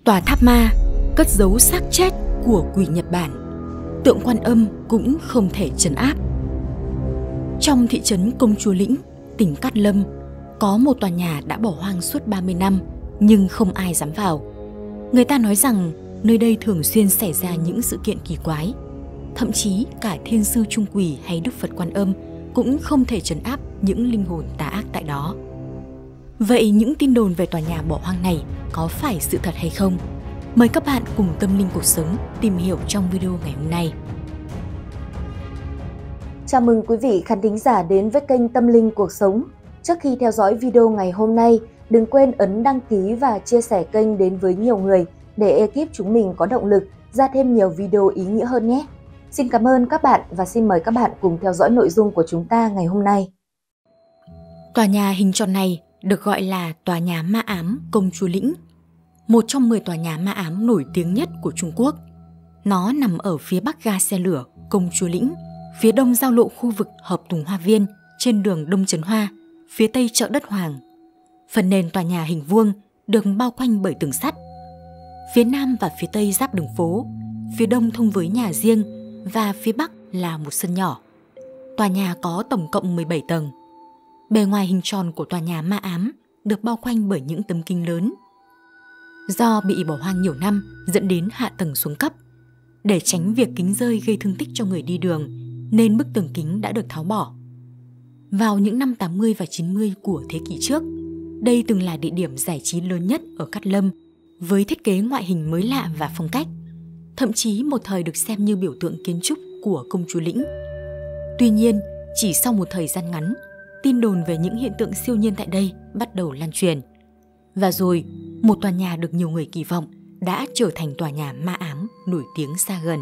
Tòa tháp ma cất giấu xác chết của quỷ Nhật Bản, tượng Quan Âm cũng không thể trấn áp. Trong thị trấn Công Chúa Lĩnh, tỉnh Cát Lâm, có một tòa nhà đã bỏ hoang suốt 30 năm nhưng không ai dám vào. Người ta nói rằng nơi đây thường xuyên xảy ra những sự kiện kỳ quái. Thậm chí cả Thiên Sư Trung Quỷ hay Đức Phật Quan Âm cũng không thể trấn áp những linh hồn tà ác tại đó. Vậy những tin đồn về tòa nhà bỏ hoang này có phải sự thật hay không? Mời các bạn cùng Tâm Linh Cuộc Sống tìm hiểu trong video ngày hôm nay. Chào mừng quý vị khán thính giả đến với kênh Tâm Linh Cuộc Sống. Trước khi theo dõi video ngày hôm nay, đừng quên ấn đăng ký và chia sẻ kênh đến với nhiều người để ekip chúng mình có động lực ra thêm nhiều video ý nghĩa hơn nhé. Xin cảm ơn các bạn và xin mời các bạn cùng theo dõi nội dung của chúng ta ngày hôm nay. Tòa nhà hình tròn này được gọi là Tòa nhà ma ám Công Chúa Lĩnh, một trong 10 tòa nhà ma ám nổi tiếng nhất của Trung Quốc. Nó nằm ở phía bắc ga xe lửa Công Chúa Lĩnh, phía đông giao lộ khu vực Hợp Tùng Hoa Viên trên đường Đông Trấn Hoa, phía tây chợ Đất Hoàng. Phần nền tòa nhà hình vuông được bao quanh bởi tường sắt. Phía nam và phía tây giáp đường phố, phía đông thông với nhà riêng và phía bắc là một sân nhỏ. Tòa nhà có tổng cộng 17 tầng. Bề ngoài hình tròn của tòa nhà ma ám được bao quanh bởi những tấm kính lớn. Do bị bỏ hoang nhiều năm dẫn đến hạ tầng xuống cấp, để tránh việc kính rơi gây thương tích cho người đi đường nên bức tường kính đã được tháo bỏ. Vào những năm 80 và 90 của thế kỷ trước, đây từng là địa điểm giải trí lớn nhất ở Cát Lâm với thiết kế ngoại hình mới lạ và phong cách, thậm chí một thời được xem như biểu tượng kiến trúc của Công Chúa Lĩnh. Tuy nhiên, chỉ sau một thời gian ngắn, tin đồn về những hiện tượng siêu nhiên tại đây bắt đầu lan truyền. Và rồi, một tòa nhà được nhiều người kỳ vọng đã trở thành tòa nhà ma ám nổi tiếng xa gần.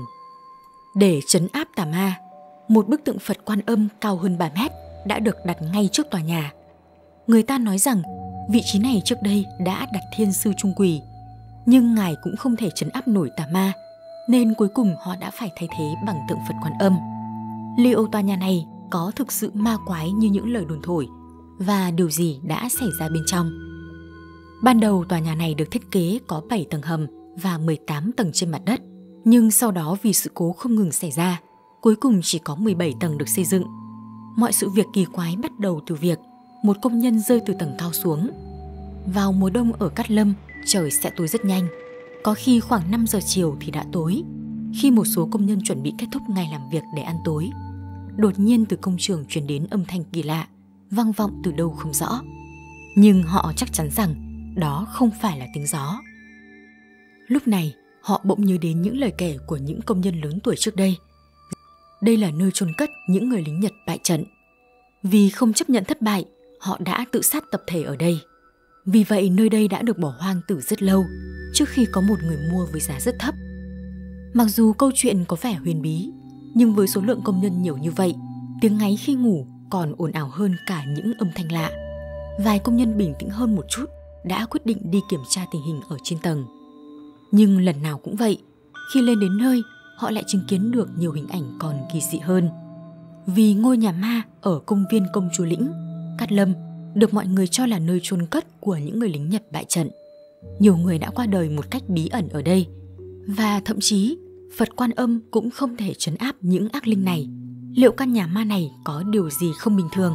Để trấn áp tà ma, một bức tượng Phật Quan Âm cao hơn 3 mét đã được đặt ngay trước tòa nhà. Người ta nói rằng vị trí này trước đây đã đặt Thiên Sư Trung Quỷ, nhưng ngài cũng không thể trấn áp nổi tà ma, nên cuối cùng họ đã phải thay thế bằng tượng Phật Quan Âm. Liệu tòa nhà này có thực sự ma quái như những lời đồn thổi, và điều gì đã xảy ra bên trong? Ban đầu tòa nhà này được thiết kế có 7 tầng hầm và 18 tầng trên mặt đất, nhưng sau đó vì sự cố không ngừng xảy ra, cuối cùng chỉ có 17 tầng được xây dựng. Mọi sự việc kỳ quái bắt đầu từ việc một công nhân rơi từ tầng cao xuống. Vào mùa đông ở Cát Lâm, trời sẽ tối rất nhanh, có khi khoảng 5 giờ chiều thì đã tối. Khi một số công nhân chuẩn bị kết thúc ngày làm việc để ăn tối, đột nhiên từ công trường truyền đến âm thanh kỳ lạ, vang vọng từ đâu không rõ. Nhưng họ chắc chắn rằng đó không phải là tiếng gió. Lúc này, họ bỗng nhớ đến những lời kể của những công nhân lớn tuổi trước đây. Đây là nơi chôn cất những người lính Nhật bại trận. Vì không chấp nhận thất bại, họ đã tự sát tập thể ở đây. Vì vậy nơi đây đã được bỏ hoang từ rất lâu, trước khi có một người mua với giá rất thấp. Mặc dù câu chuyện có vẻ huyền bí, nhưng với số lượng công nhân nhiều như vậy, tiếng ngáy khi ngủ còn ồn ào hơn cả những âm thanh lạ. Vài công nhân bình tĩnh hơn một chút đã quyết định đi kiểm tra tình hình ở trên tầng. Nhưng lần nào cũng vậy, khi lên đến nơi, họ lại chứng kiến được nhiều hình ảnh còn kỳ dị hơn. Vì ngôi nhà ma ở công viên Công Chúa Lĩnh, Cát Lâm, được mọi người cho là nơi chôn cất của những người lính Nhật bại trận. Nhiều người đã qua đời một cách bí ẩn ở đây, và thậm chí Phật Quan Âm cũng không thể trấn áp những ác linh này. Liệu căn nhà ma này có điều gì không bình thường?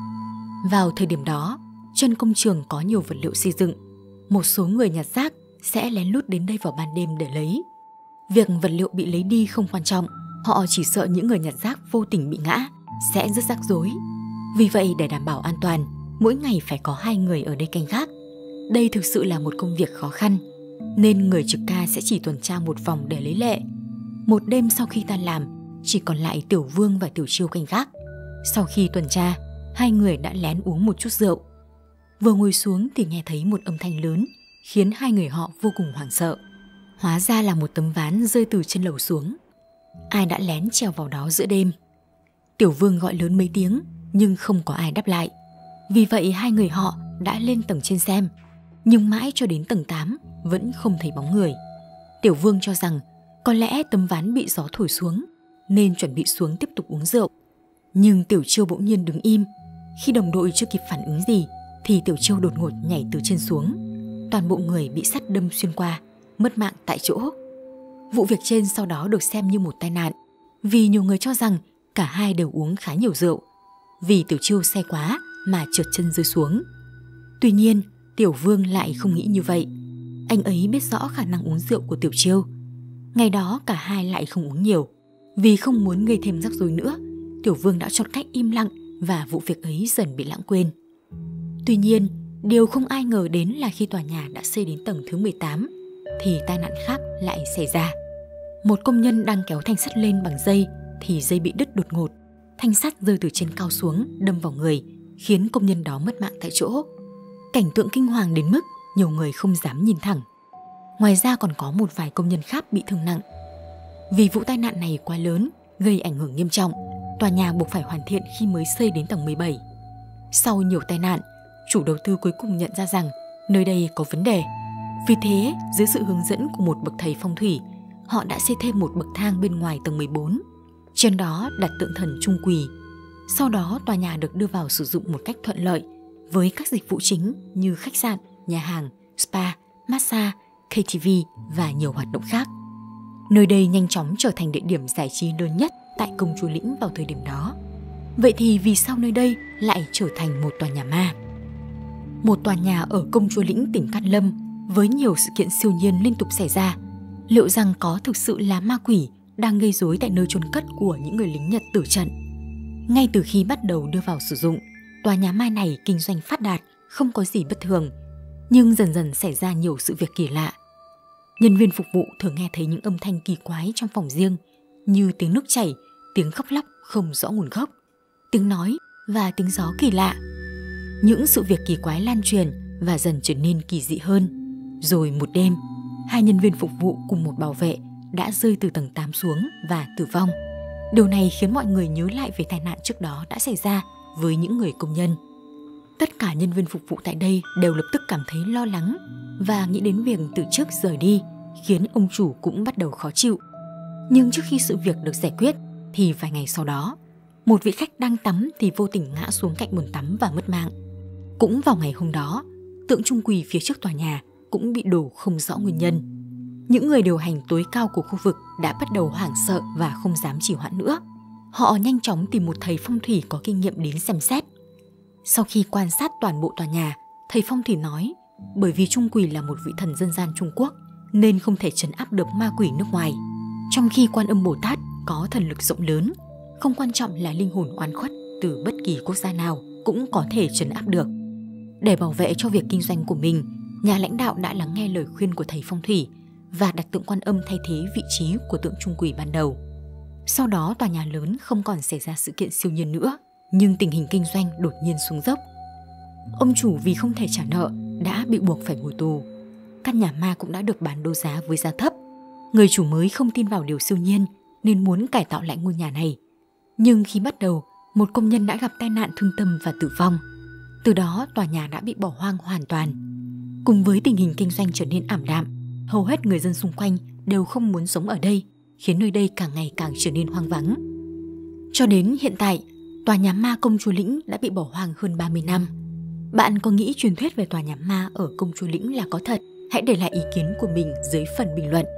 Vào thời điểm đó, trên công trường có nhiều vật liệu xây dựng. Một số người nhặt rác sẽ lén lút đến đây vào ban đêm để lấy. Việc vật liệu bị lấy đi không quan trọng, họ chỉ sợ những người nhặt rác vô tình bị ngã, sẽ rất rắc rối. Vì vậy để đảm bảo an toàn, mỗi ngày phải có 2 người ở đây canh gác. Đây thực sự là một công việc khó khăn, nên người trực ca sẽ chỉ tuần tra một vòng để lấy lệ. Một đêm sau khi tan làm, chỉ còn lại Tiểu Vương và Tiểu Chiêu canh gác. Sau khi tuần tra, 2 người đã lén uống một chút rượu. Vừa ngồi xuống thì nghe thấy một âm thanh lớn, khiến 2 người họ vô cùng hoảng sợ. Hóa ra là một tấm ván rơi từ trên lầu xuống. Ai đã lén trèo vào đó giữa đêm? Tiểu Vương gọi lớn mấy tiếng, nhưng không có ai đáp lại. Vì vậy 2 người họ đã lên tầng trên xem, nhưng mãi cho đến tầng 8 vẫn không thấy bóng người. Tiểu Vương cho rằng có lẽ tấm ván bị gió thổi xuống, nên chuẩn bị xuống tiếp tục uống rượu. Nhưng Tiểu Chiêu bỗng nhiên đứng im. Khi đồng đội chưa kịp phản ứng gì, thì Tiểu Chiêu đột ngột nhảy từ trên xuống. Toàn bộ người bị sắt đâm xuyên qua, mất mạng tại chỗ. Vụ việc trên sau đó được xem như một tai nạn, vì nhiều người cho rằng cả hai đều uống khá nhiều rượu, vì Tiểu Chiêu say quá mà trượt chân rơi xuống. Tuy nhiên, Tiểu Vương lại không nghĩ như vậy. Anh ấy biết rõ khả năng uống rượu của Tiểu Chiêu. Ngày đó cả hai lại không uống nhiều. Vì không muốn gây thêm rắc rối nữa, Tiểu Vương đã chọn cách im lặng và vụ việc ấy dần bị lãng quên. Tuy nhiên, điều không ai ngờ đến là khi tòa nhà đã xây đến tầng thứ 18 thì tai nạn khác lại xảy ra. Một công nhân đang kéo thanh sắt lên bằng dây thì dây bị đứt đột ngột. Thanh sắt rơi từ trên cao xuống đâm vào người, khiến công nhân đó mất mạng tại chỗ. Cảnh tượng kinh hoàng đến mức nhiều người không dám nhìn thẳng. Ngoài ra còn có một vài công nhân khác bị thương nặng. Vì vụ tai nạn này quá lớn, gây ảnh hưởng nghiêm trọng, tòa nhà buộc phải hoàn thiện khi mới xây đến tầng 17. Sau nhiều tai nạn, chủ đầu tư cuối cùng nhận ra rằng nơi đây có vấn đề. Vì thế, dưới sự hướng dẫn của một bậc thầy phong thủy, họ đã xây thêm một bậc thang bên ngoài tầng 14. Trên đó đặt tượng thần Trung Quỳ. Sau đó tòa nhà được đưa vào sử dụng một cách thuận lợi với các dịch vụ chính như khách sạn, nhà hàng, spa, massage, KTV và nhiều hoạt động khác. Nơi đây nhanh chóng trở thành địa điểm giải trí lớn nhất tại Công Chúa Lĩnh vào thời điểm đó. Vậy thì vì sao nơi đây lại trở thành một tòa nhà ma? Một tòa nhà ở Công Chúa Lĩnh, tỉnh Cát Lâm với nhiều sự kiện siêu nhiên liên tục xảy ra. Liệu rằng có thực sự là ma quỷ đang gây rối tại nơi chôn cất của những người lính Nhật tử trận? Ngay từ khi bắt đầu đưa vào sử dụng, tòa nhà ma này kinh doanh phát đạt, không có gì bất thường. Nhưng dần dần xảy ra nhiều sự việc kỳ lạ. Nhân viên phục vụ thường nghe thấy những âm thanh kỳ quái trong phòng riêng, như tiếng nước chảy, tiếng khóc lóc không rõ nguồn gốc, tiếng nói và tiếng gió kỳ lạ. Những sự việc kỳ quái lan truyền và dần trở nên kỳ dị hơn. Rồi một đêm, 2 nhân viên phục vụ cùng một bảo vệ đã rơi từ tầng 8 xuống và tử vong. Điều này khiến mọi người nhớ lại về tai nạn trước đó đã xảy ra với những người công nhân. Tất cả nhân viên phục vụ tại đây đều lập tức cảm thấy lo lắng và nghĩ đến việc từ chức rời đi, khiến ông chủ cũng bắt đầu khó chịu. Nhưng trước khi sự việc được giải quyết thì vài ngày sau đó, một vị khách đang tắm thì vô tình ngã xuống cạnh bồn tắm và mất mạng. Cũng vào ngày hôm đó, tượng Trung Quỳ phía trước tòa nhà cũng bị đổ không rõ nguyên nhân. Những người điều hành tối cao của khu vực đã bắt đầu hoảng sợ và không dám trì hoãn nữa. Họ nhanh chóng tìm một thầy phong thủy có kinh nghiệm đến xem xét. Sau khi quan sát toàn bộ tòa nhà, thầy phong thủy nói bởi vì Trung Quỳ là một vị thần dân gian Trung Quốc nên không thể trấn áp được ma quỷ nước ngoài. Trong khi Quan Âm Bồ Tát có thần lực rộng lớn, không quan trọng là linh hồn oan khuất từ bất kỳ quốc gia nào cũng có thể trấn áp được. Để bảo vệ cho việc kinh doanh của mình, nhà lãnh đạo đã lắng nghe lời khuyên của thầy phong thủy và đặt tượng Quan Âm thay thế vị trí của tượng Trung Quỳ ban đầu. Sau đó tòa nhà lớn không còn xảy ra sự kiện siêu nhiên nữa, nhưng tình hình kinh doanh đột nhiên xuống dốc. Ông chủ vì không thể trả nợ đã bị buộc phải ngồi tù. Căn nhà ma cũng đã được bán đấu giá với giá thấp. Người chủ mới không tin vào điều siêu nhiên nên muốn cải tạo lại ngôi nhà này. Nhưng khi bắt đầu, một công nhân đã gặp tai nạn thương tâm và tử vong. Từ đó tòa nhà đã bị bỏ hoang hoàn toàn. Cùng với tình hình kinh doanh trở nên ảm đạm, hầu hết người dân xung quanh đều không muốn sống ở đây, khiến nơi đây càng ngày càng trở nên hoang vắng. Cho đến hiện tại, tòa nhà ma Công Chúa Lĩnh đã bị bỏ hoang hơn 30 năm. Bạn có nghĩ truyền thuyết về tòa nhà ma ở Công Chúa Lĩnh là có thật? Hãy để lại ý kiến của mình dưới phần bình luận.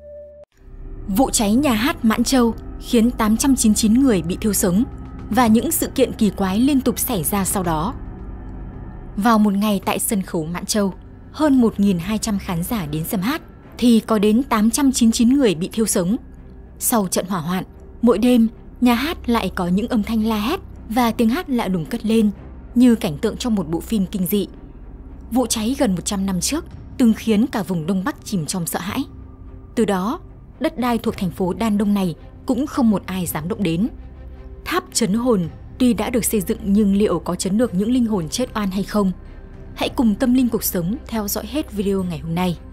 Vụ cháy nhà hát Mãn Châu khiến 899 người bị thiêu sống và những sự kiện kỳ quái liên tục xảy ra sau đó. Vào một ngày tại sân khấu Mãn Châu, hơn 1.200 khán giả đến xem hát thì có đến 899 người bị thiêu sống. Sau trận hỏa hoạn, mỗi đêm nhà hát lại có những âm thanh la hét và tiếng hát lạ lùng cất lên như cảnh tượng trong một bộ phim kinh dị. Vụ cháy gần 100 năm trước từng khiến cả vùng Đông Bắc chìm trong sợ hãi. Từ đó, đất đai thuộc thành phố Đan Đông này cũng không một ai dám động đến. Tháp trấn hồn tuy đã được xây dựng nhưng liệu có trấn được những linh hồn chết oan hay không? Hãy cùng Tâm Linh Cuộc Sống theo dõi hết video ngày hôm nay.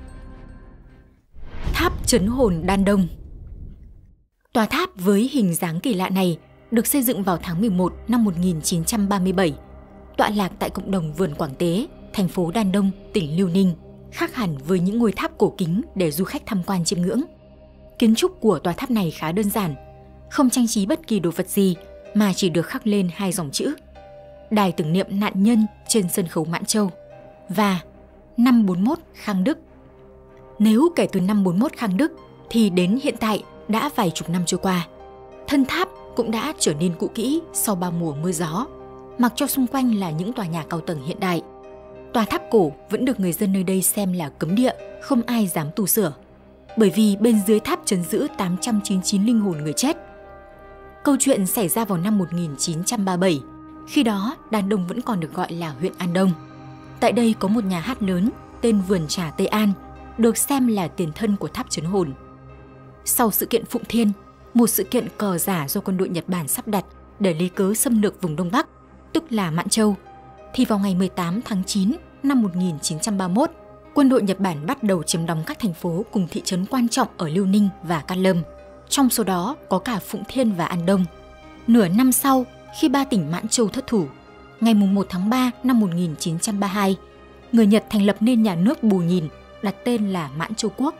Tháp trấn hồn Đan Đông. Tòa tháp với hình dáng kỳ lạ này được xây dựng vào tháng 11 năm 1937, tọa lạc tại cộng đồng vườn Quảng Tế, thành phố Đan Đông, tỉnh Liêu Ninh, khác hẳn với những ngôi tháp cổ kính để du khách tham quan chiêm ngưỡng. Kiến trúc của tòa tháp này khá đơn giản, không trang trí bất kỳ đồ vật gì mà chỉ được khắc lên 2 dòng chữ: Đài tưởng niệm nạn nhân trên sân khấu Mãn Châu và 541 Khang Đức. Nếu kể từ năm 41 Khang Đức thì đến hiện tại đã vài chục năm trôi qua. Thân tháp cũng đã trở nên cũ kỹ sau 3 mùa mưa gió, mặc cho xung quanh là những tòa nhà cao tầng hiện đại. Tòa tháp cổ vẫn được người dân nơi đây xem là cấm địa, không ai dám tu sửa, bởi vì bên dưới tháp trấn giữ 899 linh hồn người chết. Câu chuyện xảy ra vào năm 1937, khi đó Đan Đông vẫn còn được gọi là huyện An Đông. Tại đây có một nhà hát lớn tên Vườn Trà Tây An, được xem là tiền thân của tháp trấn hồn. Sau sự kiện Phụng Thiên, một sự kiện cờ giả do quân đội Nhật Bản sắp đặt để lấy cớ xâm lược vùng Đông Bắc, tức là Mãn Châu, thì vào ngày 18 tháng 9 năm 1931, quân đội Nhật Bản bắt đầu chiếm đóng các thành phố cùng thị trấn quan trọng ở Liêu Ninh và Cát Lâm. Trong số đó có cả Phụng Thiên và An Đông. Nửa năm sau, khi 3 tỉnh Mãn Châu thất thủ, ngày 1 tháng 3 năm 1932, người Nhật thành lập nên nhà nước Bù Nhìn, đặt tên là Mãn Châu Quốc.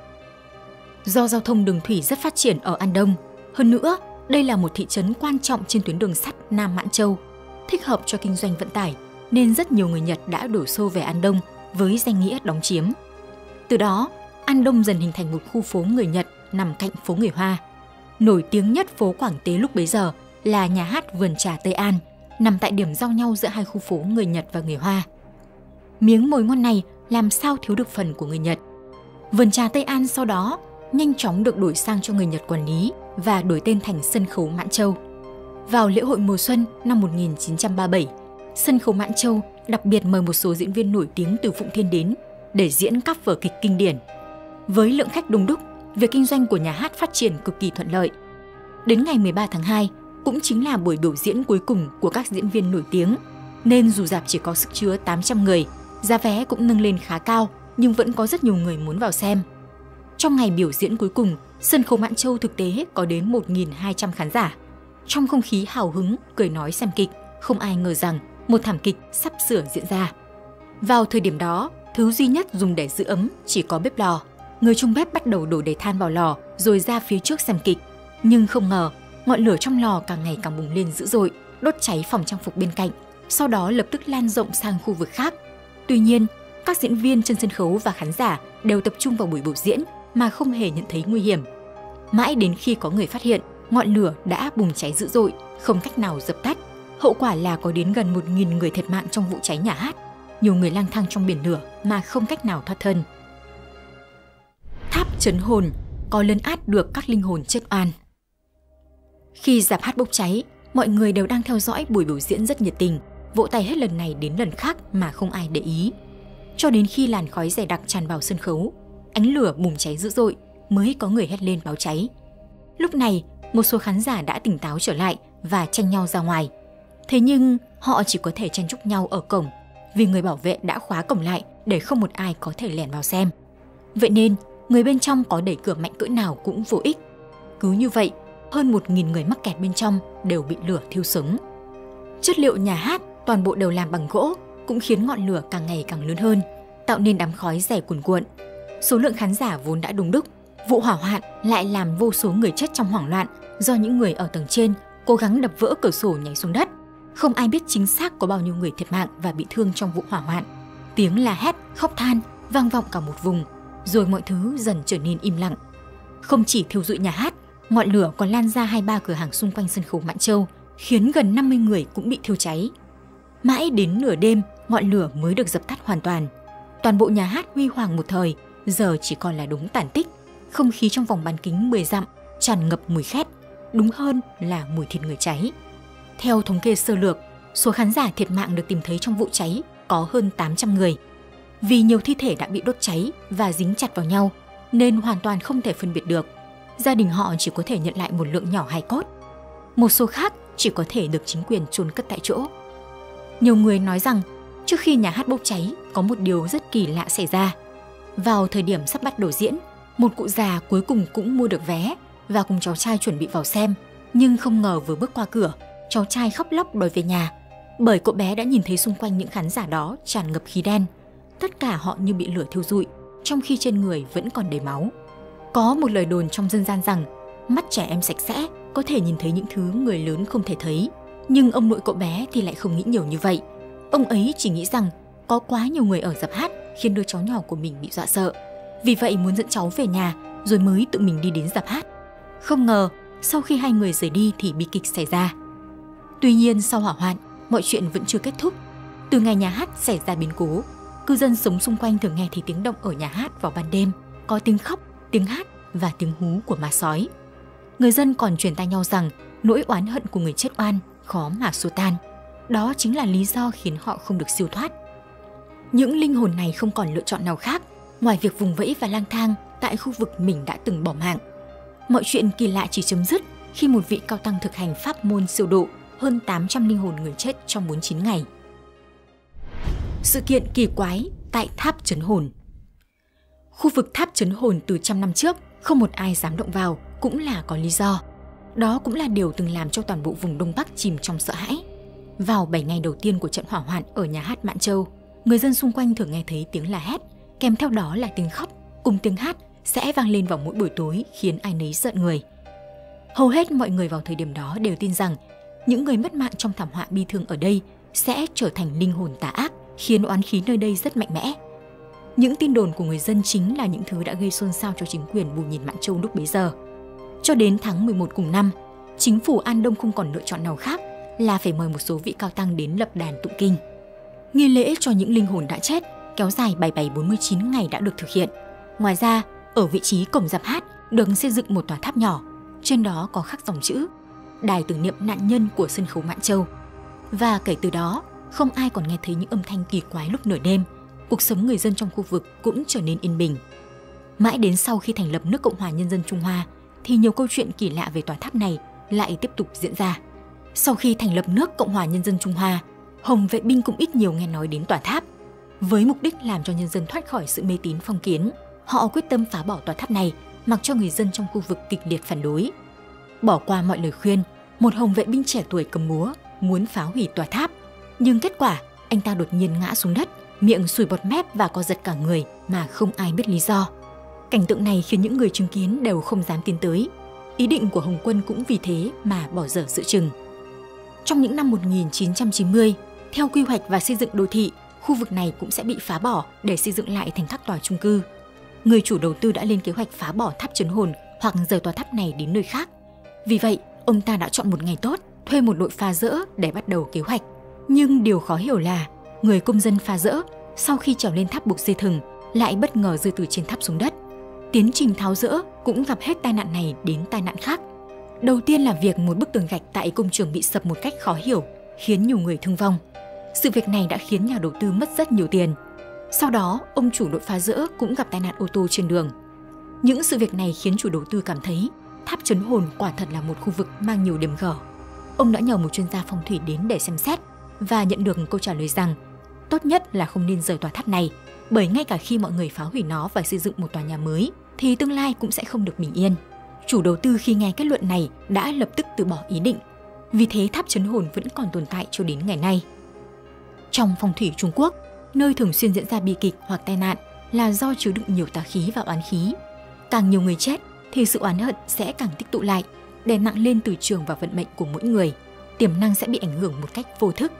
Do giao thông đường thủy rất phát triển ở An Đông, hơn nữa đây là một thị trấn quan trọng trên tuyến đường sắt Nam Mãn Châu, thích hợp cho kinh doanh vận tải, nên rất nhiều người Nhật đã đổ xô về An Đông với danh nghĩa đóng chiếm. Từ đó, An Đông dần hình thành một khu phố người Nhật nằm cạnh phố người Hoa. Nổi tiếng nhất phố Quảng Tế lúc bấy giờ là nhà hát Vườn Trà Tây An, nằm tại điểm giao nhau giữa hai khu phố người Nhật và người Hoa. Miếng mồi ngon này làm sao thiếu được phần của người Nhật. Vườn Trà Tây An sau đó nhanh chóng được đổi sang cho người Nhật quản lý và đổi tên thành sân khấu Mãn Châu. Vào lễ hội mùa xuân năm 1937, sân khấu Mãn Châu đặc biệt mời một số diễn viên nổi tiếng từ Phụng Thiên đến để diễn các vở kịch kinh điển. Với lượng khách đông đúc, việc kinh doanh của nhà hát phát triển cực kỳ thuận lợi. Đến ngày 13 tháng 2, cũng chính là buổi biểu diễn cuối cùng của các diễn viên nổi tiếng, nên dù rạp chỉ có sức chứa 800 người, giá vé cũng nâng lên khá cao, nhưng vẫn có rất nhiều người muốn vào xem. Trong ngày biểu diễn cuối cùng, sân khấu Mãn Châu thực tế có đến 1.200 khán giả. Trong không khí hào hứng, cười nói xem kịch, không ai ngờ rằng một thảm kịch sắp sửa diễn ra. Vào thời điểm đó, thứ duy nhất dùng để giữ ấm chỉ có bếp lò. Người trong bếp bắt đầu đổ đầy than vào lò rồi ra phía trước xem kịch. Nhưng không ngờ, ngọn lửa trong lò càng ngày càng bùng lên dữ dội, đốt cháy phòng trang phục bên cạnh, sau đó lập tức lan rộng sang khu vực khác. Tuy nhiên, các diễn viên trên sân khấu và khán giả đều tập trung vào buổi biểu diễn mà không hề nhận thấy nguy hiểm. Mãi đến khi có người phát hiện, ngọn lửa đã bùng cháy dữ dội, không cách nào dập tắt. Hậu quả là có đến gần 1.000 người thiệt mạng trong vụ cháy nhà hát. Nhiều người lang thang trong biển lửa mà không cách nào thoát thân. Tháp trấn hồn có lấn át được các linh hồn chết oan. Khi rạp hát bốc cháy, mọi người đều đang theo dõi buổi biểu diễn rất nhiệt tình, vỗ tay hết lần này đến lần khác mà không ai để ý. Cho đến khi làn khói dày đặc tràn vào sân khấu, ánh lửa bùng cháy dữ dội, mới có người hét lên báo cháy. Lúc này, một số khán giả đã tỉnh táo trở lại và tranh nhau ra ngoài. Thế nhưng, họ chỉ có thể chen chúc nhau ở cổng, vì người bảo vệ đã khóa cổng lại để không một ai có thể lẻn vào xem. Vậy nên, người bên trong có đẩy cửa mạnh cỡ nào cũng vô ích. Cứ như vậy, hơn 1.000 người mắc kẹt bên trong đều bị lửa thiêu sống. Chất liệu nhà hát toàn bộ đều làm bằng gỗ, cũng khiến ngọn lửa càng ngày càng lớn hơn, tạo nên đám khói dày cuồn cuộn. Số lượng khán giả vốn đã đông đúc, vụ hỏa hoạn lại làm vô số người chết trong hoảng loạn do những người ở tầng trên cố gắng đập vỡ cửa sổ nhảy xuống đất. Không ai biết chính xác có bao nhiêu người thiệt mạng và bị thương trong vụ hỏa hoạn. Tiếng la hét, khóc than vang vọng cả một vùng, rồi mọi thứ dần trở nên im lặng. Không chỉ thiêu rụi nhà hát, ngọn lửa còn lan ra 2-3 cửa hàng xung quanh sân khấu Mãn Châu, khiến gần 50 người cũng bị thiêu cháy. Mãi đến nửa đêm, ngọn lửa mới được dập tắt hoàn toàn. Toàn bộ nhà hát huy hoàng một thời, giờ chỉ còn là đống tàn tích. Không khí trong vòng bán kính 10 dặm tràn ngập mùi khét, đúng hơn là mùi thịt người cháy. Theo thống kê sơ lược, số khán giả thiệt mạng được tìm thấy trong vụ cháy có hơn 800 người. Vì nhiều thi thể đã bị đốt cháy và dính chặt vào nhau, nên hoàn toàn không thể phân biệt được. Gia đình họ chỉ có thể nhận lại một lượng nhỏ hài cốt. Một số khác chỉ có thể được chính quyền chôn cất tại chỗ. Nhiều người nói rằng, trước khi nhà hát bốc cháy, có một điều rất kỳ lạ xảy ra. Vào thời điểm sắp bắt đầu diễn, một cụ già cuối cùng cũng mua được vé và cùng cháu trai chuẩn bị vào xem. Nhưng không ngờ vừa bước qua cửa, cháu trai khóc lóc đòi về nhà, bởi cậu bé đã nhìn thấy xung quanh những khán giả đó tràn ngập khí đen. Tất cả họ như bị lửa thiêu rụi, trong khi trên người vẫn còn đầy máu. Có một lời đồn trong dân gian rằng, mắt trẻ em sạch sẽ có thể nhìn thấy những thứ người lớn không thể thấy. Nhưng ông nội cậu bé thì lại không nghĩ nhiều như vậy. Ông ấy chỉ nghĩ rằng có quá nhiều người ở dạp hát khiến đứa cháu nhỏ của mình bị dọa sợ. Vì vậy muốn dẫn cháu về nhà rồi mới tự mình đi đến rạp hát. Không ngờ, sau khi hai người rời đi thì bi kịch xảy ra. Tuy nhiên sau hỏa hoạn, mọi chuyện vẫn chưa kết thúc. Từ ngày nhà hát xảy ra biến cố, cư dân sống xung quanh thường nghe thấy tiếng động ở nhà hát vào ban đêm, có tiếng khóc, tiếng hát và tiếng hú của ma sói. Người dân còn truyền tai nhau rằng nỗi oán hận của người chết oan khó mà xua tan. Đó chính là lý do khiến họ không được siêu thoát. Những linh hồn này không còn lựa chọn nào khác ngoài việc vùng vẫy và lang thang tại khu vực mình đã từng bỏ mạng. Mọi chuyện kỳ lạ chỉ chấm dứt khi một vị cao tăng thực hành pháp môn siêu độ hơn 800 linh hồn người chết trong 49 ngày. Sự kiện kỳ quái tại tháp trấn hồn. Khu vực tháp trấn hồn từ trăm năm trước không một ai dám động vào cũng là có lý do. Đó cũng là điều từng làm cho toàn bộ vùng Đông Bắc chìm trong sợ hãi. Vào 7 ngày đầu tiên của trận hỏa hoạn ở nhà hát Mạn Châu, người dân xung quanh thường nghe thấy tiếng la hét, kèm theo đó là tiếng khóc, cùng tiếng hát sẽ vang lên vào mỗi buổi tối khiến ai nấy giận người. Hầu hết mọi người vào thời điểm đó đều tin rằng những người mất mạng trong thảm họa bi thương ở đây sẽ trở thành linh hồn tà ác, khiến oán khí nơi đây rất mạnh mẽ. Những tin đồn của người dân chính là những thứ đã gây xôn xao cho chính quyền Bù Nhìn Mạn Châu lúc bấy giờ. Cho đến tháng 11 cùng năm, chính phủ An Đông không còn lựa chọn nào khác là phải mời một số vị cao tăng đến lập đàn tụng kinh. Nghi lễ cho những linh hồn đã chết kéo dài 47-49 ngày đã được thực hiện. Ngoài ra, ở vị trí cổng rạp hát được xây dựng một tòa tháp nhỏ, trên đó có khắc dòng chữ Đài tưởng niệm nạn nhân của sân khấu Mạn Châu. Và kể từ đó, không ai còn nghe thấy những âm thanh kỳ quái lúc nửa đêm, cuộc sống người dân trong khu vực cũng trở nên yên bình. Mãi đến sau khi thành lập nước Cộng hòa Nhân dân Trung Hoa, thì nhiều câu chuyện kỳ lạ về tòa tháp này lại tiếp tục diễn ra. Sau khi thành lập nước Cộng hòa Nhân dân Trung Hoa, Hồng vệ binh cũng ít nhiều nghe nói đến tòa tháp. Với mục đích làm cho nhân dân thoát khỏi sự mê tín phong kiến, họ quyết tâm phá bỏ tòa tháp này, mặc cho người dân trong khu vực kịch liệt phản đối. Bỏ qua mọi lời khuyên, một Hồng vệ binh trẻ tuổi cầm búa muốn phá hủy tòa tháp, nhưng kết quả anh ta đột nhiên ngã xuống đất, miệng sùi bọt mép và co giật cả người mà không ai biết lý do. Cảnh tượng này khiến những người chứng kiến đều không dám tiến tới. Ý định của Hồng quân cũng vì thế mà bỏ dở giữa chừng. Trong những năm 1990, theo quy hoạch và xây dựng đô thị, khu vực này cũng sẽ bị phá bỏ để xây dựng lại thành các tòa chung cư. Người chủ đầu tư đã lên kế hoạch phá bỏ tháp trấn hồn hoặc rời tòa tháp này đến nơi khác. Vì vậy, ông ta đã chọn một ngày tốt, thuê một đội phá dỡ để bắt đầu kế hoạch. Nhưng điều khó hiểu là, người công dân phá dỡ sau khi trèo lên tháp buộc dây thừng lại bất ngờ rơi từ trên tháp xuống đất. Tiến trình tháo dỡ cũng gặp hết tai nạn này đến tai nạn khác. Đầu tiên là việc một bức tường gạch tại công trường bị sập một cách khó hiểu, khiến nhiều người thương vong. Sự việc này đã khiến nhà đầu tư mất rất nhiều tiền. Sau đó, ông chủ đội phá dỡ cũng gặp tai nạn ô tô trên đường. Những sự việc này khiến chủ đầu tư cảm thấy tháp trấn hồn quả thật là một khu vực mang nhiều điểm gở. Ông đã nhờ một chuyên gia phong thủy đến để xem xét và nhận được câu trả lời rằng tốt nhất là không nên rời tòa tháp này, bởi ngay cả khi mọi người phá hủy nó và xây dựng một tòa nhà mới thì tương lai cũng sẽ không được bình yên. Chủ đầu tư khi nghe kết luận này đã lập tức từ bỏ ý định. Vì thế tháp trấn hồn vẫn còn tồn tại cho đến ngày nay. Trong phong thủy Trung Quốc, nơi thường xuyên diễn ra bi kịch hoặc tai nạn là do chứa đựng nhiều tà khí và oán khí. Càng nhiều người chết thì sự oán hận sẽ càng tích tụ lại, đè nặng lên từ trường và vận mệnh của mỗi người. Tiềm năng sẽ bị ảnh hưởng một cách vô thức.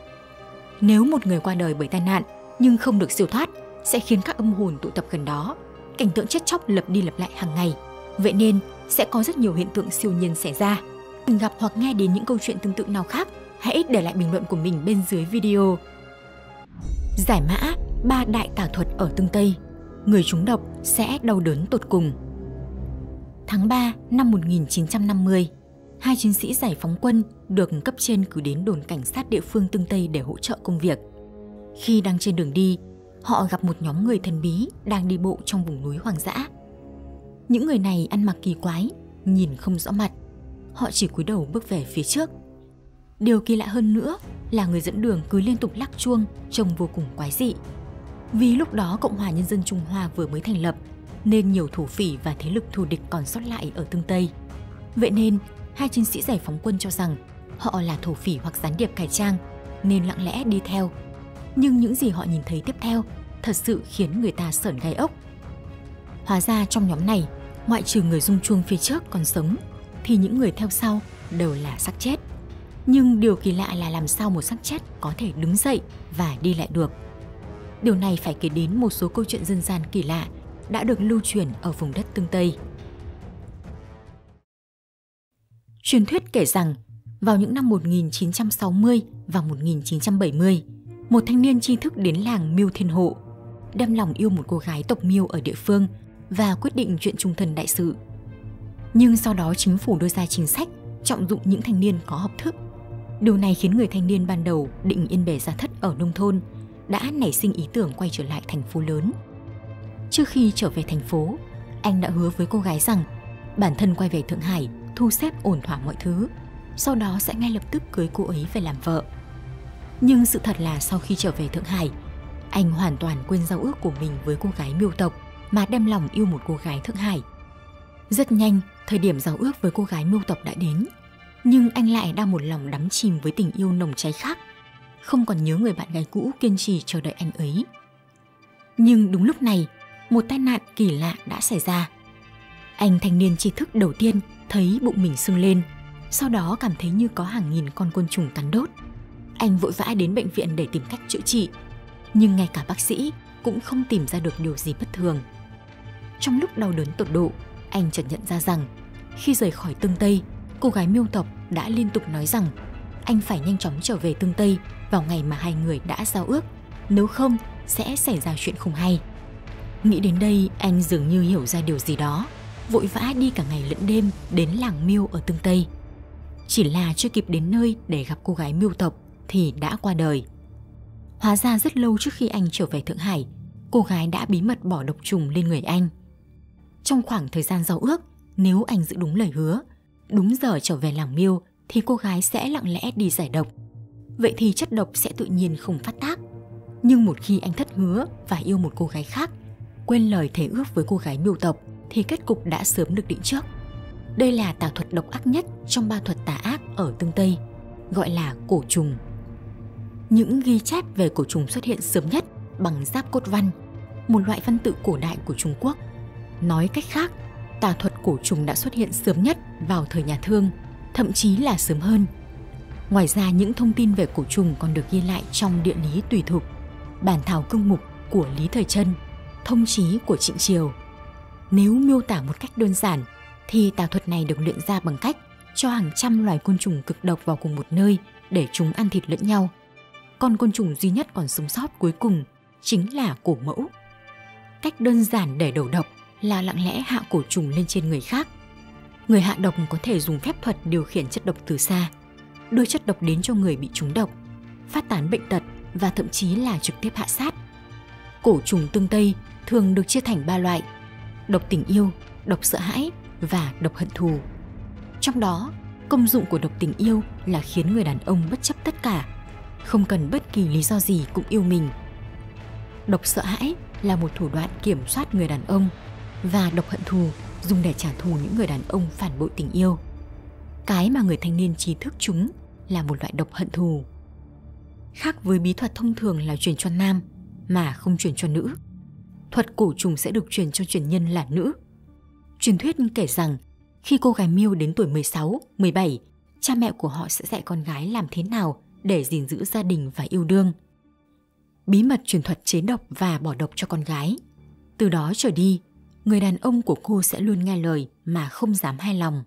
Nếu một người qua đời bởi tai nạn nhưng không được siêu thoát, sẽ khiến các âm hồn tụ tập gần đó. Cảnh tượng chết chóc lặp đi lặp lại hàng ngày. Vậy nên sẽ có rất nhiều hiện tượng siêu nhiên xảy ra. Từng gặp hoặc nghe đến những câu chuyện tương tự nào khác, hãy để lại bình luận của mình bên dưới video. Giải mã 3 đại tà thuật ở Tương Tây, người trúng độc sẽ đau đớn tột cùng. Tháng 3 năm 1950, 2 chiến sĩ giải phóng quân được cấp trên cử đến đồn cảnh sát địa phương Tương Tây để hỗ trợ công việc. Khi đang trên đường đi, họ gặp một nhóm người thần bí đang đi bộ trong vùng núi hoang dã. Những người này ăn mặc kỳ quái, nhìn không rõ mặt. Họ chỉ cúi đầu bước về phía trước. Điều kỳ lạ hơn nữa là người dẫn đường cứ liên tục lắc chuông, trông vô cùng quái dị. Vì lúc đó Cộng hòa Nhân dân Trung Hoa vừa mới thành lập, nên nhiều thổ phỉ và thế lực thù địch còn sót lại ở Tương Tây. Vậy nên, 2 chiến sĩ giải phóng quân cho rằng họ là thổ phỉ hoặc gián điệp cải trang, nên lặng lẽ đi theo. Nhưng những gì họ nhìn thấy tiếp theo thật sự khiến người ta sởn gai ốc. Hóa ra trong nhóm này, ngoại trừ người rung chuông phía trước còn sống, thì những người theo sau đều là xác chết. Nhưng điều kỳ lạ là làm sao một xác chết có thể đứng dậy và đi lại được. Điều này phải kể đến một số câu chuyện dân gian kỳ lạ đã được lưu truyền ở vùng đất Tương Tây. Truyền thuyết kể rằng, vào những năm 1960 và 1970, một thanh niên tri thức đến làng Miêu Thiên Hộ, đem lòng yêu một cô gái tộc Miêu ở địa phương và quyết định chuyện chung thân đại sự. Nhưng sau đó chính phủ đưa ra chính sách trọng dụng những thanh niên có học thức. Điều này khiến người thanh niên ban đầu định yên bề gia thất ở nông thôn đã nảy sinh ý tưởng quay trở lại thành phố lớn. Trước khi trở về thành phố, anh đã hứa với cô gái rằng bản thân quay về Thượng Hải thu xếp ổn thỏa mọi thứ, sau đó sẽ ngay lập tức cưới cô ấy về làm vợ. Nhưng sự thật là sau khi trở về Thượng Hải, anh hoàn toàn quên giao ước của mình với cô gái Miêu tộc mà đem lòng yêu một cô gái Thượng Hải. Rất nhanh, thời điểm giao ước với cô gái Miêu tộc đã đến, nhưng anh lại đang một lòng đắm chìm với tình yêu nồng cháy khác, không còn nhớ người bạn gái cũ kiên trì chờ đợi anh ấy. Nhưng đúng lúc này, một tai nạn kỳ lạ đã xảy ra. Anh thanh niên tri thức đầu tiên thấy bụng mình sưng lên, sau đó cảm thấy như có hàng nghìn con côn trùng cắn đốt. Anh vội vã đến bệnh viện để tìm cách chữa trị, nhưng ngay cả bác sĩ cũng không tìm ra được điều gì bất thường. Trong lúc đau đớn tột độ, anh chợt nhận ra rằng khi rời khỏi Tương Tây, cô gái Miêu tộc đã liên tục nói rằng anh phải nhanh chóng trở về Tương Tây vào ngày mà hai người đã giao ước, nếu không sẽ xảy ra chuyện không hay. Nghĩ đến đây, anh dường như hiểu ra điều gì đó, vội vã đi cả ngày lẫn đêm đến làng Miêu ở Tương Tây. Chỉ là chưa kịp đến nơi để gặp cô gái Miêu tộc thì đã qua đời. Hóa ra rất lâu trước khi anh trở về Thượng Hải, cô gái đã bí mật bỏ độc trùng lên người anh. Trong khoảng thời gian giao ước, nếu anh giữ đúng lời hứa, đúng giờ trở về làng Miêu thì cô gái sẽ lặng lẽ đi giải độc. Vậy thì chất độc sẽ tự nhiên không phát tác. Nhưng một khi anh thất hứa và yêu một cô gái khác, quên lời thề ước với cô gái Miêu tộc thì kết cục đã sớm được định trước. Đây là tà thuật độc ác nhất trong 3 thuật tà ác ở Tương Tây, gọi là cổ trùng. Những ghi chép về cổ trùng xuất hiện sớm nhất bằng giáp cốt văn, một loại văn tự cổ đại của Trung Quốc. Nói cách khác, tà thuật cổ trùng đã xuất hiện sớm nhất vào thời nhà Thương, thậm chí là sớm hơn. Ngoài ra, những thông tin về cổ trùng còn được ghi lại trong Địa lý Tùy Thục, Bản thảo cương mục của Lý Thời Trân, Thông chí của Trịnh Triều. Nếu miêu tả một cách đơn giản, thì tà thuật này được luyện ra bằng cách cho hàng trăm loài côn trùng cực độc vào cùng một nơi để chúng ăn thịt lẫn nhau. Con côn trùng duy nhất còn sống sót cuối cùng chính là cổ mẫu. Cách đơn giản để đầu độc là lặng lẽ hạ cổ trùng lên trên người khác. Người hạ độc có thể dùng phép thuật điều khiển chất độc từ xa, đưa chất độc đến cho người bị trúng độc, phát tán bệnh tật và thậm chí là trực tiếp hạ sát. Cổ trùng Tương Tây thường được chia thành 3 loại: độc tình yêu, độc sợ hãi và độc hận thù. Trong đó, công dụng của độc tình yêu là khiến người đàn ông bất chấp tất cả, không cần bất kỳ lý do gì cũng yêu mình. Độc sợ hãi là một thủ đoạn kiểm soát người đàn ông, và độc hận thù dùng để trả thù những người đàn ông phản bội tình yêu. Cái mà người thanh niên trí thức trúng là một loại độc hận thù. Khác với bí thuật thông thường là truyền cho nam mà không truyền cho nữ, thuật cổ trùng sẽ được truyền cho truyền nhân là nữ. Truyền thuyết kể rằng khi cô gái Miêu đến tuổi 16, 17, cha mẹ của họ sẽ dạy con gái làm thế nào để gìn giữ gia đình và yêu đương. Bí mật truyền thuật chế độc và bỏ độc cho con gái. Từ đó trở đi, người đàn ông của cô sẽ luôn nghe lời mà không dám hai lòng.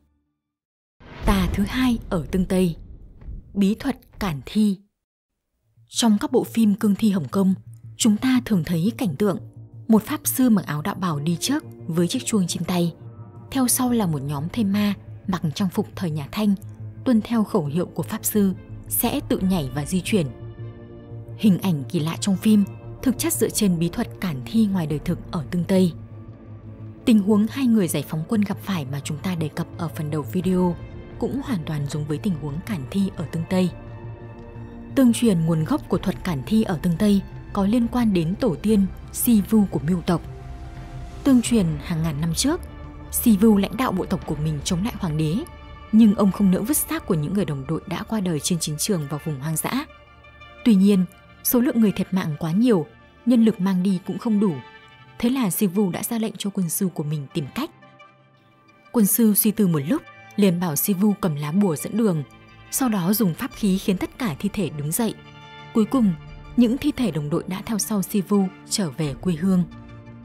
Tà thứ hai ở Tương Tây, bí thuật cản thi. Trong các bộ phim cương thi Hồng Kông, chúng ta thường thấy cảnh tượng một pháp sư mặc áo đạo bào đi trước với chiếc chuông trên tay, theo sau là một nhóm thây ma mặc trang phục thời nhà Thanh, tuân theo khẩu hiệu của pháp sư sẽ tự nhảy và di chuyển. Hình ảnh kỳ lạ trong phim thực chất dựa trên bí thuật cản thi ngoài đời thực ở Tương Tây. Tình huống hai người giải phóng quân gặp phải mà chúng ta đề cập ở phần đầu video cũng hoàn toàn giống với tình huống cản thi ở Tương Tây. Tương truyền nguồn gốc của thuật cản thi ở Tương Tây có liên quan đến tổ tiên Sivu của Miêu tộc. Tương truyền hàng ngàn năm trước, Sivu lãnh đạo bộ tộc của mình chống lại hoàng đế, nhưng ông không nỡ vứt xác của những người đồng đội đã qua đời trên chiến trường vào vùng hoang dã. Tuy nhiên, số lượng người thiệt mạng quá nhiều, nhân lực mang đi cũng không đủ. Thế là Sivu đã ra lệnh cho quân sư của mình tìm cách. Quân sư suy tư một lúc, liền bảo Sivu cầm lá bùa dẫn đường, sau đó dùng pháp khí khiến tất cả thi thể đứng dậy. Cuối cùng, những thi thể đồng đội đã theo sau Sivu trở về quê hương.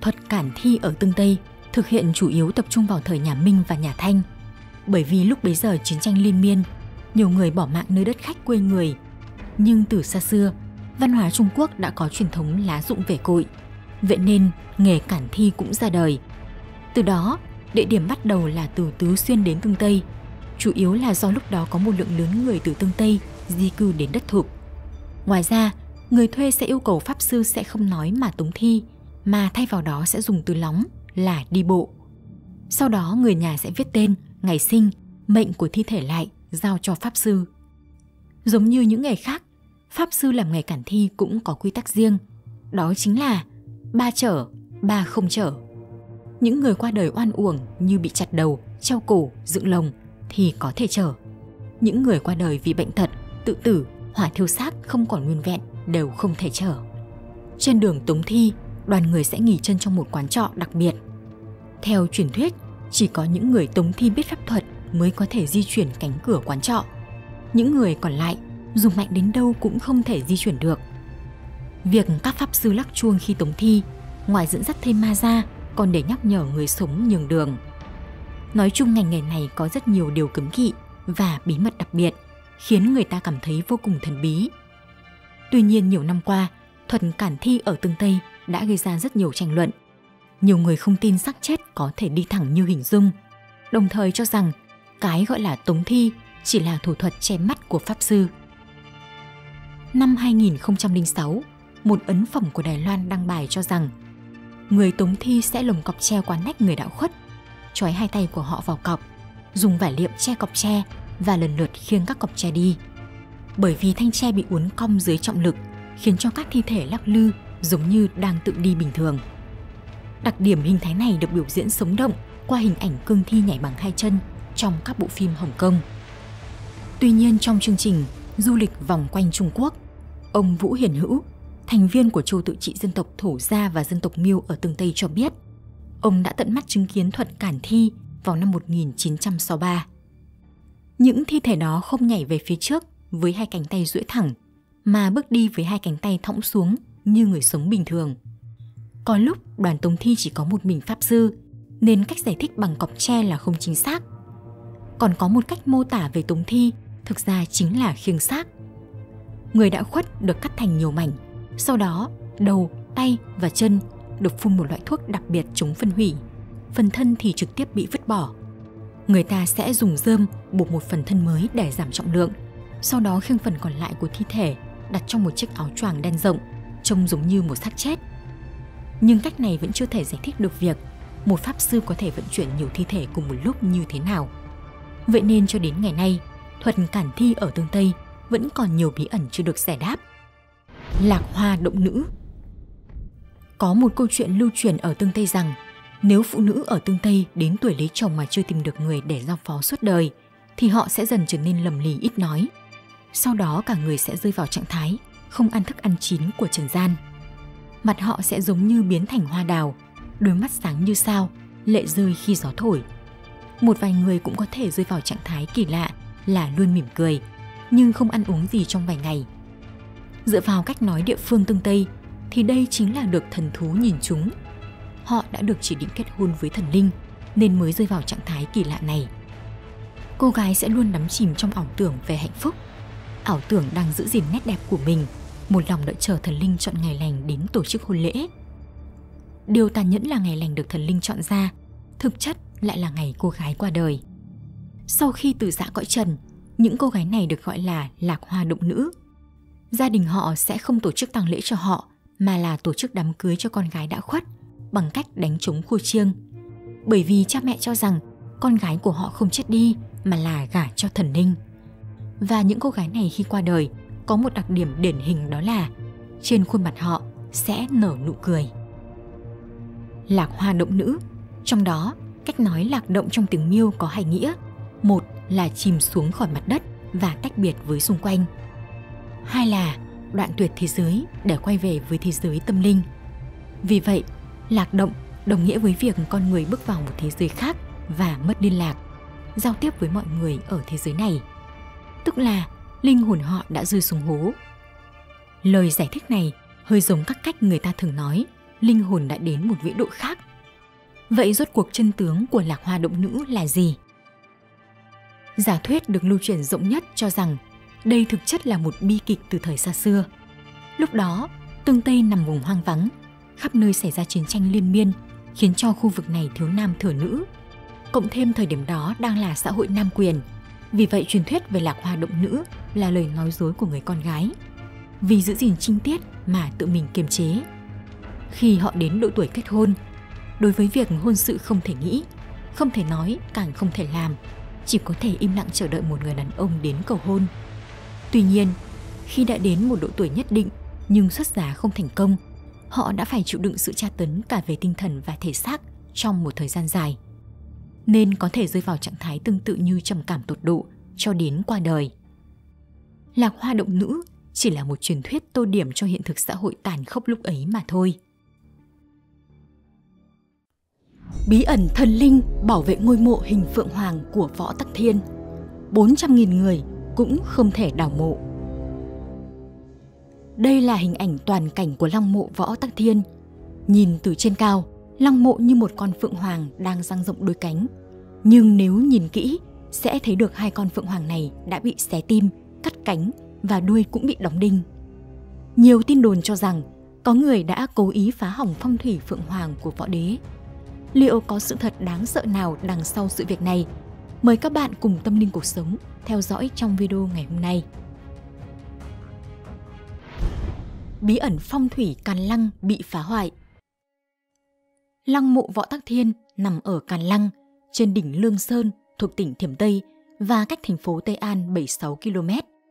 thuật cản thi ở Tương Tây thực hiện chủ yếu tập trung vào thời nhà Minh và nhà Thanh. Bởi vì lúc bấy giờ chiến tranh liên miên, nhiều người bỏ mạng nơi đất khách quê người. Nhưng từ xa xưa, văn hóa Trung Quốc đã có truyền thống lá dụng về cội. Vậy nên nghề cản thi cũng ra đời. Từ đó, địa điểm bắt đầu là từ Tứ Xuyên đến Tương Tây, chủ yếu là do lúc đó có một lượng lớn người từ Tương Tây di cư đến đất Thục. Ngoài ra, người thuê sẽ yêu cầu pháp sư sẽ không nói mà tống thi, mà thay vào đó sẽ dùng từ lóng là đi bộ. Sau đó người nhà sẽ viết tên, ngày sinh, mệnh của thi thể lại, giao cho pháp sư. Giống như những nghề khác, pháp sư làm nghề cản thi cũng có quy tắc riêng. Đó chính là 3 chở, 3 không chở. Những người qua đời oan uổng như bị chặt đầu, treo cổ, dựng lồng thì có thể chở. Những người qua đời vì bệnh tật, tự tử, hỏa thiêu xác không còn nguyên vẹn đều không thể chở. Trên đường tống thi, đoàn người sẽ nghỉ chân trong một quán trọ đặc biệt. Theo truyền thuyết, chỉ có những người tống thi biết phép thuật mới có thể di chuyển cánh cửa quán trọ. Những người còn lại, dù mạnh đến đâu cũng không thể di chuyển được. Việc các pháp sư lắc chuông khi tống thi, ngoài dẫn dắt thêm ma ra, còn để nhắc nhở người sống nhường đường. Nói chung ngành nghề này có rất nhiều điều cấm kỵ và bí mật đặc biệt, khiến người ta cảm thấy vô cùng thần bí. Tuy nhiên nhiều năm qua, thuật cản thi ở Tương Tây đã gây ra rất nhiều tranh luận. Nhiều người không tin xác chết có thể đi thẳng như hình dung, đồng thời cho rằng cái gọi là tống thi chỉ là thủ thuật che mắt của pháp sư. Năm 2006, một ấn phẩm của Đài Loan đăng bài cho rằng người tống thi sẽ lồng cọc tre qua nách người đã khuất, trói hai tay của họ vào cọc, dùng vải liệm che cọc tre và lần lượt khiêng các cọc tre đi. Bởi vì thanh tre bị uốn cong dưới trọng lực, khiến cho các thi thể lắc lư giống như đang tự đi bình thường. Đặc điểm hình thái này được biểu diễn sống động qua hình ảnh cương thi nhảy bằng hai chân trong các bộ phim Hồng Kông. Tuy nhiên trong chương trình Du lịch vòng quanh Trung Quốc, ông Vũ Hiền Hữu, thành viên của châu tự trị dân tộc Thổ Gia và dân tộc Miêu ở Tương Tây cho biết, ông đã tận mắt chứng kiến thuật cản thi vào năm 1963. Những thi thể đó không nhảy về phía trước với hai cánh tay duỗi thẳng, mà bước đi với hai cánh tay thõng xuống như người sống bình thường. Có lúc đoàn tống thi chỉ có một mình pháp sư, nên cách giải thích bằng cọc tre là không chính xác. Còn có một cách mô tả về tống thi thực ra chính là khiêng xác. Người đã khuất được cắt thành nhiều mảnh, sau đó đầu, tay và chân được phun một loại thuốc đặc biệt chống phân hủy, phần thân thì trực tiếp bị vứt bỏ. Người ta sẽ dùng rơm buộc một phần thân mới để giảm trọng lượng, sau đó khiêng phần còn lại của thi thể đặt trong một chiếc áo choàng đen rộng, trông giống như một xác chết. Nhưng cách này vẫn chưa thể giải thích được việc một pháp sư có thể vận chuyển nhiều thi thể cùng một lúc như thế nào. Vậy nên cho đến ngày nay, thuật cản thi ở Tương Tây vẫn còn nhiều bí ẩn chưa được giải đáp. Lạc hoa động nữ. Có một câu chuyện lưu truyền ở Tương Tây rằng nếu phụ nữ ở Tương Tây đến tuổi lấy chồng mà chưa tìm được người để giao phó suốt đời, thì họ sẽ dần trở nên lầm lì ít nói. Sau đó cả người sẽ rơi vào trạng thái không ăn thức ăn chín của trần gian. Mặt họ sẽ giống như biến thành hoa đào, đôi mắt sáng như sao, lệ rơi khi gió thổi. Một vài người cũng có thể rơi vào trạng thái kỳ lạ là luôn mỉm cười, nhưng không ăn uống gì trong vài ngày. Dựa vào cách nói địa phương Tương Tây, thì đây chính là được thần thú nhìn chúng. Họ đã được chỉ định kết hôn với thần linh, nên mới rơi vào trạng thái kỳ lạ này. Cô gái sẽ luôn đắm chìm trong ảo tưởng về hạnh phúc, ảo tưởng đang giữ gìn nét đẹp của mình, một lòng đợi chờ thần linh chọn ngày lành đến tổ chức hôn lễ. Điều tàn nhẫn là ngày lành được thần linh chọn ra, thực chất lại là ngày cô gái qua đời. Sau khi từ giã cõi trần, những cô gái này được gọi là lạc hoa động nữ. Gia đình họ sẽ không tổ chức tang lễ cho họ, mà là tổ chức đám cưới cho con gái đã khuất bằng cách đánh trống khua chiêng. Bởi vì cha mẹ cho rằng con gái của họ không chết đi mà là gả cho thần linh. Và những cô gái này khi qua đời có một đặc điểm điển hình, đó là trên khuôn mặt họ sẽ nở nụ cười. Lạc hoa động nữ, trong đó cách nói lạc động trong tiếng Miêu có hai nghĩa. Một là chìm xuống khỏi mặt đất và tách biệt với xung quanh. Hai là đoạn tuyệt thế giới để quay về với thế giới tâm linh. Vì vậy, lạc động đồng nghĩa với việc con người bước vào một thế giới khác và mất liên lạc, giao tiếp với mọi người ở thế giới này. Tức là linh hồn họ đã rơi xuống hố. Lời giải thích này hơi giống các cách người ta thường nói linh hồn đã đến một vĩ độ khác. Vậy rốt cuộc chân tướng của Lạc Hoa Động Nữ là gì? Giả thuyết được lưu truyền rộng nhất cho rằng đây thực chất là một bi kịch từ thời xa xưa. Lúc đó, Tương Tây nằm vùng hoang vắng, khắp nơi xảy ra chiến tranh liên miên, khiến cho khu vực này thiếu nam thừa nữ. Cộng thêm thời điểm đó đang là xã hội nam quyền, vì vậy truyền thuyết về Lạc Hoa Động Nữ là lời nói dối của người con gái, vì giữ gìn trinh tiết mà tự mình kiềm chế. Khi họ đến độ tuổi kết hôn, đối với việc hôn sự không thể nghĩ, không thể nói, càng không thể làm, chỉ có thể im lặng chờ đợi một người đàn ông đến cầu hôn. Tuy nhiên, khi đã đến một độ tuổi nhất định nhưng xuất giá không thành công, họ đã phải chịu đựng sự tra tấn cả về tinh thần và thể xác trong một thời gian dài, nên có thể rơi vào trạng thái tương tự như trầm cảm tột độ cho đến qua đời. Lạc Hoa Động Nữ chỉ là một truyền thuyết tô điểm cho hiện thực xã hội tàn khốc lúc ấy mà thôi. Bí ẩn thần linh bảo vệ ngôi mộ hình Phượng Hoàng của Võ Tắc Thiên, 400.000 người cũng không thể đào mộ. Đây là hình ảnh toàn cảnh của lăng mộ Võ Tắc Thiên. Nhìn từ trên cao, lăng mộ như một con phượng hoàng đang dang rộng đôi cánh. Nhưng nếu nhìn kỹ, sẽ thấy được hai con phượng hoàng này đã bị xé tim, cắt cánh và đuôi cũng bị đóng đinh. Nhiều tin đồn cho rằng có người đã cố ý phá hỏng phong thủy phượng hoàng của Võ Đế. Liệu có sự thật đáng sợ nào đằng sau sự việc này? Mời các bạn cùng Tâm Linh Cuộc Sống theo dõi trong video ngày hôm nay. Bí ẩn phong thủy Càn Lăng bị phá hoại. Lăng mộ Võ Tắc Thiên nằm ở Càn Lăng, trên đỉnh Lương Sơn thuộc tỉnh Thiểm Tây và cách thành phố Tây An 76 km.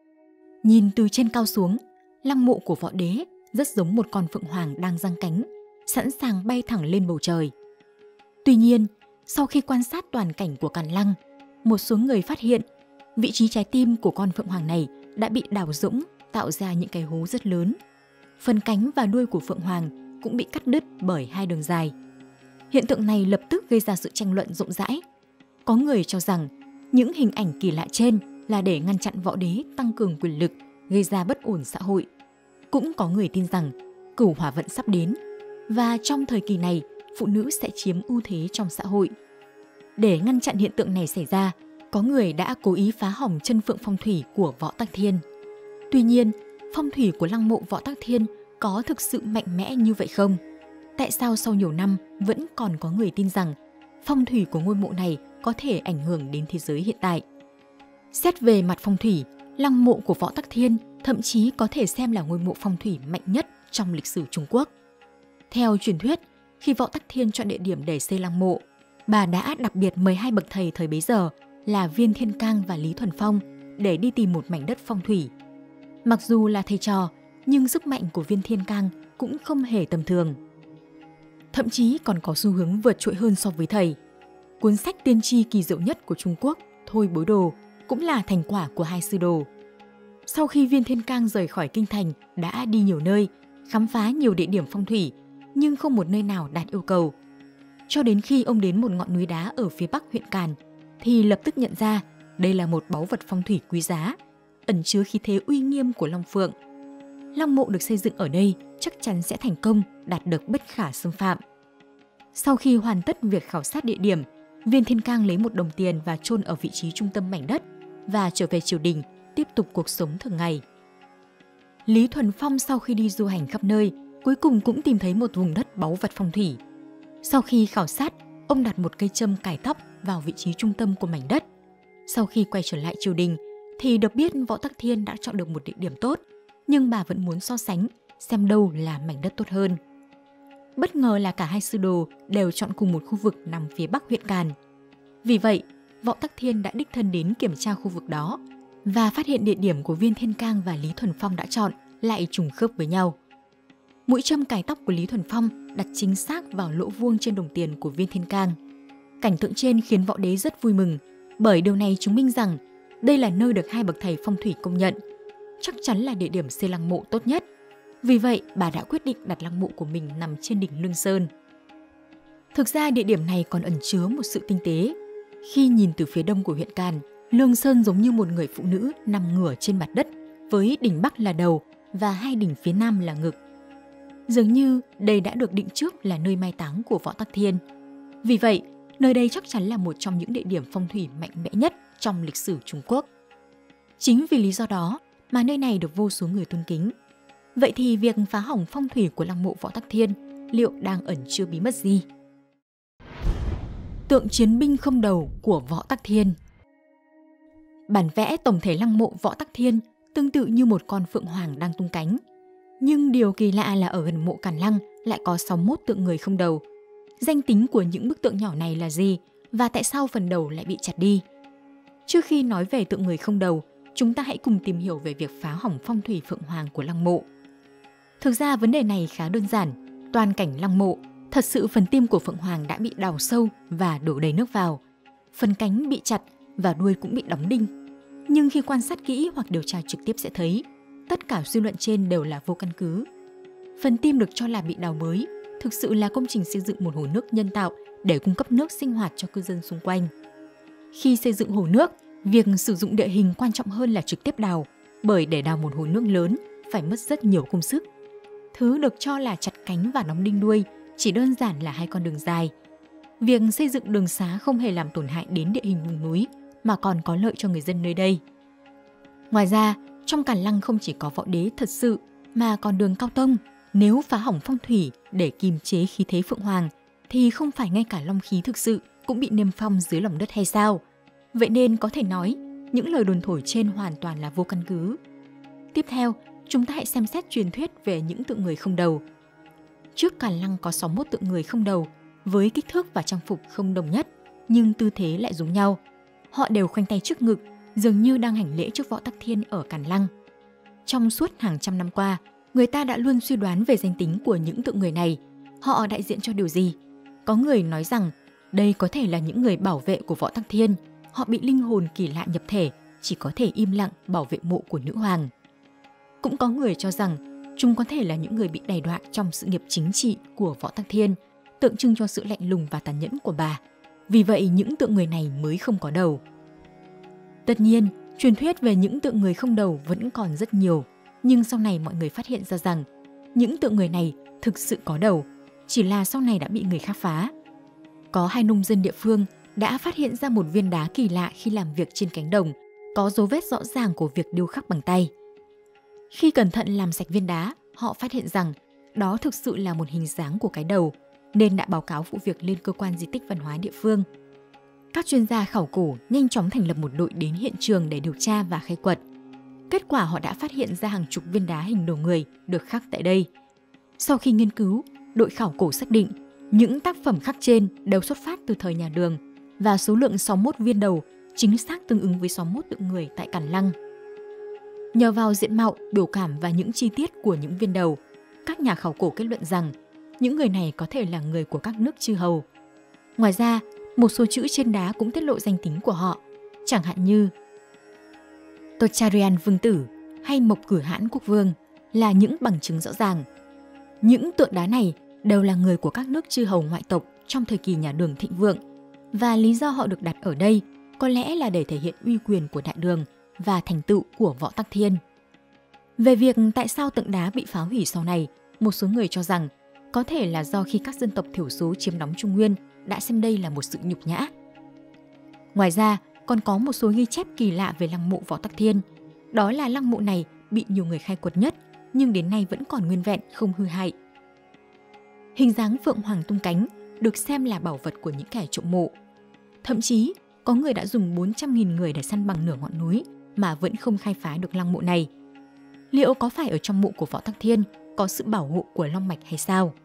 Nhìn từ trên cao xuống, lăng mộ của Võ Đế rất giống một con phượng hoàng đang giang cánh, sẵn sàng bay thẳng lên bầu trời. Tuy nhiên, sau khi quan sát toàn cảnh của Càn Lăng, một số người phát hiện vị trí trái tim của con phượng hoàng này đã bị đào rỗng, tạo ra những cái hố rất lớn. Phần cánh và đuôi của phượng hoàng cũng bị cắt đứt bởi hai đường dài. Hiện tượng này lập tức gây ra sự tranh luận rộng rãi. Có người cho rằng những hình ảnh kỳ lạ trên là để ngăn chặn Võ Đế tăng cường quyền lực, gây ra bất ổn xã hội. Cũng có người tin rằng cửu hỏa vận sắp đến và trong thời kỳ này phụ nữ sẽ chiếm ưu thế trong xã hội. Để ngăn chặn hiện tượng này xảy ra, có người đã cố ý phá hỏng chân phượng phong thủy của Võ Tắc Thiên. Tuy nhiên, phong thủy của lăng mộ Võ Tắc Thiên có thực sự mạnh mẽ như vậy không? Tại sao sau nhiều năm vẫn còn có người tin rằng phong thủy của ngôi mộ này có thể ảnh hưởng đến thế giới hiện tại? Xét về mặt phong thủy, lăng mộ của Võ Tắc Thiên thậm chí có thể xem là ngôi mộ phong thủy mạnh nhất trong lịch sử Trung Quốc. Theo truyền thuyết, khi Võ Tắc Thiên chọn địa điểm để xây lăng mộ, bà đã đặc biệt mời hai bậc thầy thời bấy giờ là Viên Thiên Cang và Lý Thuần Phong để đi tìm một mảnh đất phong thủy. Mặc dù là thầy trò, nhưng sức mạnh của Viên Thiên Cang cũng không hề tầm thường. Thậm chí còn có xu hướng vượt trội hơn so với thầy. Cuốn sách tiên tri kỳ diệu nhất của Trung Quốc, Thôi Bối Đồ, cũng là thành quả của hai sư đồ. Sau khi Viên Thiên Cang rời khỏi kinh thành, đã đi nhiều nơi, khám phá nhiều địa điểm phong thủy, nhưng không một nơi nào đạt yêu cầu. Cho đến khi ông đến một ngọn núi đá ở phía bắc huyện Càn, thì lập tức nhận ra đây là một báu vật phong thủy quý giá, ẩn chứa khí thế uy nghiêm của Long Phượng. Lăng mộ được xây dựng ở đây chắc chắn sẽ thành công, đạt được bất khả xâm phạm. Sau khi hoàn tất việc khảo sát địa điểm, Viên Thiên Cang lấy một đồng tiền và chôn ở vị trí trung tâm mảnh đất và trở về triều đình, tiếp tục cuộc sống thường ngày. Lý Thuần Phong sau khi đi du hành khắp nơi, cuối cùng cũng tìm thấy một vùng đất báu vật phong thủy. Sau khi khảo sát, ông đặt một cây châm cài tóc vào vị trí trung tâm của mảnh đất. Sau khi quay trở lại triều đình, thì được biết Võ Tắc Thiên đã chọn được một địa điểm tốt, nhưng bà vẫn muốn so sánh, xem đâu là mảnh đất tốt hơn. Bất ngờ là cả hai sư đồ đều chọn cùng một khu vực nằm phía bắc huyện Càn. Vì vậy, Võ Tắc Thiên đã đích thân đến kiểm tra khu vực đó và phát hiện địa điểm của Viên Thiên Cang và Lý Thuần Phong đã chọn lại trùng khớp với nhau. Mũi châm cài tóc của Lý Thuần Phong đặt chính xác vào lỗ vuông trên đồng tiền của Viên Thiên Cang. Cảnh tượng trên khiến Võ Đế rất vui mừng, bởi điều này chứng minh rằng đây là nơi được hai bậc thầy phong thủy công nhận, chắc chắn là địa điểm xây lăng mộ tốt nhất. Vì vậy, bà đã quyết định đặt lăng mộ của mình nằm trên đỉnh Lương Sơn. Thực ra địa điểm này còn ẩn chứa một sự tinh tế. Khi nhìn từ phía đông của huyện Càn, Lương Sơn giống như một người phụ nữ nằm ngửa trên mặt đất, với đỉnh bắc là đầu và hai đỉnh phía nam là ngực. Dường như đây đã được định trước là nơi mai táng của Võ Tắc Thiên. Vì vậy, nơi đây chắc chắn là một trong những địa điểm phong thủy mạnh mẽ nhất trong lịch sử Trung Quốc. Chính vì lý do đó mà nơi này được vô số người tôn kính. Vậy thì việc phá hỏng phong thủy của lăng mộ Võ Tắc Thiên liệu đang ẩn chứa bí mật gì? Tượng chiến binh không đầu của Võ Tắc Thiên. Bản vẽ tổng thể lăng mộ Võ Tắc Thiên tương tự như một con phượng hoàng đang tung cánh. Nhưng điều kỳ lạ là ở gần mộ Càn Lăng lại có 61 tượng người không đầu. Danh tính của những bức tượng nhỏ này là gì và tại sao phần đầu lại bị chặt đi? Trước khi nói về tượng người không đầu, chúng ta hãy cùng tìm hiểu về việc phá hỏng phong thủy phượng hoàng của lăng mộ. Thực ra vấn đề này khá đơn giản. Toàn cảnh lăng mộ, thật sự phần tim của phượng hoàng đã bị đào sâu và đổ đầy nước vào. Phần cánh bị chặt và đuôi cũng bị đóng đinh. Nhưng khi quan sát kỹ hoặc điều tra trực tiếp sẽ thấy, tất cả suy luận trên đều là vô căn cứ. Phần tim được cho là bị đào bới, thực sự là công trình xây dựng một hồ nước nhân tạo để cung cấp nước sinh hoạt cho cư dân xung quanh. Khi xây dựng hồ nước, việc sử dụng địa hình quan trọng hơn là trực tiếp đào, bởi để đào một hồ nước lớn phải mất rất nhiều công sức. Thứ được cho là chặt cánh và đóng đinh đuôi chỉ đơn giản là 2 con đường dài. Việc xây dựng đường xá không hề làm tổn hại đến địa hình vùng núi mà còn có lợi cho người dân nơi đây. Ngoài ra, trong Càn Lăng không chỉ có võ đế thật sự mà còn đường Cao Tông. Nếu phá hỏng phong thủy để kiềm chế khí thế phượng hoàng thì không phải ngay cả long khí thực sự cũng bị niêm phong dưới lòng đất hay sao? Vậy nên có thể nói, những lời đồn thổi trên hoàn toàn là vô căn cứ. Tiếp theo, chúng ta hãy xem xét truyền thuyết về những tượng người không đầu. Trước Càn Lăng có 61 tượng người không đầu, với kích thước và trang phục không đồng nhất, nhưng tư thế lại giống nhau. Họ đều khoanh tay trước ngực, dường như đang hành lễ trước Võ Tắc Thiên ở Càn Lăng. Trong suốt hàng trăm năm qua, người ta đã luôn suy đoán về danh tính của những tượng người này. Họ đại diện cho điều gì? Có người nói rằng đây có thể là những người bảo vệ của Võ Tắc Thiên. Họ bị linh hồn kỳ lạ nhập thể, chỉ có thể im lặng bảo vệ mộ của nữ hoàng. Cũng có người cho rằng chúng có thể là những người bị đày đọa trong sự nghiệp chính trị của Võ Tắc Thiên, tượng trưng cho sự lạnh lùng và tàn nhẫn của bà. Vì vậy những tượng người này mới không có đầu. Tất nhiên, truyền thuyết về những tượng người không đầu vẫn còn rất nhiều, nhưng sau này mọi người phát hiện ra rằng những tượng người này thực sự có đầu, chỉ là sau này đã bị người khác phá. Có 2 nông dân địa phương đã phát hiện ra một viên đá kỳ lạ khi làm việc trên cánh đồng, có dấu vết rõ ràng của việc điêu khắc bằng tay. Khi cẩn thận làm sạch viên đá, họ phát hiện rằng đó thực sự là một hình dáng của cái đầu, nên đã báo cáo vụ việc lên cơ quan di tích văn hóa địa phương. Các chuyên gia khảo cổ nhanh chóng thành lập một đội đến hiện trường để điều tra và khai quật. Kết quả họ đã phát hiện ra hàng chục viên đá hình đầu người được khắc tại đây. Sau khi nghiên cứu, đội khảo cổ xác định những tác phẩm khắc trên đều xuất phát từ thời nhà Đường và số lượng 61 viên đầu chính xác tương ứng với 61 tượng người tại Càn Lăng. Nhờ vào diện mạo, biểu cảm và những chi tiết của những viên đầu, các nhà khảo cổ kết luận rằng những người này có thể là người của các nước chư hầu. Ngoài ra, một số chữ trên đá cũng tiết lộ danh tính của họ, chẳng hạn như Tocharian Vương Tử hay Mộc Cử Hãn Quốc Vương là những bằng chứng rõ ràng. Những tượng đá này đều là người của các nước chư hầu ngoại tộc trong thời kỳ nhà Đường thịnh vượng, và lý do họ được đặt ở đây có lẽ là để thể hiện uy quyền của Đại Đường và thành tựu của Võ Tắc Thiên. Về việc tại sao tượng đá bị phá hủy sau này, một số người cho rằng có thể là do khi các dân tộc thiểu số chiếm đóng Trung Nguyên đã xem đây là một sự nhục nhã. Ngoài ra, còn có một số ghi chép kỳ lạ về lăng mộ Võ Tắc Thiên. Đó là lăng mộ này bị nhiều người khai quật nhất, nhưng đến nay vẫn còn nguyên vẹn, không hư hại. Hình dáng phượng hoàng tung cánh được xem là bảo vật của những kẻ trộm mộ. Thậm chí, có người đã dùng 400.000 người để săn bằng nửa ngọn núi mà vẫn không khai phá được lăng mộ này. Liệu có phải ở trong mộ của Võ Tắc Thiên có sự bảo hộ của long mạch hay sao?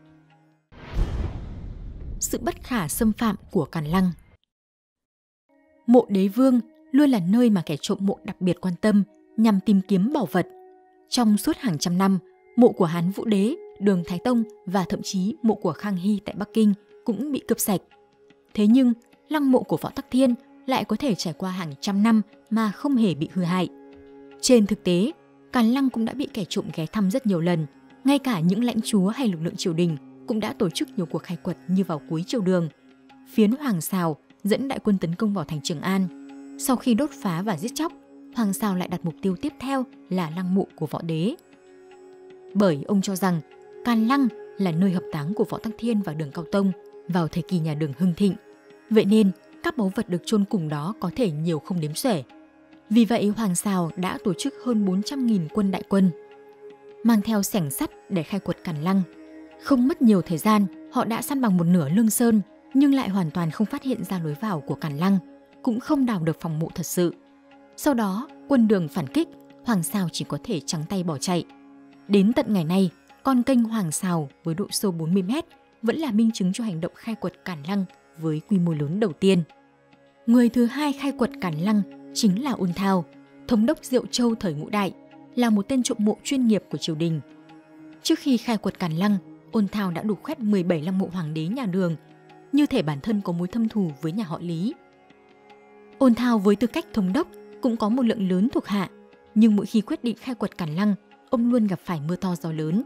Sự bất khả xâm phạm của Càn Lăng. Mộ Đế Vương luôn là nơi mà kẻ trộm mộ đặc biệt quan tâm nhằm tìm kiếm bảo vật. Trong suốt hàng trăm năm, mộ của Hán Vũ Đế, Đường Thái Tông và thậm chí mộ của Khang Hy tại Bắc Kinh cũng bị cướp sạch. Thế nhưng, lăng mộ của Võ Tắc Thiên lại có thể trải qua hàng trăm năm mà không hề bị hư hại. Trên thực tế, Càn Lăng cũng đã bị kẻ trộm ghé thăm rất nhiều lần. Ngay cả những lãnh chúa hay lực lượng triều đình cũng đã tổ chức nhiều cuộc khai quật như vào cuối triều Đường. Phiến Hoàng Sào dẫn đại quân tấn công vào thành Trường An. Sau khi đốt phá và giết chóc, Hoàng Sào lại đặt mục tiêu tiếp theo là lăng mộ của Võ Đế. Bởi ông cho rằng Càn Lăng là nơi hợp táng của Võ Tắc Thiên và Đường Cao Tông vào thời kỳ nhà Đường hưng thịnh. Vậy nên, các báu vật được chôn cùng đó có thể nhiều không đếm xuể. Vì vậy, Hoàng Sào đã tổ chức hơn 400.000 quân đại quân, mang theo xẻng sắt để khai quật Càn Lăng. Không mất nhiều thời gian, họ đã săn bằng một nửa Lương Sơn, nhưng lại hoàn toàn không phát hiện ra lối vào của Càn Lăng, cũng không đào được phòng mộ thật sự. Sau đó, quân Đường phản kích, Hoàng Sào chỉ có thể trắng tay bỏ chạy. Đến tận ngày nay, con kênh Hoàng Sào với độ sâu 40 m vẫn là minh chứng cho hành động khai quật Càn Lăng với quy mô lớn đầu tiên. Người thứ hai khai quật Càn Lăng chính là Ôn Thao, thống đốc Diệu Châu thời Ngũ Đại, là một tên trộm mộ chuyên nghiệp của triều đình. Trước khi khai quật Càn Lăng, Ôn Thao đã đục khoét 17 lăng mộ hoàng đế nhà Đường, như thể bản thân có mối thâm thù với nhà họ Lý. Ôn Thao với tư cách thống đốc cũng có một lượng lớn thuộc hạ, nhưng mỗi khi quyết định khai quật Càn Lăng, ông luôn gặp phải mưa to gió lớn.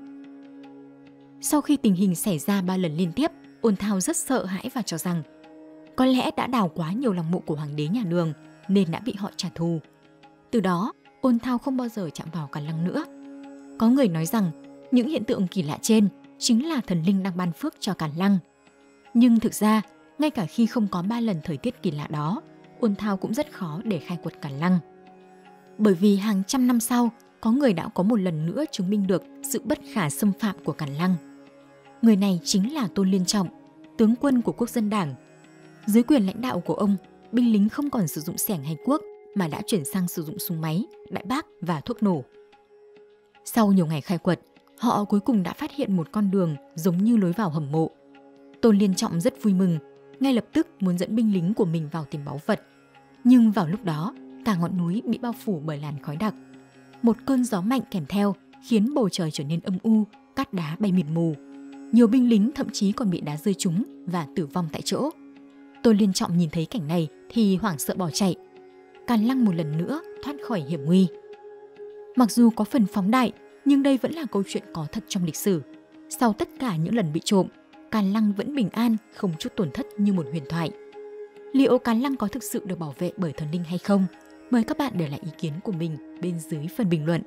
Sau khi tình hình xảy ra 3 lần liên tiếp, Ôn Thao rất sợ hãi và cho rằng có lẽ đã đào quá nhiều lăng mộ của hoàng đế nhà Đường nên đã bị họ trả thù. Từ đó, Ôn Thao không bao giờ chạm vào Càn Lăng nữa. Có người nói rằng những hiện tượng kỳ lạ trên chính là thần linh đang ban phước cho Càn Lăng. Nhưng thực ra, ngay cả khi không có 3 lần thời tiết kỳ lạ đó, Ôn Thao cũng rất khó để khai quật Càn Lăng. Bởi vì hàng trăm năm sau, có người đã có một lần nữa chứng minh được sự bất khả xâm phạm của Càn Lăng. Người này chính là Tôn Liên Trọng, tướng quân của Quốc dân Đảng. Dưới quyền lãnh đạo của ông, binh lính không còn sử dụng xẻng hay cuốc mà đã chuyển sang sử dụng súng máy, đại bác và thuốc nổ. Sau nhiều ngày khai quật, họ cuối cùng đã phát hiện một con đường giống như lối vào hầm mộ. Tôn Liên Trọng rất vui mừng, ngay lập tức muốn dẫn binh lính của mình vào tìm báu vật. Nhưng vào lúc đó, cả ngọn núi bị bao phủ bởi làn khói đặc. Một cơn gió mạnh kèm theo khiến bầu trời trở nên âm u, cát đá bay mịt mù. Nhiều binh lính thậm chí còn bị đá rơi trúng và tử vong tại chỗ. Tôn Liên Trọng nhìn thấy cảnh này thì hoảng sợ bỏ chạy. Càn Lăng một lần nữa thoát khỏi hiểm nguy. Mặc dù có phần phóng đại, nhưng đây vẫn là câu chuyện có thật trong lịch sử. Sau tất cả những lần bị trộm, Càn Lăng vẫn bình an, không chút tổn thất như một huyền thoại. Liệu Càn Lăng có thực sự được bảo vệ bởi thần linh hay không? Mời các bạn để lại ý kiến của mình bên dưới phần bình luận.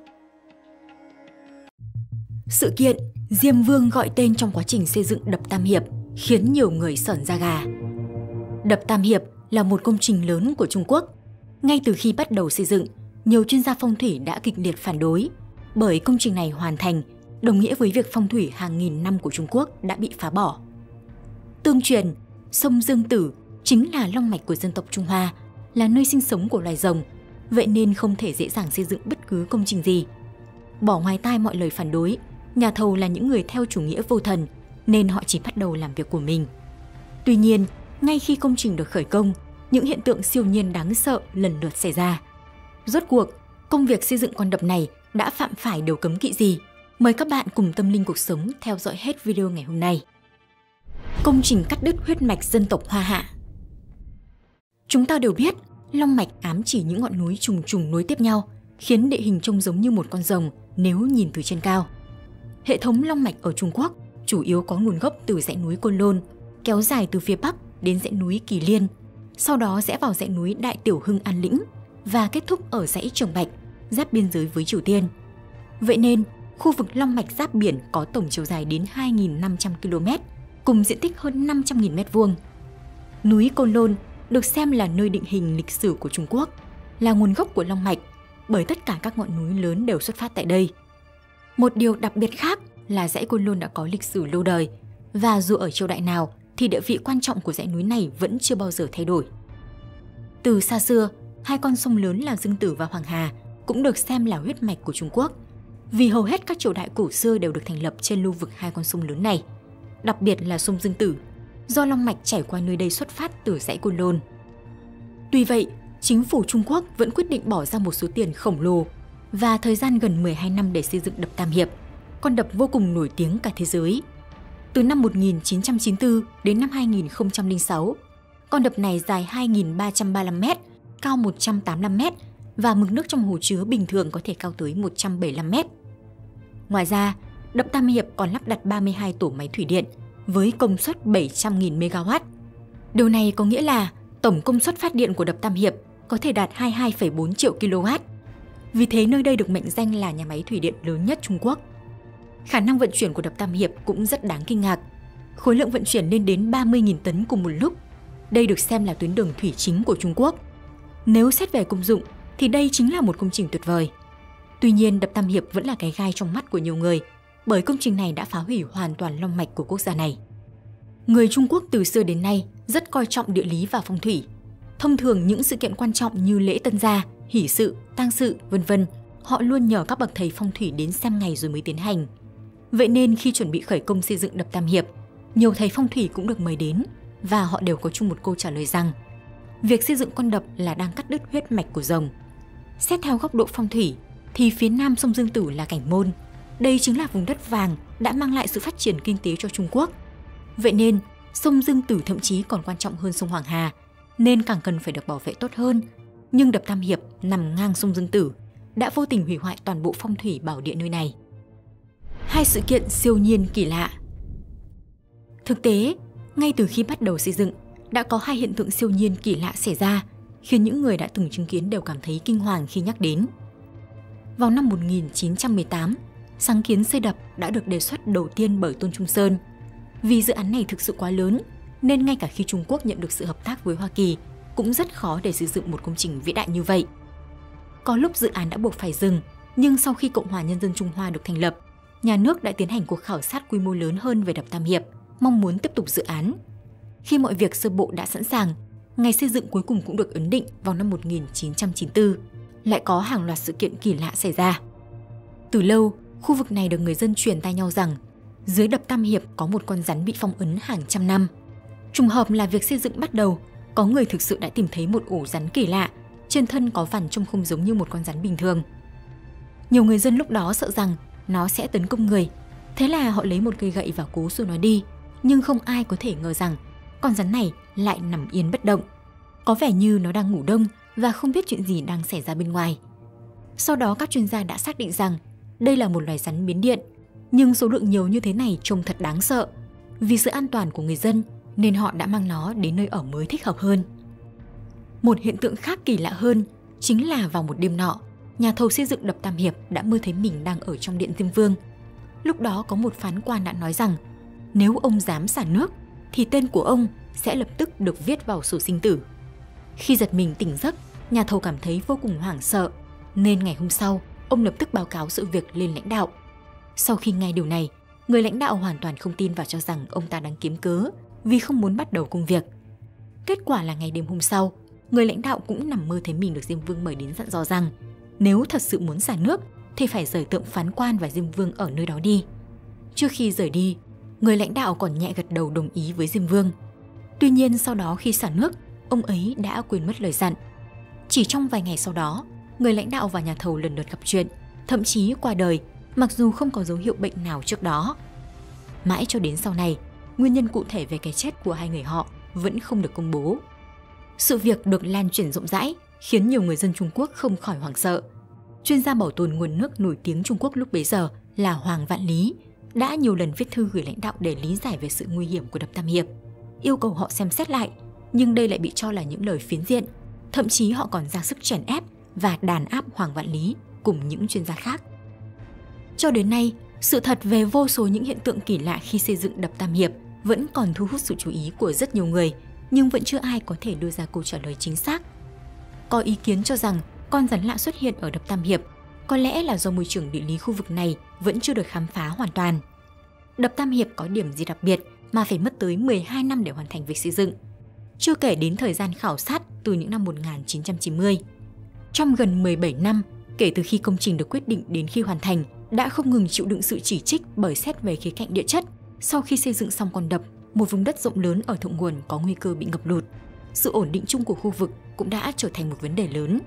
Sự kiện Diêm Vương gọi tên trong quá trình xây dựng đập Tam Hiệp khiến nhiều người sởn da gà. Đập Tam Hiệp là một công trình lớn của Trung Quốc. Ngay từ khi bắt đầu xây dựng, nhiều chuyên gia phong thủy đã kịch liệt phản đối, bởi công trình này hoàn thành đồng nghĩa với việc phong thủy hàng nghìn năm của Trung Quốc đã bị phá bỏ. Tương truyền, sông Dương Tử chính là long mạch của dân tộc Trung Hoa, là nơi sinh sống của loài rồng, vậy nên không thể dễ dàng xây dựng bất cứ công trình gì. Bỏ ngoài tai mọi lời phản đối, nhà thầu là những người theo chủ nghĩa vô thần, nên họ chỉ bắt đầu làm việc của mình. Tuy nhiên, ngay khi công trình được khởi công, những hiện tượng siêu nhiên đáng sợ lần lượt xảy ra. Rốt cuộc, công việc xây dựng con đập này đã phạm phải điều cấm kỵ gì? Mời các bạn cùng Tâm Linh Cuộc Sống theo dõi hết video ngày hôm nay. Công trình cắt đứt huyết mạch dân tộc Hoa Hạ. Chúng ta đều biết, long mạch ám chỉ những ngọn núi trùng trùng nối tiếp nhau, khiến địa hình trông giống như một con rồng nếu nhìn từ trên cao. Hệ thống long mạch ở Trung Quốc chủ yếu có nguồn gốc từ dãy núi Côn Lôn, kéo dài từ phía Bắc đến dãy núi Kỳ Liên, sau đó rẽ vào dãy núi Đại Tiểu Hưng An Lĩnh và kết thúc ở dãy Trường Bạch, giáp biên giới với Triều Tiên. Vậy nên, khu vực long mạch giáp biển có tổng chiều dài đến 2.500 km, cùng diện tích hơn 500.000 m². Núi Côn Lôn được xem là nơi định hình lịch sử của Trung Quốc, là nguồn gốc của long mạch, bởi tất cả các ngọn núi lớn đều xuất phát tại đây. Một điều đặc biệt khác là dãy Côn Lôn đã có lịch sử lâu đời, và dù ở triều đại nào thì địa vị quan trọng của dãy núi này vẫn chưa bao giờ thay đổi. Từ xa xưa, hai con sông lớn là Dương Tử và Hoàng Hà cũng được xem là huyết mạch của Trung Quốc, vì hầu hết các triều đại cổ xưa đều được thành lập trên lưu vực hai con sông lớn này, đặc biệt là sông Dương Tử, do long mạch chảy qua nơi đây xuất phát từ dãy Côn Lôn. Tuy vậy, chính phủ Trung Quốc vẫn quyết định bỏ ra một số tiền khổng lồ và thời gian gần 12 năm để xây dựng đập Tam Hiệp, con đập vô cùng nổi tiếng cả thế giới. Từ năm 1994 đến năm 2006, con đập này dài 2.335 m, cao 185 m và mực nước trong hồ chứa bình thường có thể cao tới 175 m. Ngoài ra, đập Tam Hiệp còn lắp đặt 32 tổ máy thủy điện với công suất 700.000 MW. Điều này có nghĩa là tổng công suất phát điện của đập Tam Hiệp có thể đạt 22,4 triệu kW. Vì thế nơi đây được mệnh danh là nhà máy thủy điện lớn nhất Trung Quốc. Khả năng vận chuyển của đập Tam Hiệp cũng rất đáng kinh ngạc. Khối lượng vận chuyển lên đến 30.000 tấn cùng một lúc. Đây được xem là tuyến đường thủy chính của Trung Quốc. Nếu xét về công dụng thì đây chính là một công trình tuyệt vời. Tuy nhiên, đập Tam Hiệp vẫn là cái gai trong mắt của nhiều người, bởi công trình này đã phá hủy hoàn toàn long mạch của quốc gia này. Người Trung Quốc từ xưa đến nay rất coi trọng địa lý và phong thủy. Thông thường những sự kiện quan trọng như lễ tân gia, hỷ sự, tang sự, v.v. họ luôn nhờ các bậc thầy phong thủy đến xem ngày rồi mới tiến hành. Vậy nên khi chuẩn bị khởi công xây dựng đập Tam Hiệp, nhiều thầy phong thủy cũng được mời đến và họ đều có chung một câu trả lời rằng việc xây dựng con đập là đang cắt đứt huyết mạch của rồng. Xét theo góc độ phong thủy thì phía nam sông Dương Tử là cảnh môn. Đây chính là vùng đất vàng đã mang lại sự phát triển kinh tế cho Trung Quốc. Vậy nên, sông Dương Tử thậm chí còn quan trọng hơn sông Hoàng Hà, nên càng cần phải được bảo vệ tốt hơn. Nhưng đập Tam Hiệp nằm ngang sông Dương Tử đã vô tình hủy hoại toàn bộ phong thủy bảo địa nơi này. Hai sự kiện siêu nhiên kỳ lạ. Thực tế, ngay từ khi bắt đầu xây dựng, đã có hai hiện tượng siêu nhiên kỳ lạ xảy ra, khiến những người đã từng chứng kiến đều cảm thấy kinh hoàng khi nhắc đến. Vào năm 1918, sáng kiến xây đập đã được đề xuất đầu tiên bởi Tôn Trung Sơn. Vì dự án này thực sự quá lớn, nên ngay cả khi Trung Quốc nhận được sự hợp tác với Hoa Kỳ, cũng rất khó để xây dựng một công trình vĩ đại như vậy. Có lúc dự án đã buộc phải dừng, nhưng sau khi Cộng hòa Nhân dân Trung Hoa được thành lập, nhà nước đã tiến hành cuộc khảo sát quy mô lớn hơn về đập Tam Hiệp, mong muốn tiếp tục dự án. Khi mọi việc sơ bộ đã sẵn sàng, ngày xây dựng cuối cùng cũng được ấn định vào năm 1994, lại có hàng loạt sự kiện kỳ lạ xảy ra. Từ lâu, khu vực này được người dân truyền tai nhau rằng dưới đập Tam Hiệp có một con rắn bị phong ấn hàng trăm năm. Trùng hợp là việc xây dựng bắt đầu, có người thực sự đã tìm thấy một ổ rắn kỳ lạ, trên thân có vằn trông không giống như một con rắn bình thường. Nhiều người dân lúc đó sợ rằng nó sẽ tấn công người, thế là họ lấy một cây gậy và cố xua nó đi, nhưng không ai có thể ngờ rằng con rắn này lại nằm yên bất động. Có vẻ như nó đang ngủ đông và không biết chuyện gì đang xảy ra bên ngoài. Sau đó các chuyên gia đã xác định rằng đây là một loài rắn biến điện, nhưng số lượng nhiều như thế này trông thật đáng sợ. Vì sự an toàn của người dân nên họ đã mang nó đến nơi ở mới thích hợp hơn. Một hiện tượng khác kỳ lạ hơn chính là vào một đêm nọ, nhà thầu xây dựng đập Tam Hiệp đã mơ thấy mình đang ở trong điện Diêm Vương. Lúc đó có một phán quan đã nói rằng nếu ông dám xả nước thì tên của ông sẽ lập tức được viết vào sổ sinh tử. Khi giật mình tỉnh giấc, nhà thầu cảm thấy vô cùng hoảng sợ, nên ngày hôm sau, ông lập tức báo cáo sự việc lên lãnh đạo. Sau khi nghe điều này, người lãnh đạo hoàn toàn không tin và cho rằng ông ta đang kiếm cớ vì không muốn bắt đầu công việc. Kết quả là ngày đêm hôm sau, người lãnh đạo cũng nằm mơ thấy mình được Diêm Vương mời đến dặn dò rằng nếu thật sự muốn xả nước thì phải rời tượng phán quan và Diêm Vương ở nơi đó đi. Trước khi rời đi, người lãnh đạo còn nhẹ gật đầu đồng ý với Diêm Vương. Tuy nhiên sau đó khi xả nước, ông ấy đã quên mất lời dặn. Chỉ trong vài ngày sau đó, người lãnh đạo và nhà thầu lần lượt gặp chuyện, thậm chí qua đời, mặc dù không có dấu hiệu bệnh nào trước đó. Mãi cho đến sau này, nguyên nhân cụ thể về cái chết của hai người họ vẫn không được công bố. Sự việc được lan truyền rộng rãi, khiến nhiều người dân Trung Quốc không khỏi hoảng sợ. Chuyên gia bảo tồn nguồn nước nổi tiếng Trung Quốc lúc bấy giờ là Hoàng Vạn Lý đã nhiều lần viết thư gửi lãnh đạo để lý giải về sự nguy hiểm của đập Tam Hiệp, yêu cầu họ xem xét lại, nhưng đây lại bị cho là những lời phiến diện. Thậm chí họ còn ra sức chèn ép và đàn áp Hoàng Vạn Lý cùng những chuyên gia khác. Cho đến nay, sự thật về vô số những hiện tượng kỳ lạ khi xây dựng đập Tam Hiệp vẫn còn thu hút sự chú ý của rất nhiều người, nhưng vẫn chưa ai có thể đưa ra câu trả lời chính xác. Có ý kiến cho rằng con rắn lạ xuất hiện ở đập Tam Hiệp có lẽ là do môi trường địa lý khu vực này vẫn chưa được khám phá hoàn toàn. Đập Tam Hiệp có điểm gì đặc biệt mà phải mất tới 12 năm để hoàn thành việc xây dựng, chưa kể đến thời gian khảo sát từ những năm 1990. Trong gần 17 năm kể từ khi công trình được quyết định đến khi hoàn thành, đã không ngừng chịu đựng sự chỉ trích bởi xét về khía cạnh địa chất. Sau khi xây dựng xong con đập, một vùng đất rộng lớn ở thượng nguồn có nguy cơ bị ngập lụt. Sự ổn định chung của khu vực cũng đã trở thành một vấn đề lớn.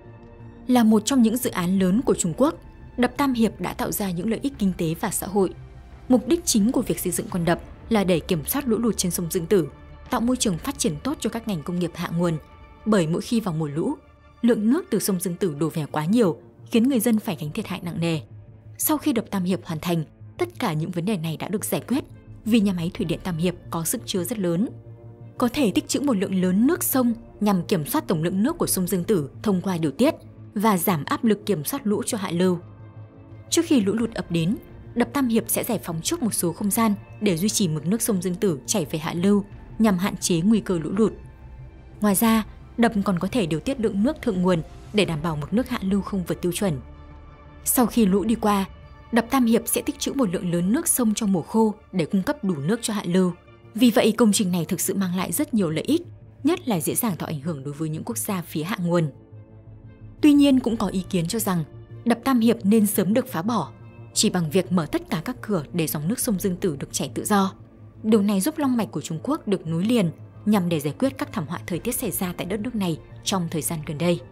Là một trong những dự án lớn của Trung Quốc, đập Tam Hiệp đã tạo ra những lợi ích kinh tế và xã hội. Mục đích chính của việc xây dựng con đập là để kiểm soát lũ lụt trên sông Dương Tử, tạo môi trường phát triển tốt cho các ngành công nghiệp hạ nguồn. Bởi mỗi khi vào mùa lũ, lượng nước từ sông Dương Tử đổ về quá nhiều, khiến người dân phải gánh thiệt hại nặng nề. Sau khi đập Tam Hiệp hoàn thành, tất cả những vấn đề này đã được giải quyết vì nhà máy thủy điện Tam Hiệp có sức chứa rất lớn, có thể tích trữ một lượng lớn nước sông nhằm kiểm soát tổng lượng nước của sông Dương Tử thông qua điều tiết và giảm áp lực kiểm soát lũ cho hạ lưu. Trước khi lũ lụt ập đến, đập Tam Hiệp sẽ giải phóng trước một số không gian để duy trì mực nước sông Dương Tử chảy về hạ lưu nhằm hạn chế nguy cơ lũ lụt. Ngoài ra, đập còn có thể điều tiết lượng nước thượng nguồn để đảm bảo mực nước hạ lưu không vượt tiêu chuẩn. Sau khi lũ đi qua, đập Tam Hiệp sẽ tích trữ một lượng lớn nước sông trong mùa khô để cung cấp đủ nước cho hạ lưu. Vì vậy, công trình này thực sự mang lại rất nhiều lợi ích, nhất là dễ dàng tạo ảnh hưởng đối với những quốc gia phía hạ nguồn. Tuy nhiên, cũng có ý kiến cho rằng đập Tam Hiệp nên sớm được phá bỏ, chỉ bằng việc mở tất cả các cửa để dòng nước sông Dương Tử được chảy tự do. Điều này giúp long mạch của Trung Quốc được nối liền nhằm để giải quyết các thảm họa thời tiết xảy ra tại đất nước này trong thời gian gần đây.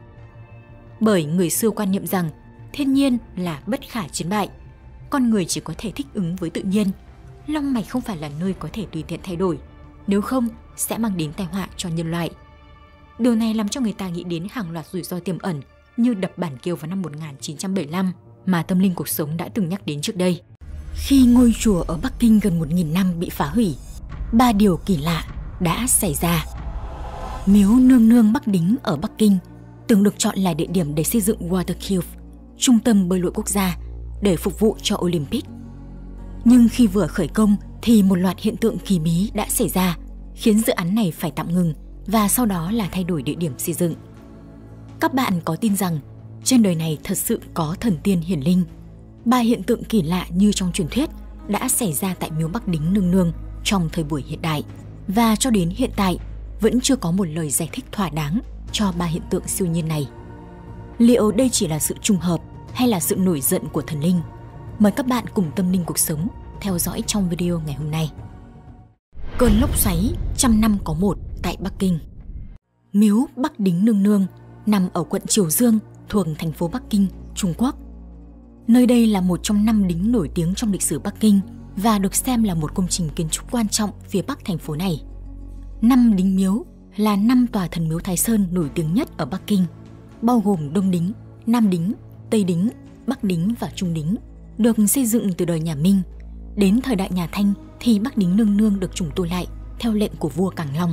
Bởi người xưa quan niệm rằng thiên nhiên là bất khả chiến bại, con người chỉ có thể thích ứng với tự nhiên. Long mạch không phải là nơi có thể tùy tiện thay đổi, nếu không sẽ mang đến tai họa cho nhân loại. Điều này làm cho người ta nghĩ đến hàng loạt rủi ro tiềm ẩn như đập Bản Kiều vào năm 1975 mà Tâm Linh Cuộc Sống đã từng nhắc đến trước đây. Khi ngôi chùa ở Bắc Kinh gần 1.000 năm bị phá hủy, 3 điều kỳ lạ đã xảy ra. Miếu Nương Nương Bắc Đính ở Bắc Kinh từng được chọn là địa điểm để xây dựng Watercube, trung tâm bơi lội quốc gia, để phục vụ cho Olympic. Nhưng khi vừa khởi công thì một loạt hiện tượng kỳ bí đã xảy ra, khiến dự án này phải tạm ngừng và sau đó là thay đổi địa điểm xây dựng. Các bạn có tin rằng trên đời này thật sự có thần tiên hiển linh? 3 hiện tượng kỳ lạ như trong truyền thuyết đã xảy ra tại miếu Bắc Đính Nương Nương trong thời buổi hiện đại, và cho đến hiện tại vẫn chưa có một lời giải thích thỏa đáng cho 3 hiện tượng siêu nhiên này. Liệu đây chỉ là sự trùng hợp hay là sự nổi giận của thần linh? Mời các bạn cùng Tâm Linh Cuộc Sống theo dõi trong video ngày hôm nay. Cơn lốc xoáy trăm năm có một tại Bắc Kinh. Miếu Bắc Đính Nương Nương nằm ở quận Triều Dương thuộc thành phố Bắc Kinh, Trung Quốc. Nơi đây là một trong 5 đính nổi tiếng trong lịch sử Bắc Kinh và được xem là một công trình kiến trúc quan trọng phía bắc thành phố này. 5 đính miếu là 5 tòa thần miếu Thái Sơn nổi tiếng nhất ở Bắc Kinh, bao gồm Đông Đính, Nam Đính, Tây Đính, Bắc Đính và Trung Đính, được xây dựng từ đời nhà Minh. Đến thời đại nhà Thanh thì Bắc Đính Nương Nương được trùng tu lại theo lệnh của vua Càng Long.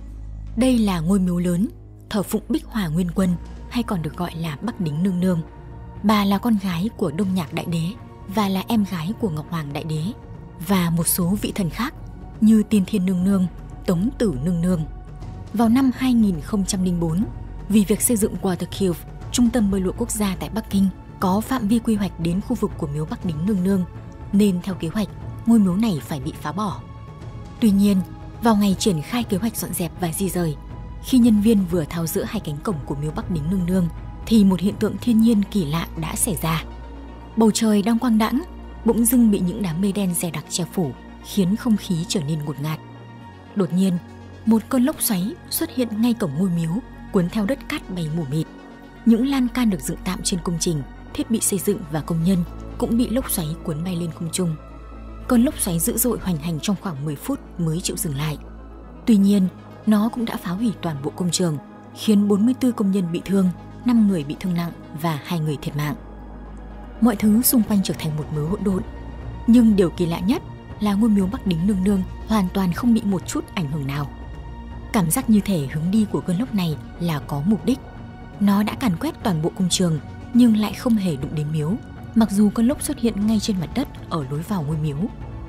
Đây là ngôi miếu lớn, thờ phụng Bích Hòa Nguyên Quân, hay còn được gọi là Bắc Đính Nương Nương. Bà là con gái của Đông Nhạc Đại Đế và là em gái của Ngọc Hoàng Đại Đế, và một số vị thần khác như Tiên Thiên Nương Nương, Tống Tử Nương Nương. Vào năm 2004, vì việc xây dựng Watercube, trung tâm bơi lội quốc gia tại Bắc Kinh, có phạm vi quy hoạch đến khu vực của miếu Bắc Đính Nương Nương, nên theo kế hoạch, ngôi miếu này phải bị phá bỏ. Tuy nhiên, vào ngày triển khai kế hoạch dọn dẹp và di rời, khi nhân viên vừa tháo dỡ 2 cánh cổng của miếu Bắc Đính Nương Nương, thì một hiện tượng thiên nhiên kỳ lạ đã xảy ra. Bầu trời đang quang đãng, bỗng dưng bị những đám mây đen dày đặc che phủ, khiến không khí trở nên ngột ngạt. Đột nhiên, một cơn lốc xoáy xuất hiện ngay cổng ngôi miếu, cuốn theo đất cát bay mù mịt. Những lan can được dựng tạm trên công trình, thiết bị xây dựng và công nhân cũng bị lốc xoáy cuốn bay lên không trung. Cơn lốc xoáy dữ dội hoành hành trong khoảng 10 phút mới chịu dừng lại. Tuy nhiên, nó cũng đã phá hủy toàn bộ công trường, khiến 44 công nhân bị thương, 5 người bị thương nặng và 2 người thiệt mạng. Mọi thứ xung quanh trở thành một mớ hỗn độn. Nhưng điều kỳ lạ nhất là ngôi miếu Bắc Đính Nương Nương hoàn toàn không bị một chút ảnh hưởng nào. Cảm giác như thể hướng đi của cơn lốc này là có mục đích. Nó đã càn quét toàn bộ công trường nhưng lại không hề đụng đến miếu, mặc dù cơn lốc xuất hiện ngay trên mặt đất ở lối vào ngôi miếu.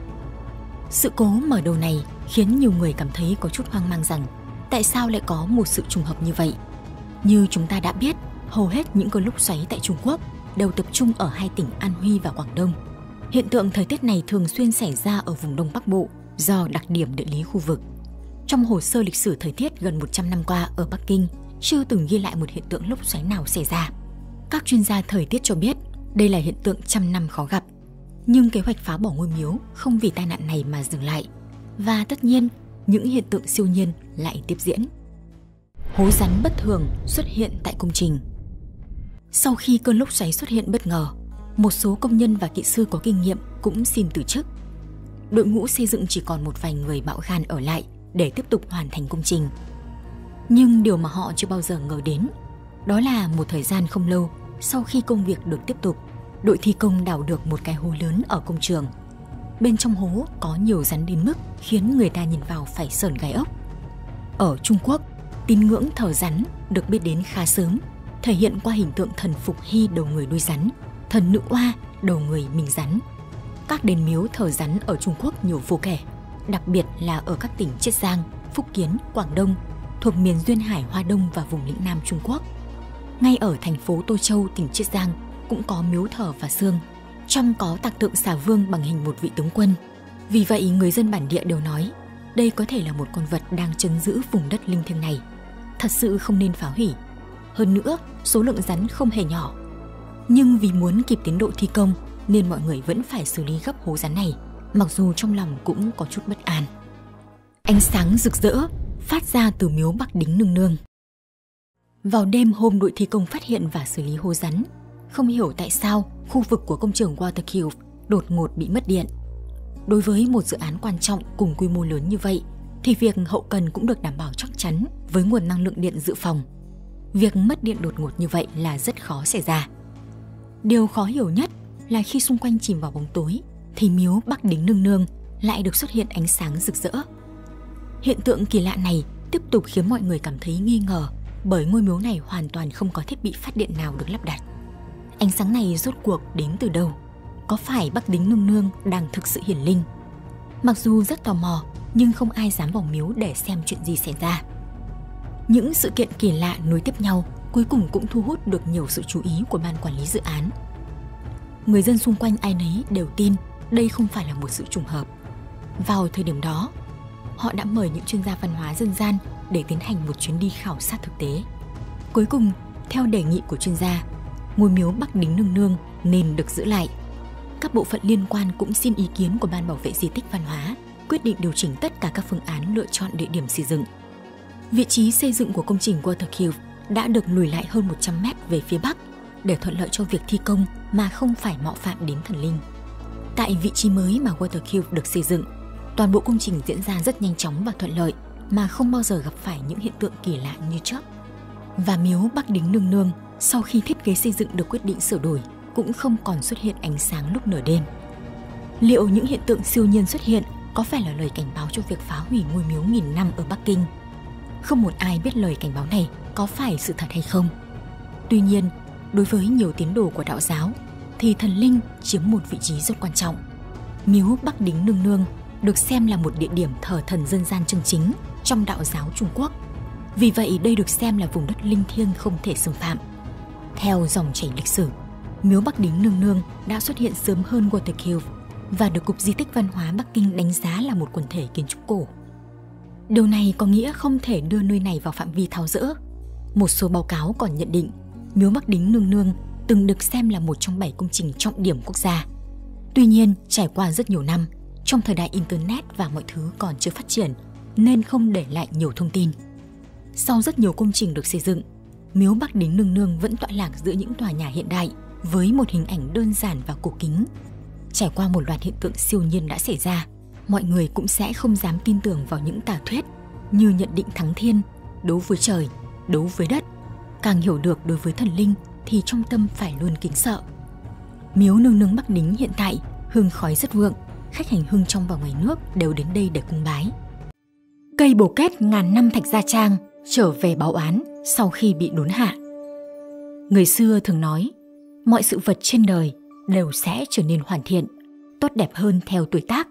Sự cố mở đầu này khiến nhiều người cảm thấy có chút hoang mang rằng tại sao lại có một sự trùng hợp như vậy. Như chúng ta đã biết, hầu hết những cơn lốc xoáy tại Trung Quốc đều tập trung ở 2 tỉnh An Huy và Quảng Đông. Hiện tượng thời tiết này thường xuyên xảy ra ở vùng Đông Bắc Bộ do đặc điểm địa lý khu vực. Trong hồ sơ lịch sử thời tiết gần 100 năm qua ở Bắc Kinh, chưa từng ghi lại một hiện tượng lốc xoáy nào xảy ra. Các chuyên gia thời tiết cho biết đây là hiện tượng trăm năm khó gặp. Nhưng kế hoạch phá bỏ ngôi miếu không vì tai nạn này mà dừng lại. Và tất nhiên, những hiện tượng siêu nhiên lại tiếp diễn. Hố rắn bất thường xuất hiện tại công trình. Sau khi cơn lốc xoáy xuất hiện bất ngờ, một số công nhân và kỹ sư có kinh nghiệm cũng xin từ chức. Đội ngũ xây dựng chỉ còn một vài người bạo gan ở lại để tiếp tục hoàn thành công trình. Nhưng điều mà họ chưa bao giờ ngờ đến, đó là một thời gian không lâu sau khi công việc được tiếp tục, đội thi công đào được một cái hố lớn ở công trường. Bên trong hố có nhiều rắn đến mức khiến người ta nhìn vào phải sởn gai ốc. Ở Trung Quốc, tín ngưỡng thờ rắn được biết đến khá sớm, thể hiện qua hình tượng thần Phục Hy đầu người đuôi rắn, thần Nữ Oa đầu người mình rắn. Các đền miếu thờ rắn ở Trung Quốc nhiều vô kể, đặc biệt là ở các tỉnh Chiết Giang, Phúc Kiến, Quảng Đông, thuộc miền duyên hải Hoa Đông và vùng lĩnh Nam Trung Quốc. Ngay ở thành phố Tô Châu, tỉnh Chiết Giang cũng có miếu thờ và xương, trong có tạc tượng xà vương bằng hình một vị tướng quân. Vì vậy, người dân bản địa đều nói đây có thể là một con vật đang trấn giữ vùng đất linh thiêng này. Thật sự không nên phá hủy. Hơn nữa, số lượng rắn không hề nhỏ. Nhưng vì muốn kịp tiến độ thi công nên mọi người vẫn phải xử lý gấp hố rắn này, mặc dù trong lòng cũng có chút bất an. Ánh sáng rực rỡ phát ra từ miếu Bắc Đính Nương Nương. Vào đêm hôm đội thi công phát hiện và xử lý hố rắn, không hiểu tại sao khu vực của công trường Watercube đột ngột bị mất điện. Đối với một dự án quan trọng cùng quy mô lớn như vậy, thì việc hậu cần cũng được đảm bảo chắc chắn với nguồn năng lượng điện dự phòng. Việc mất điện đột ngột như vậy là rất khó xảy ra. Điều khó hiểu nhất là khi xung quanh chìm vào bóng tối, thì miếu Bắc Đính Nương Nương lại được xuất hiện ánh sáng rực rỡ. Hiện tượng kỳ lạ này tiếp tục khiến mọi người cảm thấy nghi ngờ, bởi ngôi miếu này hoàn toàn không có thiết bị phát điện nào được lắp đặt. Ánh sáng này rốt cuộc đến từ đâu? Có phải Bắc Đính Nương Nương đang thực sự hiển linh? Mặc dù rất tò mò, nhưng không ai dám vào miếu để xem chuyện gì xảy ra. Những sự kiện kỳ lạ nối tiếp nhau cuối cùng cũng thu hút được nhiều sự chú ý của ban quản lý dự án. Người dân xung quanh ai nấy đều tin đây không phải là một sự trùng hợp. Vào thời điểm đó, họ đã mời những chuyên gia văn hóa dân gian để tiến hành một chuyến đi khảo sát thực tế. Cuối cùng, theo đề nghị của chuyên gia, ngôi miếu Bắc Đính Nương Nương nên được giữ lại. Các bộ phận liên quan cũng xin ý kiến của Ban Bảo vệ Di tích Văn hóa, quyết định điều chỉnh tất cả các phương án lựa chọn địa điểm xây dựng. Vị trí xây dựng của công trình Watercube đã được lùi lại hơn 100 mét về phía bắc để thuận lợi cho việc thi công mà không phải mạo phạm đến thần linh. Tại vị trí mới mà Watercube được xây dựng, toàn bộ công trình diễn ra rất nhanh chóng và thuận lợi mà không bao giờ gặp phải những hiện tượng kỳ lạ như trước. Và miếu Bắc Đính Nương Nương sau khi thiết kế xây dựng được quyết định sửa đổi cũng không còn xuất hiện ánh sáng lúc nửa đêm. Liệu những hiện tượng siêu nhiên xuất hiện có phải là lời cảnh báo cho việc phá hủy ngôi miếu nghìn năm ở Bắc Kinh? Không một ai biết lời cảnh báo này có phải sự thật hay không. Tuy nhiên, đối với nhiều tín đồ của đạo giáo thì thần linh chiếm một vị trí rất quan trọng. Miếu Bắc Đính Nương Nương được xem là một địa điểm thờ thần dân gian chân chính trong đạo giáo Trung Quốc. Vì vậy đây được xem là vùng đất linh thiêng không thể xâm phạm. Theo dòng chảy lịch sử, miếu Bắc Đính Nương Nương đã xuất hiện sớm hơn Watercube và được Cục Di tích Văn hóa Bắc Kinh đánh giá là một quần thể kiến trúc cổ. Điều này có nghĩa không thể đưa nơi này vào phạm vi tháo dỡ. Một số báo cáo còn nhận định miếu Bắc Đính Nương Nương từng được xem là một trong 7 công trình trọng điểm quốc gia. Tuy nhiên, trải qua rất nhiều năm, trong thời đại Internet và mọi thứ còn chưa phát triển, nên không để lại nhiều thông tin. Sau rất nhiều công trình được xây dựng, miếu Bắc Đính Nương Nương vẫn tọa lạc giữa những tòa nhà hiện đại với một hình ảnh đơn giản và cổ kính. Trải qua một loạt hiện tượng siêu nhiên đã xảy ra, mọi người cũng sẽ không dám tin tưởng vào những tà thuyết như nhận định thắng thiên, đấu với trời, đấu với đất. Càng hiểu được đối với thần linh thì trong tâm phải luôn kính sợ. Miếu Nương Nương Bắc Đính hiện tại hương khói rất vượng, khách hành hương trong và ngoài nước đều đến đây để cúng bái. Cây bồ kết ngàn năm Thạch Gia Trang trở về báo án sau khi bị đốn hạ. Người xưa thường nói, mọi sự vật trên đời đều sẽ trở nên hoàn thiện, tốt đẹp hơn theo tuổi tác.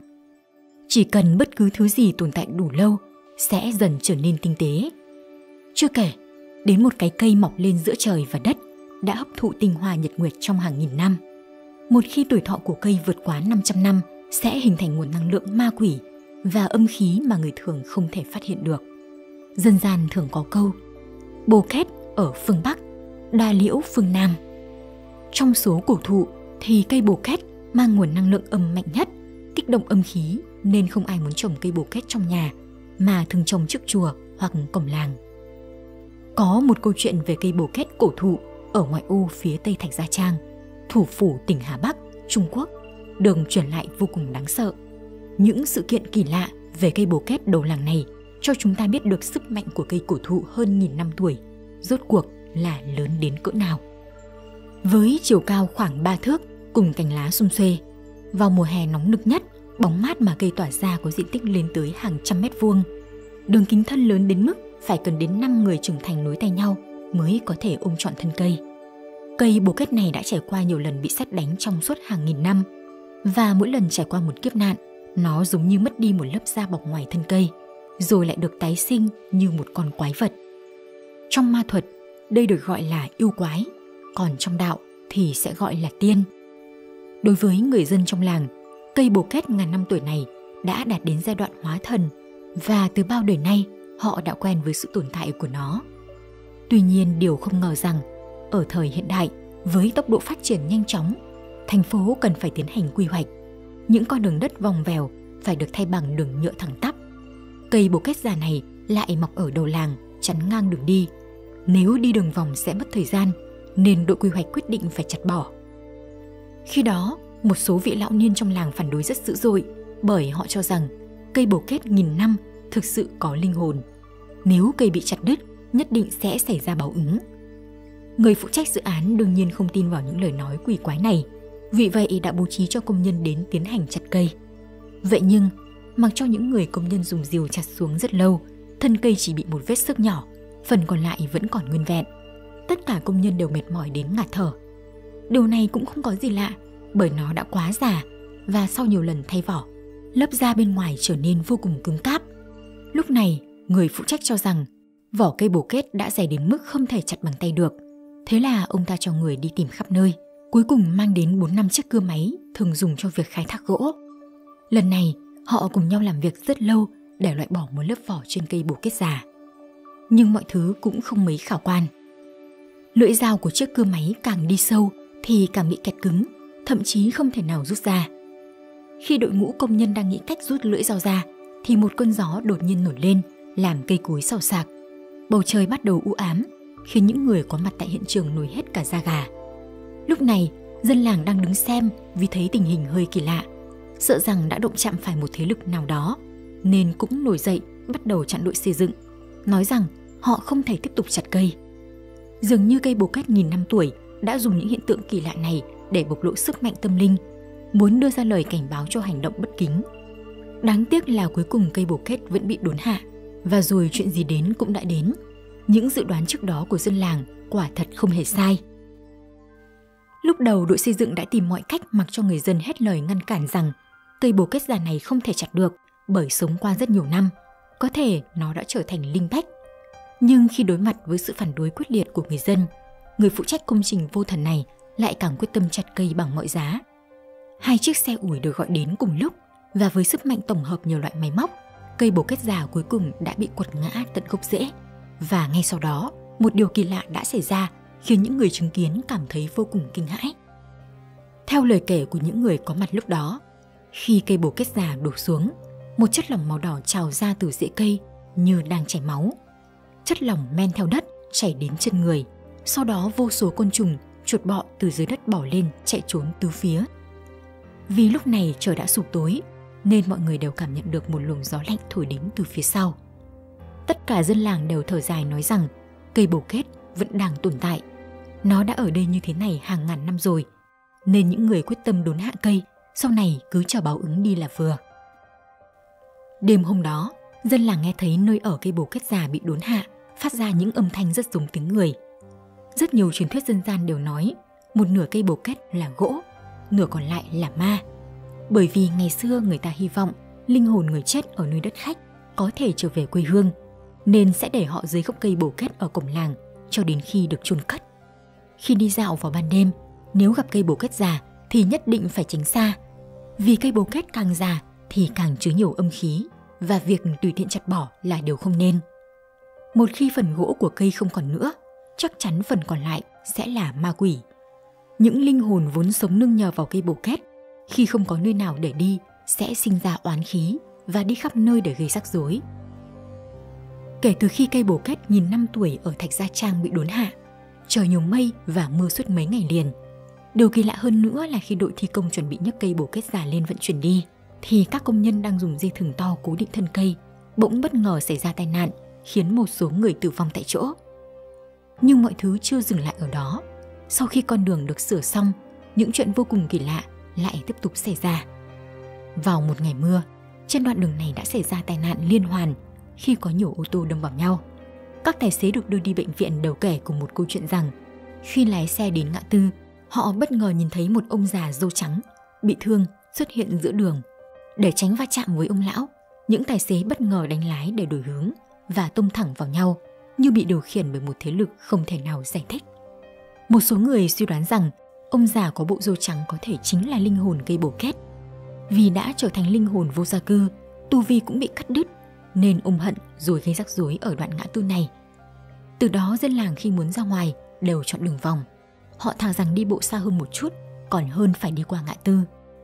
Chỉ cần bất cứ thứ gì tồn tại đủ lâu sẽ dần trở nên tinh tế. Chưa kể, đến một cái cây mọc lên giữa trời và đất đã hấp thụ tinh hoa nhật nguyệt trong hàng nghìn năm. Một khi tuổi thọ của cây vượt quá 500 năm sẽ hình thành nguồn năng lượng ma quỷ và âm khí mà người thường không thể phát hiện được. Dân gian thường có câu, bồ kết ở phương Bắc, đa liễu phương Nam. Trong số cổ thụ thì cây bồ kết mang nguồn năng lượng âm mạnh nhất, kích động âm khí nên không ai muốn trồng cây bồ kết trong nhà mà thường trồng trước chùa hoặc cổng làng. Có một câu chuyện về cây bồ kết cổ thụ ở ngoại ô phía tây Thạch Gia Trang, thủ phủ tỉnh Hà Bắc, Trung Quốc, được truyền lại vô cùng đáng sợ. Những sự kiện kỳ lạ về cây bồ kết đầu làng này cho chúng ta biết được sức mạnh của cây cổ thụ hơn nghìn năm tuổi, rốt cuộc là lớn đến cỡ nào. Với chiều cao khoảng 3 thước cùng cành lá sum xuê, vào mùa hè nóng nực nhất, bóng mát mà cây tỏa ra có diện tích lên tới hàng trăm mét vuông. Đường kính thân lớn đến mức phải cần đến 5 người trưởng thành nối tay nhau mới có thể ôm trọn thân cây. Cây bồ kết này đã trải qua nhiều lần bị sét đánh trong suốt hàng nghìn năm. Và mỗi lần trải qua một kiếp nạn, nó giống như mất đi một lớp da bọc ngoài thân cây, rồi lại được tái sinh như một con quái vật. Trong ma thuật, đây được gọi là yêu quái, còn trong đạo thì sẽ gọi là tiên. Đối với người dân trong làng, cây bồ kết ngàn năm tuổi này đã đạt đến giai đoạn hóa thần, và từ bao đời nay họ đã quen với sự tồn tại của nó. Tuy nhiên, điều không ngờ rằng ở thời hiện đại, với tốc độ phát triển nhanh chóng, thành phố cần phải tiến hành quy hoạch. Những con đường đất vòng vèo phải được thay bằng đường nhựa thẳng tắp. Cây bồ kết già này lại mọc ở đầu làng, chắn ngang đường đi. Nếu đi đường vòng sẽ mất thời gian, nên đội quy hoạch quyết định phải chặt bỏ. Khi đó, một số vị lão niên trong làng phản đối rất dữ dội, bởi họ cho rằng cây bồ kết nghìn năm thực sự có linh hồn. Nếu cây bị chặt đứt, nhất định sẽ xảy ra báo ứng. Người phụ trách dự án đương nhiên không tin vào những lời nói quỷ quái này, vì vậy đã bố trí cho công nhân đến tiến hành chặt cây. Vậy nhưng, mặc cho những người công nhân dùng rìu chặt xuống rất lâu, thân cây chỉ bị một vết xước nhỏ, phần còn lại vẫn còn nguyên vẹn. Tất cả công nhân đều mệt mỏi đến ngạt thở. Điều này cũng không có gì lạ, bởi nó đã quá già và sau nhiều lần thay vỏ, lớp da bên ngoài trở nên vô cùng cứng cáp. Lúc này, người phụ trách cho rằng vỏ cây bồ kết đã dày đến mức không thể chặt bằng tay được. Thế là ông ta cho người đi tìm khắp nơi, cuối cùng mang đến 4-5 chiếc cưa máy thường dùng cho việc khai thác gỗ. Lần này, họ cùng nhau làm việc rất lâu để loại bỏ một lớp vỏ trên cây bồ kết già. Nhưng mọi thứ cũng không mấy khả quan. Lưỡi dao của chiếc cưa máy càng đi sâu thì càng bị kẹt cứng, thậm chí không thể nào rút ra. Khi đội ngũ công nhân đang nghĩ cách rút lưỡi dao ra, thì một cơn gió đột nhiên nổi lên, làm cây cối xào xạc. Bầu trời bắt đầu u ám, khiến những người có mặt tại hiện trường nổi hết cả da gà. Lúc này, dân làng đang đứng xem vì thấy tình hình hơi kỳ lạ, sợ rằng đã động chạm phải một thế lực nào đó, nên cũng nổi dậy bắt đầu chặn đội xây dựng, nói rằng họ không thể tiếp tục chặt cây. Dường như cây bồ kết nghìn năm tuổi đã dùng những hiện tượng kỳ lạ này để bộc lộ sức mạnh tâm linh, muốn đưa ra lời cảnh báo cho hành động bất kính. Đáng tiếc là cuối cùng cây bồ kết vẫn bị đốn hạ, và rồi chuyện gì đến cũng đã đến. Những dự đoán trước đó của dân làng quả thật không hề sai. Lúc đầu đội xây dựng đã tìm mọi cách mặc cho người dân hết lời ngăn cản rằng cây bồ kết già này không thể chặt được, bởi sống qua rất nhiều năm, có thể nó đã trở thành linh bách. Nhưng khi đối mặt với sự phản đối quyết liệt của người dân, người phụ trách công trình vô thần này lại càng quyết tâm chặt cây bằng mọi giá. 2 chiếc xe ủi được gọi đến cùng lúc, và với sức mạnh tổng hợp nhiều loại máy móc, cây bồ kết già cuối cùng đã bị quật ngã tận gốc rễ. Và ngay sau đó, một điều kỳ lạ đã xảy ra khiến những người chứng kiến cảm thấy vô cùng kinh hãi. Theo lời kể của những người có mặt lúc đó, khi cây bồ kết già đổ xuống, một chất lỏng màu đỏ trào ra từ rễ cây như đang chảy máu. Chất lỏng men theo đất chảy đến chân người, sau đó vô số côn trùng, chuột bọ từ dưới đất bỏ lên chạy trốn tứ phía. Vì lúc này trời đã sụp tối, nên mọi người đều cảm nhận được một luồng gió lạnh thổi đến từ phía sau. Tất cả dân làng đều thở dài nói rằng cây bồ kết vẫn đang tồn tại. Nó đã ở đây như thế này hàng ngàn năm rồi, nên những người quyết tâm đốn hạ cây, sau này cứ chờ báo ứng đi là vừa. Đêm hôm đó, dân làng nghe thấy nơi ở cây bồ kết già bị đốn hạ phát ra những âm thanh rất giống tiếng người. Rất nhiều truyền thuyết dân gian đều nói một nửa cây bồ kết là gỗ, nửa còn lại là ma. Bởi vì ngày xưa người ta hy vọng linh hồn người chết ở nơi đất khách có thể trở về quê hương, nên sẽ để họ dưới gốc cây bồ kết ở cổng làng cho đến khi được chôn cất. Khi đi dạo vào ban đêm, nếu gặp cây bồ kết già thì nhất định phải tránh xa, vì cây bồ kết càng già thì càng chứa nhiều âm khí, và việc tùy tiện chặt bỏ là điều không nên. Một khi phần gỗ của cây không còn nữa, chắc chắn phần còn lại sẽ là ma quỷ. Những linh hồn vốn sống nương nhờ vào cây bồ kết, khi không có nơi nào để đi sẽ sinh ra oán khí và đi khắp nơi để gây rắc rối. Kể từ khi cây bồ kết nghìn năm tuổi ở Thạch Gia Trang bị đốn hạ, trời nhiều mây và mưa suốt mấy ngày liền. Điều kỳ lạ hơn nữa là khi đội thi công chuẩn bị nhấc cây bồ kết già lên vận chuyển đi, thì các công nhân đang dùng dây thừng to cố định thân cây bỗng bất ngờ xảy ra tai nạn, khiến một số người tử vong tại chỗ. Nhưng mọi thứ chưa dừng lại ở đó. Sau khi con đường được sửa xong, những chuyện vô cùng kỳ lạ lại tiếp tục xảy ra. Vào một ngày mưa, trên đoạn đường này đã xảy ra tai nạn liên hoàn khi có nhiều ô tô đâm vào nhau. Các tài xế được đưa đi bệnh viện đều kể cùng một câu chuyện rằng khi lái xe đến ngã tư, họ bất ngờ nhìn thấy một ông già râu trắng bị thương xuất hiện giữa đường. Để tránh va chạm với ông lão, những tài xế bất ngờ đánh lái để đổi hướng và tông thẳng vào nhau, như bị điều khiển bởi một thế lực không thể nào giải thích. Một số người suy đoán rằng ông già có bộ râu trắng có thể chính là linh hồn cây bồ kết. Vì đã trở thành linh hồn vô gia cư, tu vi cũng bị cắt đứt, nên ông hận rồi gây rắc rối ở đoạn ngã tư này. Từ đó dân làng khi muốn ra ngoài đều chọn đường vòng. Họ thà rằng đi bộ xa hơn một chút, còn hơn phải đi qua ngã tư.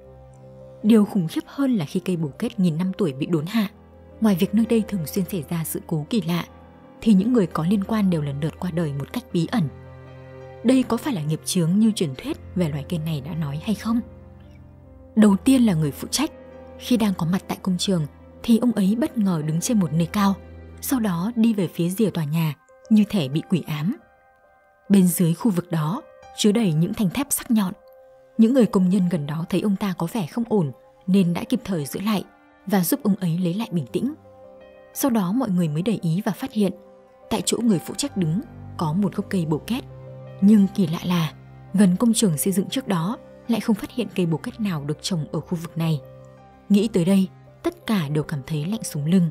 Điều khủng khiếp hơn là khi cây bồ kết nghìn năm tuổi bị đốn hạ, ngoài việc nơi đây thường xuyên xảy ra sự cố kỳ lạ, thì những người có liên quan đều lần lượt qua đời một cách bí ẩn. Đây có phải là nghiệp chướng như truyền thuyết về loài cây này đã nói hay không? Đầu tiên là người phụ trách. Khi đang có mặt tại công trường thì ông ấy bất ngờ đứng trên một nơi cao, sau đó đi về phía rìa tòa nhà như thể bị quỷ ám. Bên dưới khu vực đó chứa đầy những thanh thép sắc nhọn. Những người công nhân gần đó thấy ông ta có vẻ không ổn nên đã kịp thời giữ lại và giúp ông ấy lấy lại bình tĩnh. Sau đó mọi người mới để ý và phát hiện tại chỗ người phụ trách đứng có một gốc cây bồ kết. Nhưng kỳ lạ là gần công trường xây dựng trước đó lại không phát hiện cây bồ kết nào được trồng ở khu vực này. Nghĩ tới đây, tất cả đều cảm thấy lạnh sống lưng.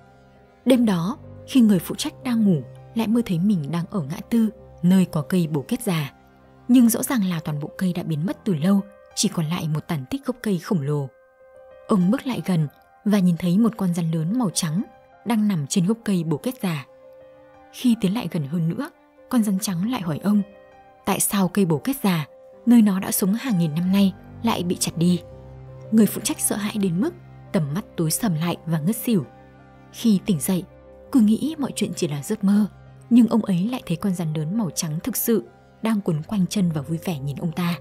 Đêm đó, khi người phụ trách đang ngủ, lại mơ thấy mình đang ở ngã tư, nơi có cây bồ kết già. Nhưng rõ ràng là toàn bộ cây đã biến mất từ lâu, chỉ còn lại một tàn tích gốc cây khổng lồ. Ông bước lại gần và nhìn thấy một con rắn lớn màu trắng đang nằm trên gốc cây bồ kết già. Khi tiến lại gần hơn nữa, con rắn trắng lại hỏi ông, tại sao cây bồ kết già, nơi nó đã sống hàng nghìn năm nay, lại bị chặt đi? Người phụ trách sợ hãi đến mức tầm mắt tối sầm lại và ngất xỉu. Khi tỉnh dậy, cứ nghĩ mọi chuyện chỉ là giấc mơ, nhưng ông ấy lại thấy con rắn lớn màu trắng thực sự đang quấn quanh chân và vui vẻ nhìn ông ta.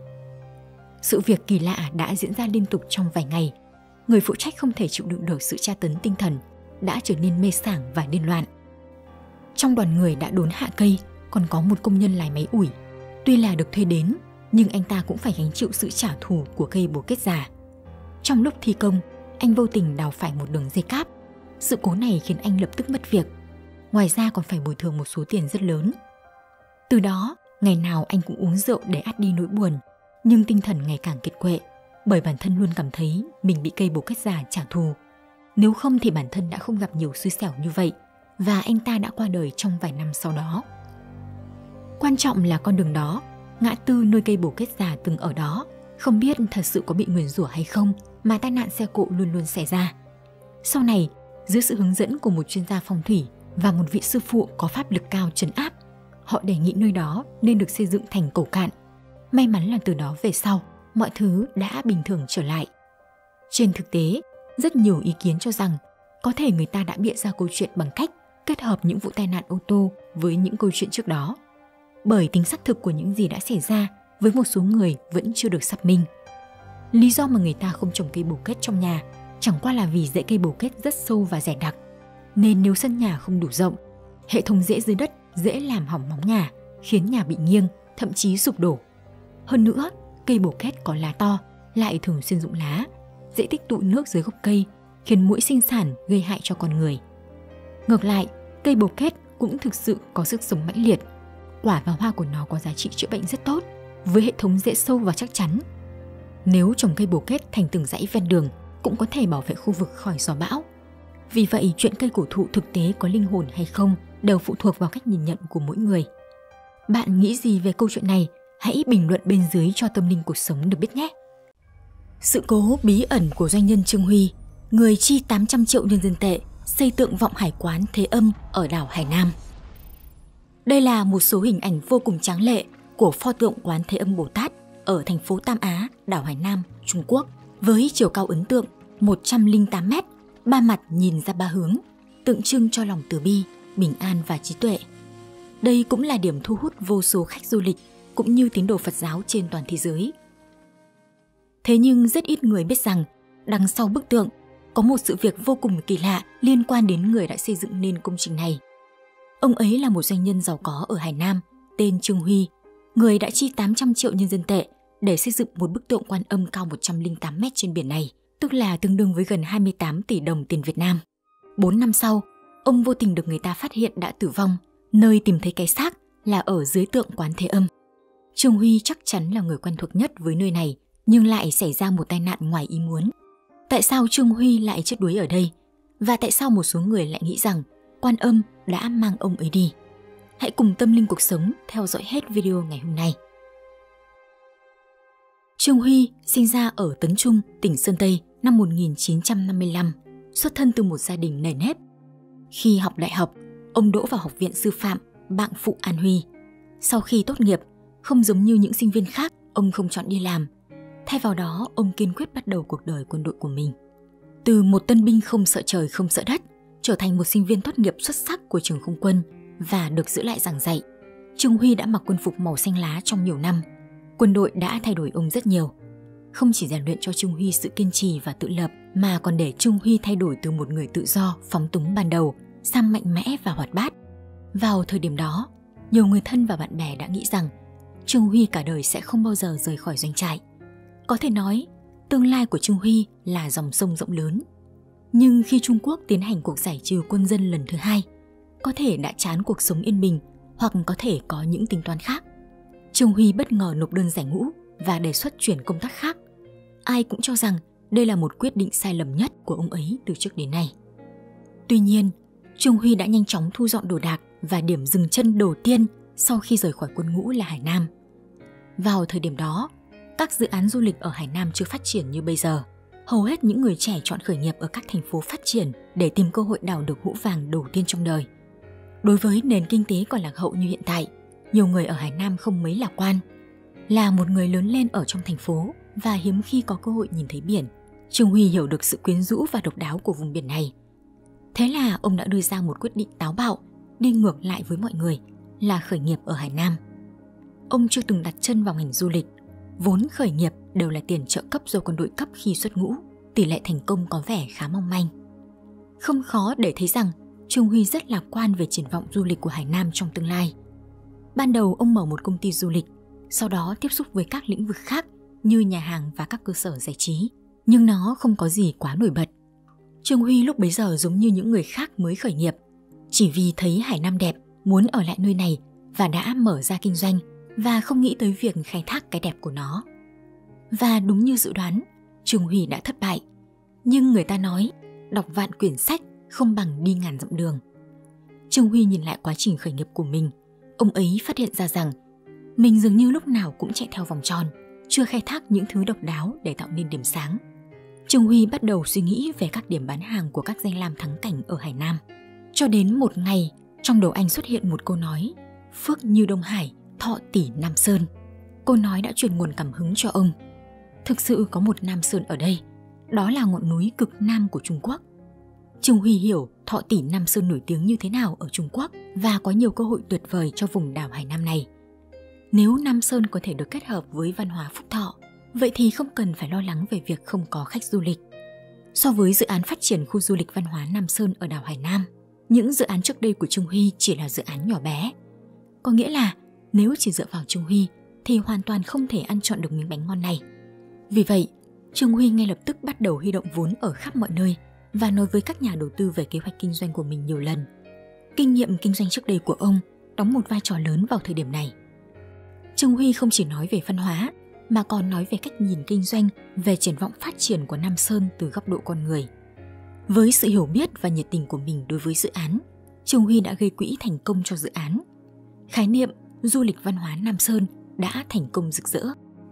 Sự việc kỳ lạ đã diễn ra liên tục trong vài ngày. Người phụ trách không thể chịu đựng được sự tra tấn tinh thần, đã trở nên mê sảng và điên loạn. Trong đoàn người đã đốn hạ cây, còn có một công nhân lái máy ủi. Tuy là được thuê đến, nhưng anh ta cũng phải gánh chịu sự trả thù của cây bồ kết già. Trong lúc thi công, anh vô tình đào phải một đường dây cáp. Sự cố này khiến anh lập tức mất việc. Ngoài ra còn phải bồi thường một số tiền rất lớn. Từ đó, ngày nào anh cũng uống rượu để át đi nỗi buồn, nhưng tinh thần ngày càng kiệt quệ, bởi bản thân luôn cảm thấy mình bị cây bồ kết già trả thù. Nếu không thì bản thân đã không gặp nhiều xui xẻo như vậy, và anh ta đã qua đời trong vài năm sau đó. Quan trọng là con đường đó, ngã tư nơi cây bồ kết già từng ở đó, không biết thật sự có bị nguyền rủa hay không mà tai nạn xe cộ luôn luôn xảy ra. Sau này, dưới sự hướng dẫn của một chuyên gia phong thủy và một vị sư phụ có pháp lực cao trấn áp, họ đề nghị nơi đó nên được xây dựng thành cầu cạn. May mắn là từ đó về sau, mọi thứ đã bình thường trở lại. Trên thực tế, rất nhiều ý kiến cho rằng có thể người ta đã bịa ra câu chuyện bằng cách kết hợp những vụ tai nạn ô tô với những câu chuyện trước đó. Bởi tính xác thực của những gì đã xảy ra với một số người vẫn chưa được xác minh. Lý do mà người ta không trồng cây bồ kết trong nhà chẳng qua là vì rễ cây bồ kết rất sâu và dày đặc, nên nếu sân nhà không đủ rộng, hệ thống rễ dưới đất dễ làm hỏng móng nhà, khiến nhà bị nghiêng, thậm chí sụp đổ. Hơn nữa, cây bồ kết có lá to, lại thường xuyên rụng lá, dễ tích tụ nước dưới gốc cây, khiến muỗi sinh sản gây hại cho con người. Ngược lại, cây bồ kết cũng thực sự có sức sống mãnh liệt. Quả và hoa của nó có giá trị chữa bệnh rất tốt, với hệ thống rễ sâu và chắc chắn. Nếu trồng cây bồ kết thành từng dãy ven đường, cũng có thể bảo vệ khu vực khỏi gió bão. Vì vậy, chuyện cây cổ thụ thực tế có linh hồn hay không đều phụ thuộc vào cách nhìn nhận của mỗi người. Bạn nghĩ gì về câu chuyện này? Hãy bình luận bên dưới cho Tâm Linh Cuộc Sống được biết nhé! Sự cố bí ẩn của doanh nhân Trương Huy, người chi 800 triệu nhân dân tệ xây tượng vọng hải quán Thế Âm ở đảo Hải Nam. Đây là một số hình ảnh vô cùng tráng lệ của pho tượng quán Thế Âm Bồ Tát ở thành phố Tam Á, đảo Hải Nam, Trung Quốc, với chiều cao ấn tượng 108 mét, ba mặt nhìn ra ba hướng, tượng trưng cho lòng từ bi, bình an và trí tuệ. Đây cũng là điểm thu hút vô số khách du lịch cũng như tín đồ Phật giáo trên toàn thế giới. Thế nhưng rất ít người biết rằng đằng sau bức tượng có một sự việc vô cùng kỳ lạ liên quan đến người đã xây dựng nên công trình này. Ông ấy là một doanh nhân giàu có ở Hải Nam tên Trương Huy, người đã chi 800 triệu nhân dân tệ để xây dựng một bức tượng Quan Âm cao 108 mét trên biển này, tức là tương đương với gần 28 tỷ đồng tiền Việt Nam. 4 năm sau, ông vô tình được người ta phát hiện đã tử vong, nơi tìm thấy cái xác là ở dưới tượng Quán Thế Âm. Trương Huy chắc chắn là người quen thuộc nhất với nơi này, nhưng lại xảy ra một tai nạn ngoài ý muốn. Tại sao Trương Huy lại chết đuối ở đây? Và tại sao một số người lại nghĩ rằng Quan Âm đã mang ông ấy đi? Hãy cùng Tâm Linh Cuộc Sống theo dõi hết video ngày hôm nay. Trương Huy sinh ra ở Tấn Trung, tỉnh Sơn Tây năm 1955, xuất thân từ một gia đình nề nếp. Khi học đại học, ông đỗ vào Học viện Sư phạm Bạng Phụ An Huy. Sau khi tốt nghiệp, không giống như những sinh viên khác, ông không chọn đi làm. Thay vào đó, ông kiên quyết bắt đầu cuộc đời quân đội của mình. Từ một tân binh không sợ trời không sợ đất, trở thành một sinh viên tốt nghiệp xuất sắc của trường không quân và được giữ lại giảng dạy, Trương Huy đã mặc quân phục màu xanh lá trong nhiều năm. Quân đội đã thay đổi ông rất nhiều. Không chỉ rèn luyện cho Trương Huy sự kiên trì và tự lập, mà còn để Trương Huy thay đổi từ một người tự do, phóng túng ban đầu sang mạnh mẽ và hoạt bát. Vào thời điểm đó, nhiều người thân và bạn bè đã nghĩ rằng Trương Huy cả đời sẽ không bao giờ rời khỏi doanh trại. Có thể nói, tương lai của Trương Huy là dòng sông rộng lớn. Nhưng khi Trung Quốc tiến hành cuộc giải trừ quân dân lần thứ hai, có thể đã chán cuộc sống yên bình hoặc có thể có những tính toán khác. Trương Huy bất ngờ nộp đơn giải ngũ và đề xuất chuyển công tác khác. Ai cũng cho rằng đây là một quyết định sai lầm nhất của ông ấy từ trước đến nay. Tuy nhiên, Trương Huy đã nhanh chóng thu dọn đồ đạc và điểm dừng chân đầu tiên sau khi rời khỏi quân ngũ là Hải Nam. Vào thời điểm đó, các dự án du lịch ở Hải Nam chưa phát triển như bây giờ. Hầu hết những người trẻ chọn khởi nghiệp ở các thành phố phát triển để tìm cơ hội đào được hũ vàng đầu tiên trong đời. Đối với nền kinh tế còn lạc hậu như hiện tại, nhiều người ở Hải Nam không mấy lạc quan. Là một người lớn lên ở trong thành phố và hiếm khi có cơ hội nhìn thấy biển, Trương Huy hiểu được sự quyến rũ và độc đáo của vùng biển này. Thế là ông đã đưa ra một quyết định táo bạo, đi ngược lại với mọi người, là khởi nghiệp ở Hải Nam. Ông chưa từng đặt chân vào ngành du lịch. Vốn khởi nghiệp đều là tiền trợ cấp do quân đội cấp khi xuất ngũ, tỷ lệ thành công có vẻ khá mong manh. Không khó để thấy rằng Trương Huy rất lạc quan về triển vọng du lịch của Hải Nam trong tương lai. Ban đầu ông mở một công ty du lịch, sau đó tiếp xúc với các lĩnh vực khác như nhà hàng và các cơ sở giải trí, nhưng nó không có gì quá nổi bật. Trương Huy lúc bấy giờ giống như những người khác mới khởi nghiệp, chỉ vì thấy Hải Nam đẹp, muốn ở lại nơi này và đã mở ra kinh doanh và không nghĩ tới việc khai thác cái đẹp của nó. Và đúng như dự đoán, Trương Huy đã thất bại. Nhưng người ta nói, đọc vạn quyển sách không bằng đi ngàn dặm đường. Trương Huy nhìn lại quá trình khởi nghiệp của mình, ông ấy phát hiện ra rằng mình dường như lúc nào cũng chạy theo vòng tròn, chưa khai thác những thứ độc đáo để tạo nên điểm sáng. Trương Huy bắt đầu suy nghĩ về các điểm bán hàng của các danh lam thắng cảnh ở Hải Nam. Cho đến một ngày, trong đầu anh xuất hiện một câu nói: phước như Đông Hải, thọ tỷ Nam Sơn. Câu nói đã truyền nguồn cảm hứng cho ông. Thực sự có một Nam Sơn ở đây, đó là ngọn núi cực nam của Trung Quốc. Trương Huy hiểu Thọ tỷ Nam Sơn nổi tiếng như thế nào ở Trung Quốc và có nhiều cơ hội tuyệt vời cho vùng đảo Hải Nam này. Nếu Nam Sơn có thể được kết hợp với văn hóa Phúc Thọ, vậy thì không cần phải lo lắng về việc không có khách du lịch. So với dự án phát triển khu du lịch văn hóa Nam Sơn ở đảo Hải Nam, những dự án trước đây của Trương Huy chỉ là dự án nhỏ bé. Có nghĩa là nếu chỉ dựa vào Trương Huy thì hoàn toàn không thể ăn trọn được miếng bánh ngon này. Vì vậy, Trương Huy ngay lập tức bắt đầu huy động vốn ở khắp mọi nơi và nói với các nhà đầu tư về kế hoạch kinh doanh của mình nhiều lần. Kinh nghiệm kinh doanh trước đây của ông đóng một vai trò lớn vào thời điểm này. Trương Huy không chỉ nói về văn hóa mà còn nói về cách nhìn kinh doanh, về triển vọng phát triển của Nam Sơn từ góc độ con người. Với sự hiểu biết và nhiệt tình của mình đối với dự án, Trương Huy đã gây quỹ thành công cho dự án. Khái niệm du lịch văn hóa Nam Sơn đã thành công rực rỡ.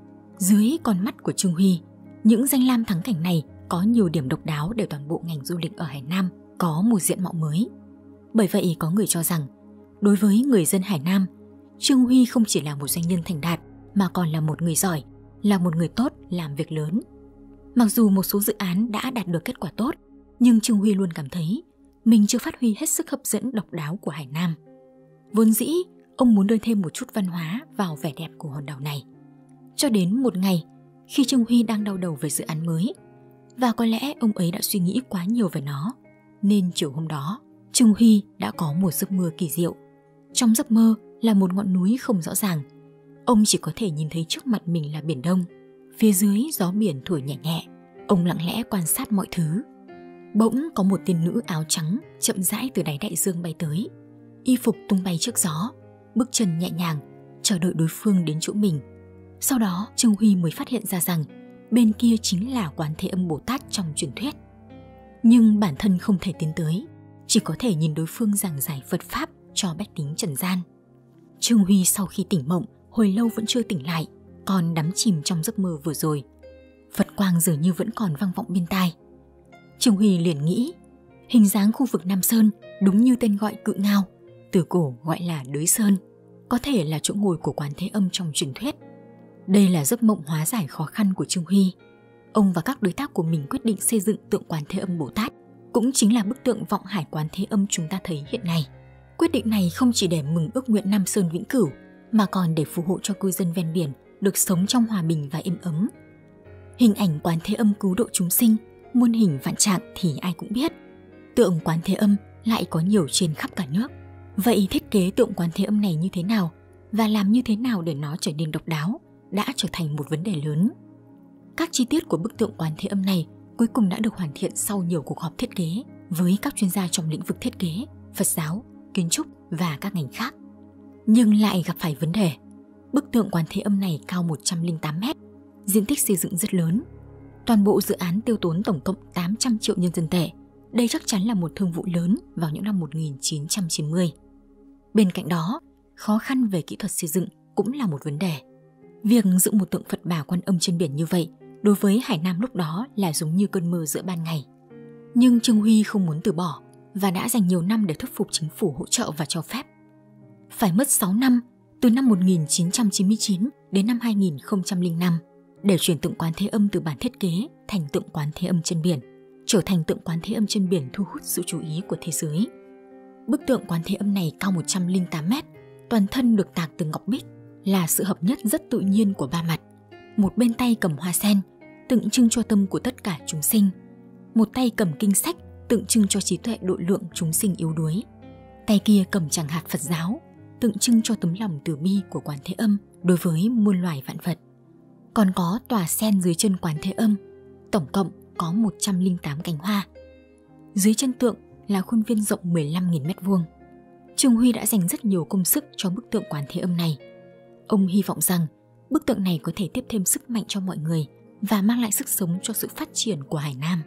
Dưới con mắt của Trương Huy, những danh lam thắng cảnh này có nhiều điểm độc đáo để toàn bộ ngành du lịch ở Hải Nam có một diện mạo mới. Bởi vậy có người cho rằng, đối với người dân Hải Nam, Trương Huy không chỉ là một doanh nhân thành đạt mà còn là một người giỏi, là một người tốt làm việc lớn. Mặc dù một số dự án đã đạt được kết quả tốt, nhưng Trương Huy luôn cảm thấy mình chưa phát huy hết sức hấp dẫn độc đáo của Hải Nam. Vốn dĩ, ông muốn đưa thêm một chút văn hóa vào vẻ đẹp của hòn đảo này. Cho đến một ngày, khi Trương Huy đang đau đầu về dự án mới, và có lẽ ông ấy đã suy nghĩ quá nhiều về nó, nên chiều hôm đó, Trương Huy đã có một giấc mơ kỳ diệu. Trong giấc mơ là một ngọn núi không rõ ràng. Ông chỉ có thể nhìn thấy trước mặt mình là biển Đông. Phía dưới gió biển thổi nhẹ nhẹ. Ông lặng lẽ quan sát mọi thứ. Bỗng có một tiên nữ áo trắng chậm rãi từ đáy đại dương bay tới. Y phục tung bay trước gió, bước chân nhẹ nhàng, chờ đợi đối phương đến chỗ mình. Sau đó Trương Huy mới phát hiện ra rằng bên kia chính là Quán Thế Âm Bồ Tát trong truyền thuyết. Nhưng bản thân không thể tiến tới, chỉ có thể nhìn đối phương giảng giải Phật Pháp cho bách tính trần gian. Trương Huy sau khi tỉnh mộng, hồi lâu vẫn chưa tỉnh lại, còn đắm chìm trong giấc mơ vừa rồi. Phật quang dường như vẫn còn vang vọng bên tai. Trương Huy liền nghĩ, hình dáng khu vực Nam Sơn đúng như tên gọi Cự Ngao, từ cổ gọi là Đới Sơn, có thể là chỗ ngồi của Quán Thế Âm trong truyền thuyết. Đây là giấc mộng hóa giải khó khăn của Trương Huy. Ông và các đối tác của mình quyết định xây dựng tượng Quán Thế Âm Bồ Tát, cũng chính là bức tượng Vọng Hải Quán Thế Âm chúng ta thấy hiện nay. Quyết định này không chỉ để mừng ước nguyện Nam Sơn vĩnh cửu, mà còn để phù hộ cho cư dân ven biển được sống trong hòa bình và êm ấm. Hình ảnh Quán Thế Âm cứu độ chúng sinh, muôn hình vạn trạng thì ai cũng biết. Tượng Quán Thế Âm lại có nhiều trên khắp cả nước. Vậy thiết kế tượng Quán Thế Âm này như thế nào và làm như thế nào để nó trở nên độc đáo đã trở thành một vấn đề lớn. Các chi tiết của bức tượng Quán Thế Âm này cuối cùng đã được hoàn thiện sau nhiều cuộc họp thiết kế với các chuyên gia trong lĩnh vực thiết kế, Phật giáo, kiến trúc và các ngành khác. Nhưng lại gặp phải vấn đề. Bức tượng Quán Thế Âm này cao 108 m, diện tích xây dựng rất lớn. Toàn bộ dự án tiêu tốn tổng cộng 800 triệu nhân dân tệ. Đây chắc chắn là một thương vụ lớn vào những năm 1990. Bên cạnh đó, khó khăn về kỹ thuật xây dựng cũng là một vấn đề. Việc dựng một tượng Phật Bà Quan Âm trên biển như vậy đối với Hải Nam lúc đó là giống như cơn mơ giữa ban ngày. Nhưng Trương Huy không muốn từ bỏ và đã dành nhiều năm để thuyết phục chính phủ hỗ trợ và cho phép. Phải mất 6 năm, từ năm 1999 đến năm 2005, để chuyển tượng Quán Thế Âm từ bản thiết kế thành tượng Quán Thế Âm trên biển, trở thành tượng Quán Thế Âm trên biển thu hút sự chú ý của thế giới. Bức tượng Quán Thế Âm này cao 108 m, toàn thân được tạc từ ngọc bích, là sự hợp nhất rất tự nhiên của ba mặt. Một bên tay cầm hoa sen, tượng trưng cho tâm của tất cả chúng sinh. Một tay cầm kinh sách, tượng trưng cho trí tuệ độ lượng chúng sinh yếu đuối. Tay kia cầm tràng hạt Phật giáo, tượng trưng cho tấm lòng từ bi của Quán Thế Âm đối với muôn loài vạn vật. Còn có tòa sen dưới chân Quán Thế Âm, tổng cộng có 108 cành hoa. Dưới chân tượng là khuôn viên rộng 15.000 m². Trương Huy đã dành rất nhiều công sức cho bức tượng Quán Thế Âm này. Ông hy vọng rằng bức tượng này có thể tiếp thêm sức mạnh cho mọi người và mang lại sức sống cho sự phát triển của Hải Nam.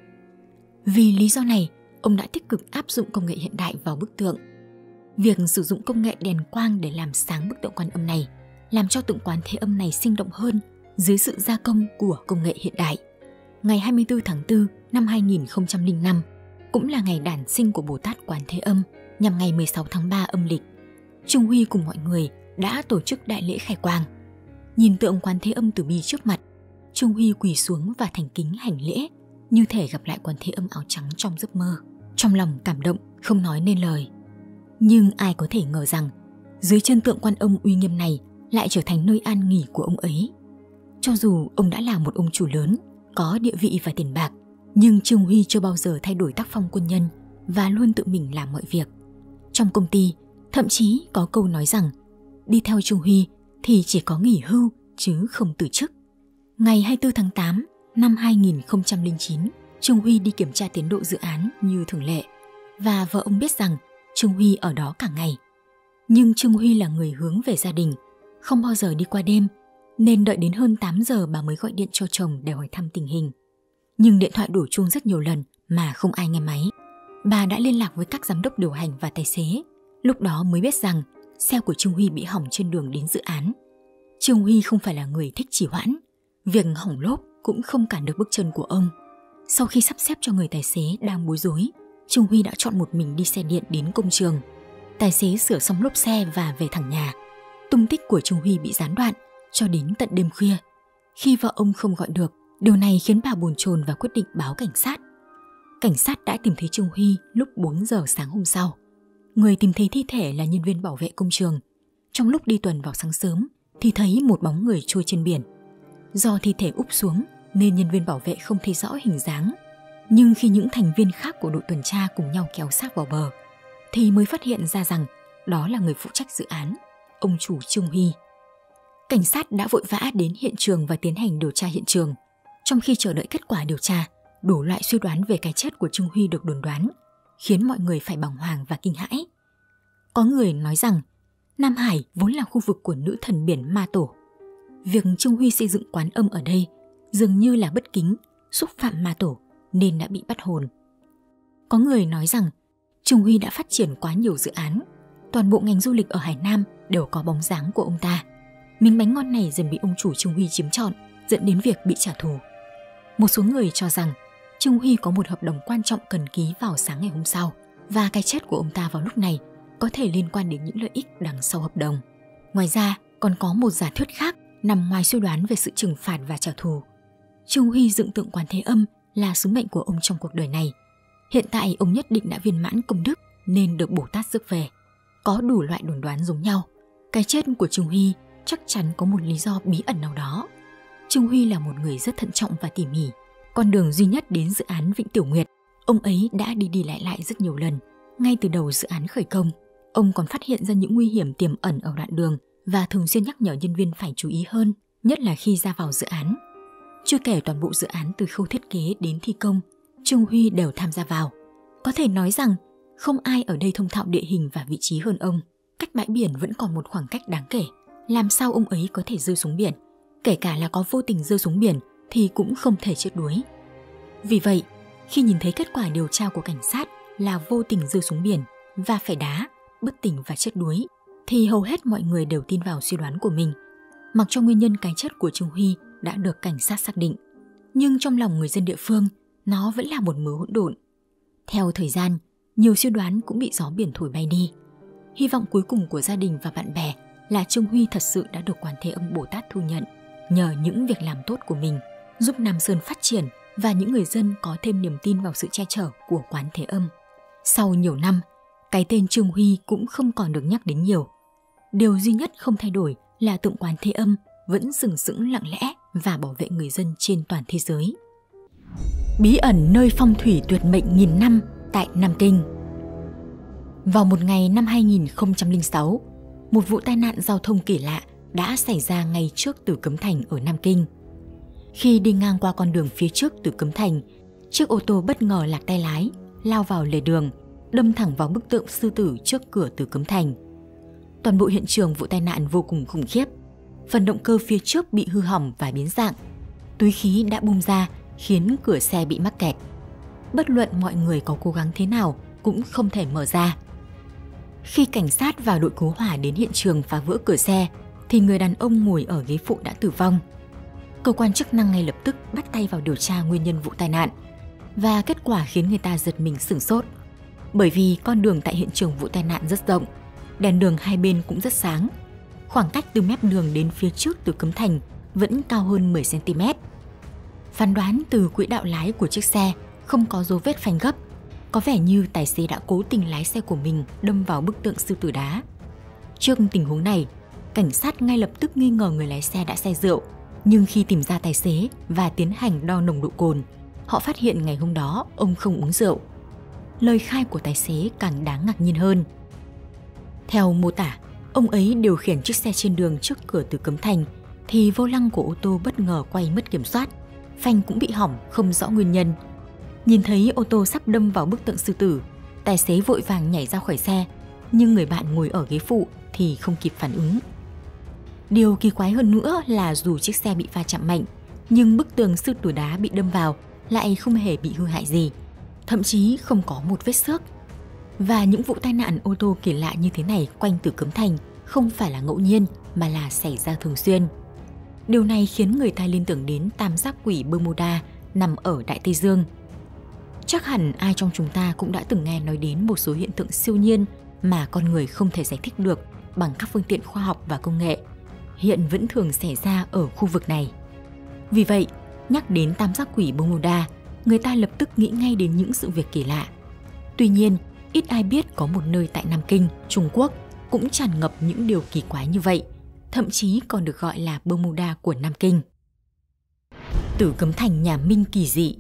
Vì lý do này, ông đã tích cực áp dụng công nghệ hiện đại vào bức tượng. Việc sử dụng công nghệ đèn quang để làm sáng bức tượng Quan Âm này làm cho tượng Quán Thế Âm này sinh động hơn dưới sự gia công của công nghệ hiện đại. Ngày 24 tháng 4 năm 2005 cũng là ngày đản sinh của Bồ Tát Quán Thế Âm, nhằm ngày 16 tháng 3 âm lịch. Trương Huy cùng mọi người đã tổ chức đại lễ khai quang. Nhìn tượng Quán Thế Âm từ bi trước mặt, Trương Huy quỳ xuống và thành kính hành lễ, như thể gặp lại Quán Thế Âm áo trắng trong giấc mơ. Trong lòng cảm động không nói nên lời. Nhưng ai có thể ngờ rằng dưới chân tượng Quan Âm uy nghiêm này lại trở thành nơi an nghỉ của ông ấy. Cho dù ông đã là một ông chủ lớn, có địa vị và tiền bạc, nhưng Trương Huy chưa bao giờ thay đổi tác phong quân nhân và luôn tự mình làm mọi việc. Trong công ty, thậm chí có câu nói rằng đi theo Trương Huy thì chỉ có nghỉ hưu chứ không từ chức. Ngày 24 tháng 8 năm 2009, Trương Huy đi kiểm tra tiến độ dự án như thường lệ và vợ ông biết rằng Trương Huy ở đó cả ngày. Nhưng Trương Huy là người hướng về gia đình, không bao giờ đi qua đêm, nên đợi đến hơn 8 giờ bà mới gọi điện cho chồng để hỏi thăm tình hình. Nhưng điện thoại đổ chuông rất nhiều lần mà không ai nghe máy. Bà đã liên lạc với các giám đốc điều hành và tài xế, lúc đó mới biết rằng xe của Trương Huy bị hỏng trên đường đến dự án. Trương Huy không phải là người thích trì hoãn, việc hỏng lốp cũng không cản được bước chân của ông. Sau khi sắp xếp cho người tài xế đang bối rối, Trương Huy đã chọn một mình đi xe điện đến công trường. Tài xế sửa xong lốp xe và về thẳng nhà. Tung tích của Trương Huy bị gián đoạn cho đến tận đêm khuya. Khi vợ ông không gọi được, điều này khiến bà bồn chồn và quyết định báo cảnh sát. Cảnh sát đã tìm thấy Trương Huy lúc 4 giờ sáng hôm sau. Người tìm thấy thi thể là nhân viên bảo vệ công trường. Trong lúc đi tuần vào sáng sớm thì thấy một bóng người trôi trên biển. Do thi thể úp xuống nên nhân viên bảo vệ không thấy rõ hình dáng. Nhưng khi những thành viên khác của đội tuần tra cùng nhau kéo xác vào bờ thì mới phát hiện ra rằng đó là người phụ trách dự án, ông chủ Trương Huy. Cảnh sát đã vội vã đến hiện trường và tiến hành điều tra hiện trường. Trong khi chờ đợi kết quả điều tra, đủ loại suy đoán về cái chết của Trương Huy được đồn đoán, khiến mọi người phải bàng hoàng và kinh hãi. Có người nói rằng Nam Hải vốn là khu vực của nữ thần biển Ma Tổ. Việc Trương Huy xây dựng quán âm ở đây dường như là bất kính, xúc phạm ma tổ nên đã bị bắt hồn. Có người nói rằng Trung Huy đã phát triển quá nhiều dự án, toàn bộ ngành du lịch ở Hải Nam đều có bóng dáng của ông ta. Miếng bánh ngon này dần bị ông chủ Trung Huy chiếm trọn, dẫn đến việc bị trả thù. Một số người cho rằng Trung Huy có một hợp đồng quan trọng cần ký vào sáng ngày hôm sau, và cái chết của ông ta vào lúc này có thể liên quan đến những lợi ích đằng sau hợp đồng. Ngoài ra, còn có một giả thuyết khác nằm ngoài suy đoán về sự trừng phạt và trả thù. Trung Huy dựng tượng Quán Thế Âm là sứ mệnh của ông trong cuộc đời này. Hiện tại ông nhất định đã viên mãn công đức nên được Bồ Tát rước về. Có đủ loại đồn đoán giống nhau. Cái chết của Trung Huy chắc chắn có một lý do bí ẩn nào đó. Trung Huy là một người rất thận trọng và tỉ mỉ. Con đường duy nhất đến dự án Vĩnh Tiểu Nguyệt, ông ấy đã đi lại rất nhiều lần. Ngay từ đầu dự án khởi công, ông còn phát hiện ra những nguy hiểm tiềm ẩn ở đoạn đường và thường xuyên nhắc nhở nhân viên phải chú ý hơn, nhất là khi ra vào dự án. Chưa kể toàn bộ dự án từ khâu thiết kế đến thi công, Trung Huy đều tham gia vào. Có thể nói rằng không ai ở đây thông thạo địa hình và vị trí hơn ông. Cách bãi biển vẫn còn một khoảng cách đáng kể. Làm sao ông ấy có thể rơi xuống biển? Kể cả là có vô tình rơi xuống biển thì cũng không thể chết đuối. Vì vậy, khi nhìn thấy kết quả điều tra của cảnh sát là vô tình rơi xuống biển và phải đá, bất tỉnh và chết đuối, thì hầu hết mọi người đều tin vào suy đoán của mình, mặc cho nguyên nhân cái chết của Trung Huy đã được cảnh sát xác định. Nhưng trong lòng người dân địa phương, nó vẫn là một mớ hỗn độn. Theo thời gian, nhiều suy đoán cũng bị gió biển thổi bay đi. Hy vọng cuối cùng của gia đình và bạn bè là Trung Huy thật sự đã được Quán Thế Âm Bồ Tát thu nhận nhờ những việc làm tốt của mình, giúp Nam Sơn phát triển và những người dân có thêm niềm tin vào sự che chở của Quán Thế Âm. Sau nhiều năm, cái tên Trung Huy cũng không còn được nhắc đến nhiều. Điều duy nhất không thay đổi là tượng Quán Thế Âm vẫn sừng sững lặng lẽ và bảo vệ người dân trên toàn thế giới. Bí ẩn nơi phong thủy tuyệt mệnh nghìn năm tại Nam Kinh. Vào một ngày năm 2006, một vụ tai nạn giao thông kỳ lạ đã xảy ra ngay trước Tử Cấm Thành ở Nam Kinh. Khi đi ngang qua con đường phía trước Tử Cấm Thành, chiếc ô tô bất ngờ lạc tay lái, lao vào lề đường, đâm thẳng vào bức tượng sư tử trước cửa Tử Cấm Thành. Toàn bộ hiện trường vụ tai nạn vô cùng khủng khiếp. Phần động cơ phía trước bị hư hỏng và biến dạng. Túi khí đã bung ra khiến cửa xe bị mắc kẹt. Bất luận mọi người có cố gắng thế nào cũng không thể mở ra. Khi cảnh sát và đội cứu hỏa đến hiện trường phá vỡ cửa xe, thì người đàn ông ngồi ở ghế phụ đã tử vong. Cơ quan chức năng ngay lập tức bắt tay vào điều tra nguyên nhân vụ tai nạn. Và kết quả khiến người ta giật mình sửng sốt. Bởi vì con đường tại hiện trường vụ tai nạn rất rộng, đèn đường hai bên cũng rất sáng. Khoảng cách từ mép đường đến phía trước Tử Cấm Thành vẫn cao hơn 10 cm. Phán đoán từ quỹ đạo lái của chiếc xe không có dấu vết phanh gấp, có vẻ như tài xế đã cố tình lái xe của mình đâm vào bức tượng sư tử đá. Trước tình huống này, cảnh sát ngay lập tức nghi ngờ người lái xe đã say rượu, nhưng khi tìm ra tài xế và tiến hành đo nồng độ cồn, họ phát hiện ngày hôm đó ông không uống rượu. Lời khai của tài xế càng đáng ngạc nhiên hơn. Theo mô tả, ông ấy điều khiển chiếc xe trên đường trước cửa Tử Cấm Thành thì vô lăng của ô tô bất ngờ quay mất kiểm soát, phanh cũng bị hỏng không rõ nguyên nhân. Nhìn thấy ô tô sắp đâm vào bức tượng sư tử, tài xế vội vàng nhảy ra khỏi xe, nhưng người bạn ngồi ở ghế phụ thì không kịp phản ứng. Điều kỳ quái hơn nữa là dù chiếc xe bị va chạm mạnh, nhưng bức tường sư tử đá bị đâm vào lại không hề bị hư hại gì, thậm chí không có một vết xước. Và những vụ tai nạn ô tô kỳ lạ như thế này quanh Tử Cấm Thành không phải là ngẫu nhiên mà là xảy ra thường xuyên. Điều này khiến người ta liên tưởng đến tam giác quỷ Bermuda nằm ở Đại Tây Dương. Chắc hẳn ai trong chúng ta cũng đã từng nghe nói đến một số hiện tượng siêu nhiên mà con người không thể giải thích được bằng các phương tiện khoa học và công nghệ, hiện vẫn thường xảy ra ở khu vực này. Vì vậy, nhắc đến tam giác quỷ Bermuda, người ta lập tức nghĩ ngay đến những sự việc kỳ lạ. Tuy nhiên, ít ai biết có một nơi tại Nam Kinh, Trung Quốc cũng tràn ngập những điều kỳ quái như vậy, thậm chí còn được gọi là Bermuda của Nam Kinh. Tử Cấm Thành nhà Minh kỳ dị.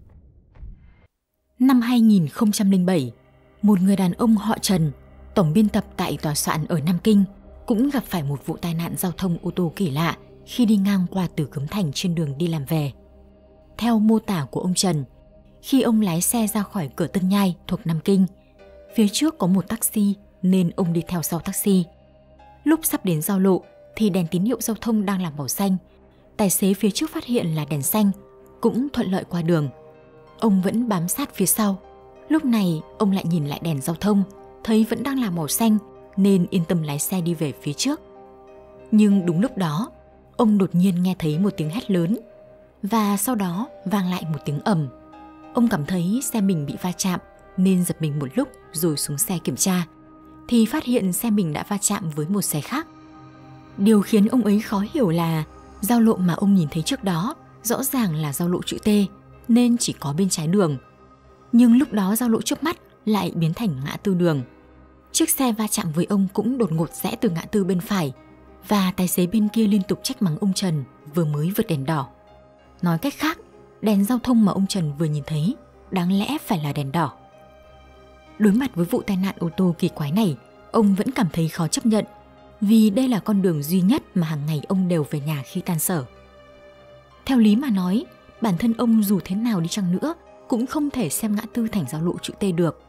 Năm 2007, một người đàn ông họ Trần, tổng biên tập tại tòa soạn ở Nam Kinh, cũng gặp phải một vụ tai nạn giao thông ô tô kỳ lạ khi đi ngang qua Tử Cấm Thành trên đường đi làm về. Theo mô tả của ông Trần, khi ông lái xe ra khỏi cửa Tân Nhai thuộc Nam Kinh, phía trước có một taxi nên ông đi theo sau taxi. Lúc sắp đến giao lộ thì đèn tín hiệu giao thông đang làm màu xanh. Tài xế phía trước phát hiện là đèn xanh, cũng thuận lợi qua đường. Ông vẫn bám sát phía sau. Lúc này ông lại nhìn lại đèn giao thông, thấy vẫn đang là màu xanh nên yên tâm lái xe đi về phía trước. Nhưng đúng lúc đó, ông đột nhiên nghe thấy một tiếng hét lớn và sau đó vang lại một tiếng ầm. Ông cảm thấy xe mình bị va chạm nên giật mình một lúc rồi xuống xe kiểm tra, thì phát hiện xe mình đã va chạm với một xe khác. Điều khiến ông ấy khó hiểu là giao lộ mà ông nhìn thấy trước đó rõ ràng là giao lộ chữ T nên chỉ có bên trái đường. Nhưng lúc đó giao lộ trước mắt lại biến thành ngã tư đường. Chiếc xe va chạm với ông cũng đột ngột rẽ từ ngã tư bên phải và tài xế bên kia liên tục trách mắng ông Trần vừa mới vượt đèn đỏ. Nói cách khác, đèn giao thông mà ông Trần vừa nhìn thấy đáng lẽ phải là đèn đỏ. Đối mặt với vụ tai nạn ô tô kỳ quái này, ông vẫn cảm thấy khó chấp nhận vì đây là con đường duy nhất mà hàng ngày ông đều về nhà khi tan sở. Theo lý mà nói, bản thân ông dù thế nào đi chăng nữa cũng không thể xem ngã tư thành giao lộ chữ T được.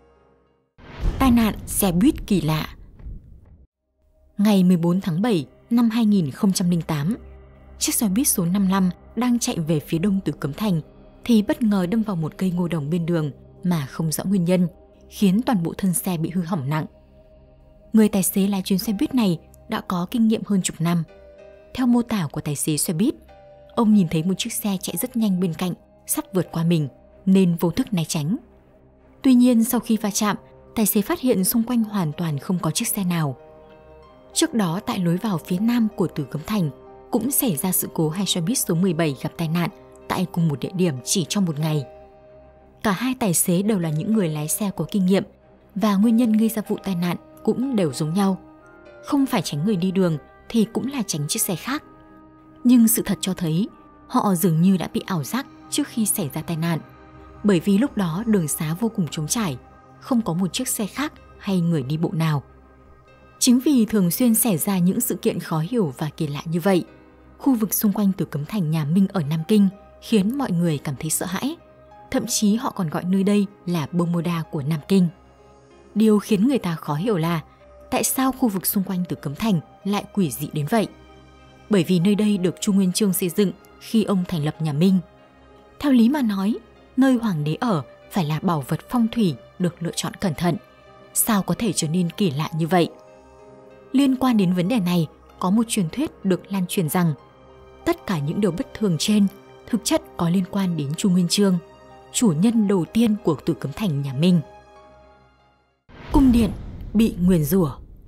Tai nạn xe buýt kỳ lạ. Ngày 14 tháng 7 năm 2008, chiếc xe buýt số 55 đang chạy về phía đông từ Cấm Thành thì bất ngờ đâm vào một cây ngô đồng bên đường mà không rõ nguyên nhân, khiến toàn bộ thân xe bị hư hỏng nặng. Người tài xế lái chuyến xe buýt này đã có kinh nghiệm hơn chục năm. Theo mô tả của tài xế xe buýt, ông nhìn thấy một chiếc xe chạy rất nhanh bên cạnh, sắp vượt qua mình, nên vô thức né tránh. Tuy nhiên sau khi va chạm, tài xế phát hiện xung quanh hoàn toàn không có chiếc xe nào. Trước đó tại lối vào phía nam của Tử Cấm Thành cũng xảy ra sự cố hai xe buýt số 17 gặp tai nạn tại cùng một địa điểm chỉ trong một ngày. Cả hai tài xế đều là những người lái xe có kinh nghiệm và nguyên nhân gây ra vụ tai nạn cũng đều giống nhau. Không phải tránh người đi đường thì cũng là tránh chiếc xe khác. Nhưng sự thật cho thấy họ dường như đã bị ảo giác trước khi xảy ra tai nạn, bởi vì lúc đó đường xá vô cùng trống trải, không có một chiếc xe khác hay người đi bộ nào. Chính vì thường xuyên xảy ra những sự kiện khó hiểu và kỳ lạ như vậy, khu vực xung quanh Tử Cấm Thành Nhà Minh ở Nam Kinh khiến mọi người cảm thấy sợ hãi. Thậm chí họ còn gọi nơi đây là Bermuda của Nam Kinh. Điều khiến người ta khó hiểu là tại sao khu vực xung quanh Tử Cấm Thành lại quỷ dị đến vậy? Bởi vì nơi đây được Chu Nguyên Chương xây dựng khi ông thành lập nhà Minh. Theo lý mà nói, nơi hoàng đế ở phải là bảo vật phong thủy được lựa chọn cẩn thận. Sao có thể trở nên kỳ lạ như vậy? Liên quan đến vấn đề này, có một truyền thuyết được lan truyền rằng tất cả những điều bất thường trên thực chất có liên quan đến Chu Nguyên Chương, chủ nhân đầu tiên của Tử Cấm Thành nhà Minh. Cung điện bị nguyền rủa.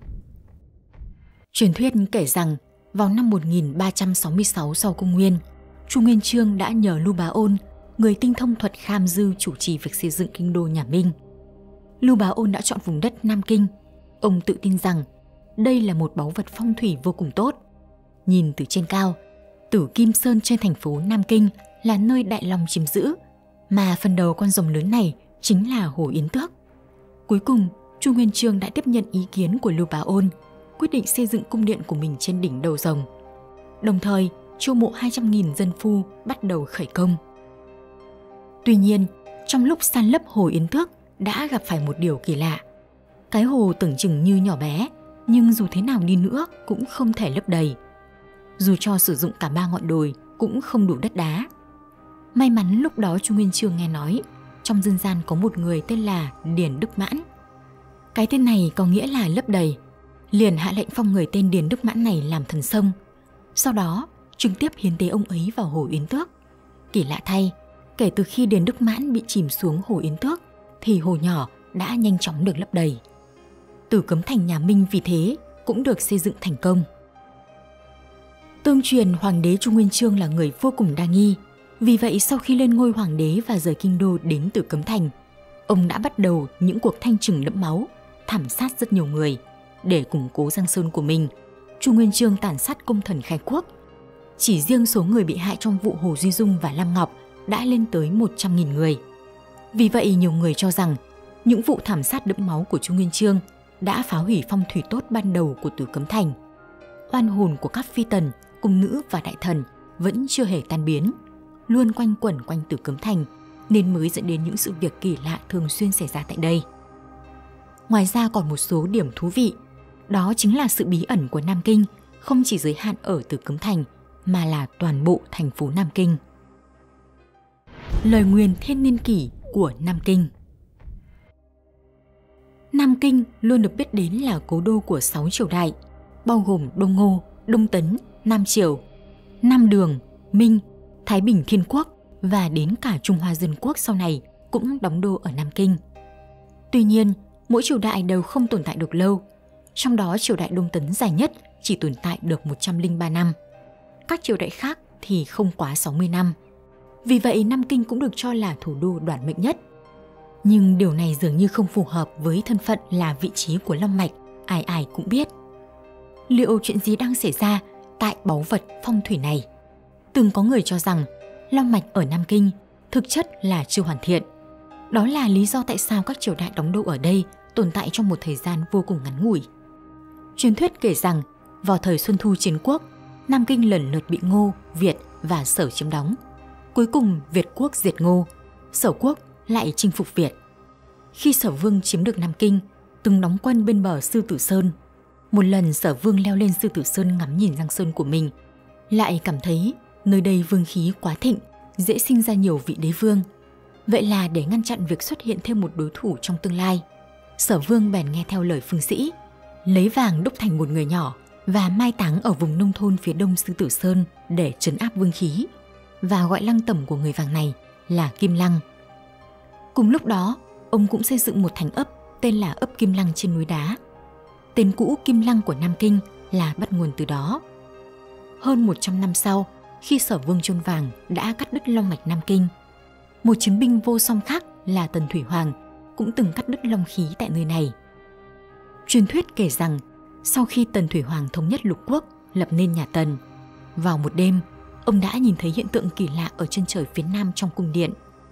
Truyền thuyết kể rằng vào năm 1366 sau Công nguyên, Chu Nguyên Chương đã nhờ Lưu Bá Ôn, người tinh thông thuật kham dư chủ trì việc xây dựng kinh đô nhà Minh. Lưu Bá Ôn đã chọn vùng đất Nam Kinh. Ông tự tin rằng đây là một báu vật phong thủy vô cùng tốt. Nhìn từ trên cao, Tử Kim Sơn trên thành phố Nam Kinh là nơi Đại Long chiếm giữ, mà phần đầu con rồng lớn này chính là Hồ Yến Tước. Cuối cùng, Chu Nguyên Chương đã tiếp nhận ý kiến của Lưu Bá Ôn, quyết định xây dựng cung điện của mình trên đỉnh đầu rồng. Đồng thời, chiêu mộ 200.000 dân phu bắt đầu khởi công. Tuy nhiên, trong lúc san lấp Hồ Yến Tước đã gặp phải một điều kỳ lạ. Cái hồ tưởng chừng như nhỏ bé, nhưng dù thế nào đi nữa cũng không thể lấp đầy. Dù cho sử dụng cả 3 ngọn đồi cũng không đủ đất đá. May mắn lúc đó Chu Nguyên Chương nghe nói trong dân gian có một người tên là Điền Đức Mãn. Cái tên này có nghĩa là lấp đầy. Liền hạ lệnh phong người tên Điền Đức Mãn này làm thần sông. Sau đó trực tiếp hiến tế ông ấy vào Hồ Yến Tước. Kỳ lạ thay, kể từ khi Điền Đức Mãn bị chìm xuống Hồ Yến Tước thì hồ nhỏ đã nhanh chóng được lấp đầy. Tử Cấm Thành nhà Minh vì thế cũng được xây dựng thành công. Tương truyền Hoàng đế Chu Nguyên Chương là người vô cùng đa nghi. Vì vậy sau khi lên ngôi hoàng đế và rời kinh đô đến Tử Cấm Thành, ông đã bắt đầu những cuộc thanh trừng đẫm máu, thảm sát rất nhiều người. Để củng cố giang sơn của mình, Chu Nguyên Chương tàn sát công thần khai quốc. Chỉ riêng số người bị hại trong vụ Hồ Duy Dung và Lam Ngọc đã lên tới 100.000 người. Vì vậy nhiều người cho rằng những vụ thảm sát đẫm máu của Chu Nguyên Chương đã phá hủy phong thủy tốt ban đầu của Tử Cấm Thành. Oan hồn của các phi tần, cung nữ và đại thần vẫn chưa hề tan biến, luôn quanh quẩn quanh Tử Cấm Thành, nên mới dẫn đến những sự việc kỳ lạ thường xuyên xảy ra tại đây. Ngoài ra còn một số điểm thú vị, đó chính là sự bí ẩn của Nam Kinh không chỉ giới hạn ở Tử Cấm Thành mà là toàn bộ thành phố Nam Kinh. Lời nguyền thiên niên kỷ của Nam Kinh. Nam Kinh luôn được biết đến là cố đô của 6 triều đại, bao gồm Đông Ngô, Đông Tấn, Nam Triều, Nam Đường, Minh, Thái Bình Thiên Quốc và đến cả Trung Hoa Dân Quốc sau này cũng đóng đô ở Nam Kinh. Tuy nhiên, mỗi triều đại đều không tồn tại được lâu, trong đó triều đại Đông Tấn dài nhất chỉ tồn tại được 103 năm. Các triều đại khác thì không quá 60 năm. Vì vậy Nam Kinh cũng được cho là thủ đô đoản mệnh nhất. Nhưng điều này dường như không phù hợp với thân phận là vị trí của long mạch, ai ai cũng biết. Liệu chuyện gì đang xảy ra tại báu vật phong thủy này? Từng có người cho rằng long mạch ở Nam Kinh thực chất là chưa hoàn thiện. Đó là lý do tại sao các triều đại đóng đô ở đây tồn tại trong một thời gian vô cùng ngắn ngủi. Truyền thuyết kể rằng vào thời Xuân Thu Chiến Quốc, Nam Kinh lần lượt bị Ngô, Việt và Sở chiếm đóng. Cuối cùng Việt quốc diệt Ngô, Sở quốc lại chinh phục Việt. Khi Sở Vương chiếm được Nam Kinh, từng đóng quân bên bờ Sư Tử Sơn. Một lần Sở Vương leo lên Sư Tử Sơn ngắm nhìn Giang Sơn của mình, lại cảm thấy nơi đây vương khí quá thịnh, dễ sinh ra nhiều vị đế vương. Vậy là để ngăn chặn việc xuất hiện thêm một đối thủ trong tương lai, Sở Vương bèn nghe theo lời phương sĩ, lấy vàng đúc thành một người nhỏ và mai táng ở vùng nông thôn phía đông Sư Tử Sơn để trấn áp vương khí, và gọi lăng tẩm của người vàng này là Kim Lăng. Cùng lúc đó, ông cũng xây dựng một thành ấp tên là ấp Kim Lăng trên núi đá. Tên cũ Kim Lăng của Nam Kinh là bắt nguồn từ đó. Hơn 100 năm sau, khi Sở Vương chôn vàng đã cắt đứt long mạch Nam Kinh, một chiến binh vô song khác là Tần Thủy Hoàng cũng từng cắt đứt long khí tại nơi này. Truyền thuyết kể rằng sau khi Tần Thủy Hoàng thống nhất lục quốc, lập nên nhà Tần, vào một đêm, ông đã nhìn thấy hiện tượng kỳ lạ ở chân trời phía nam trong cung điện.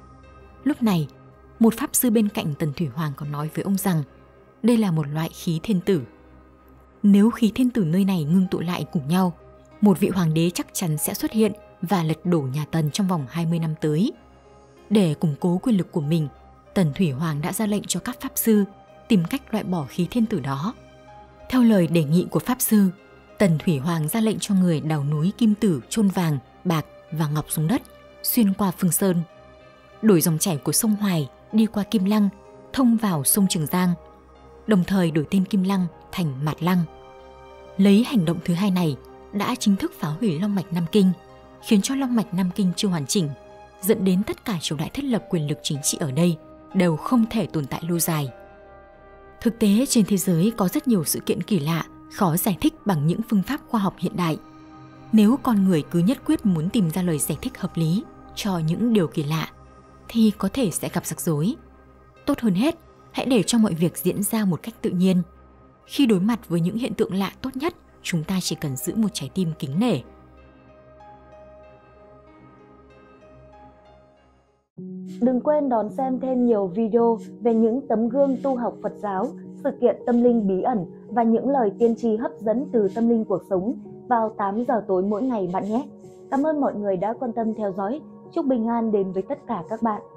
Lúc này, một pháp sư bên cạnh Tần Thủy Hoàng có nói với ông rằng đây là một loại khí thiên tử. Nếu khí thiên tử nơi này ngưng tụ lại cùng nhau, một vị hoàng đế chắc chắn sẽ xuất hiện và lật đổ nhà Tần trong vòng 20 năm tới. Để củng cố quyền lực của mình, Tần Thủy Hoàng đã ra lệnh cho các pháp sư tìm cách loại bỏ khí thiên tử đó. Theo lời đề nghị của pháp sư, Tần Thủy Hoàng ra lệnh cho người đào núi kim tử chôn vàng, bạc và ngọc xuống đất, xuyên qua Phương Sơn, đổi dòng chảy của sông Hoài đi qua Kim Lăng, thông vào sông Trường Giang, đồng thời đổi tên Kim Lăng thành Mạt Lăng. Lấy hành động thứ hai này đã chính thức phá hủy long mạch Nam Kinh, khiến cho long mạch Nam Kinh chưa hoàn chỉnh, dẫn đến tất cả triều đại thiết lập quyền lực chính trị ở đây đều không thể tồn tại lâu dài. Thực tế trên thế giới có rất nhiều sự kiện kỳ lạ, khó giải thích bằng những phương pháp khoa học hiện đại. Nếu con người cứ nhất quyết muốn tìm ra lời giải thích hợp lý cho những điều kỳ lạ, thì có thể sẽ gặp rắc rối. Tốt hơn hết, hãy để cho mọi việc diễn ra một cách tự nhiên. Khi đối mặt với những hiện tượng lạ, tốt nhất chúng ta chỉ cần giữ một trái tim kính nể. Đừng quên đón xem thêm nhiều video về những tấm gương tu học Phật giáo, sự kiện tâm linh bí ẩn và những lời tiên tri hấp dẫn từ tâm linh cuộc sống vào 8 giờ tối mỗi ngày bạn nhé. Cảm ơn mọi người đã quan tâm theo dõi. Chúc bình an đến với tất cả các bạn.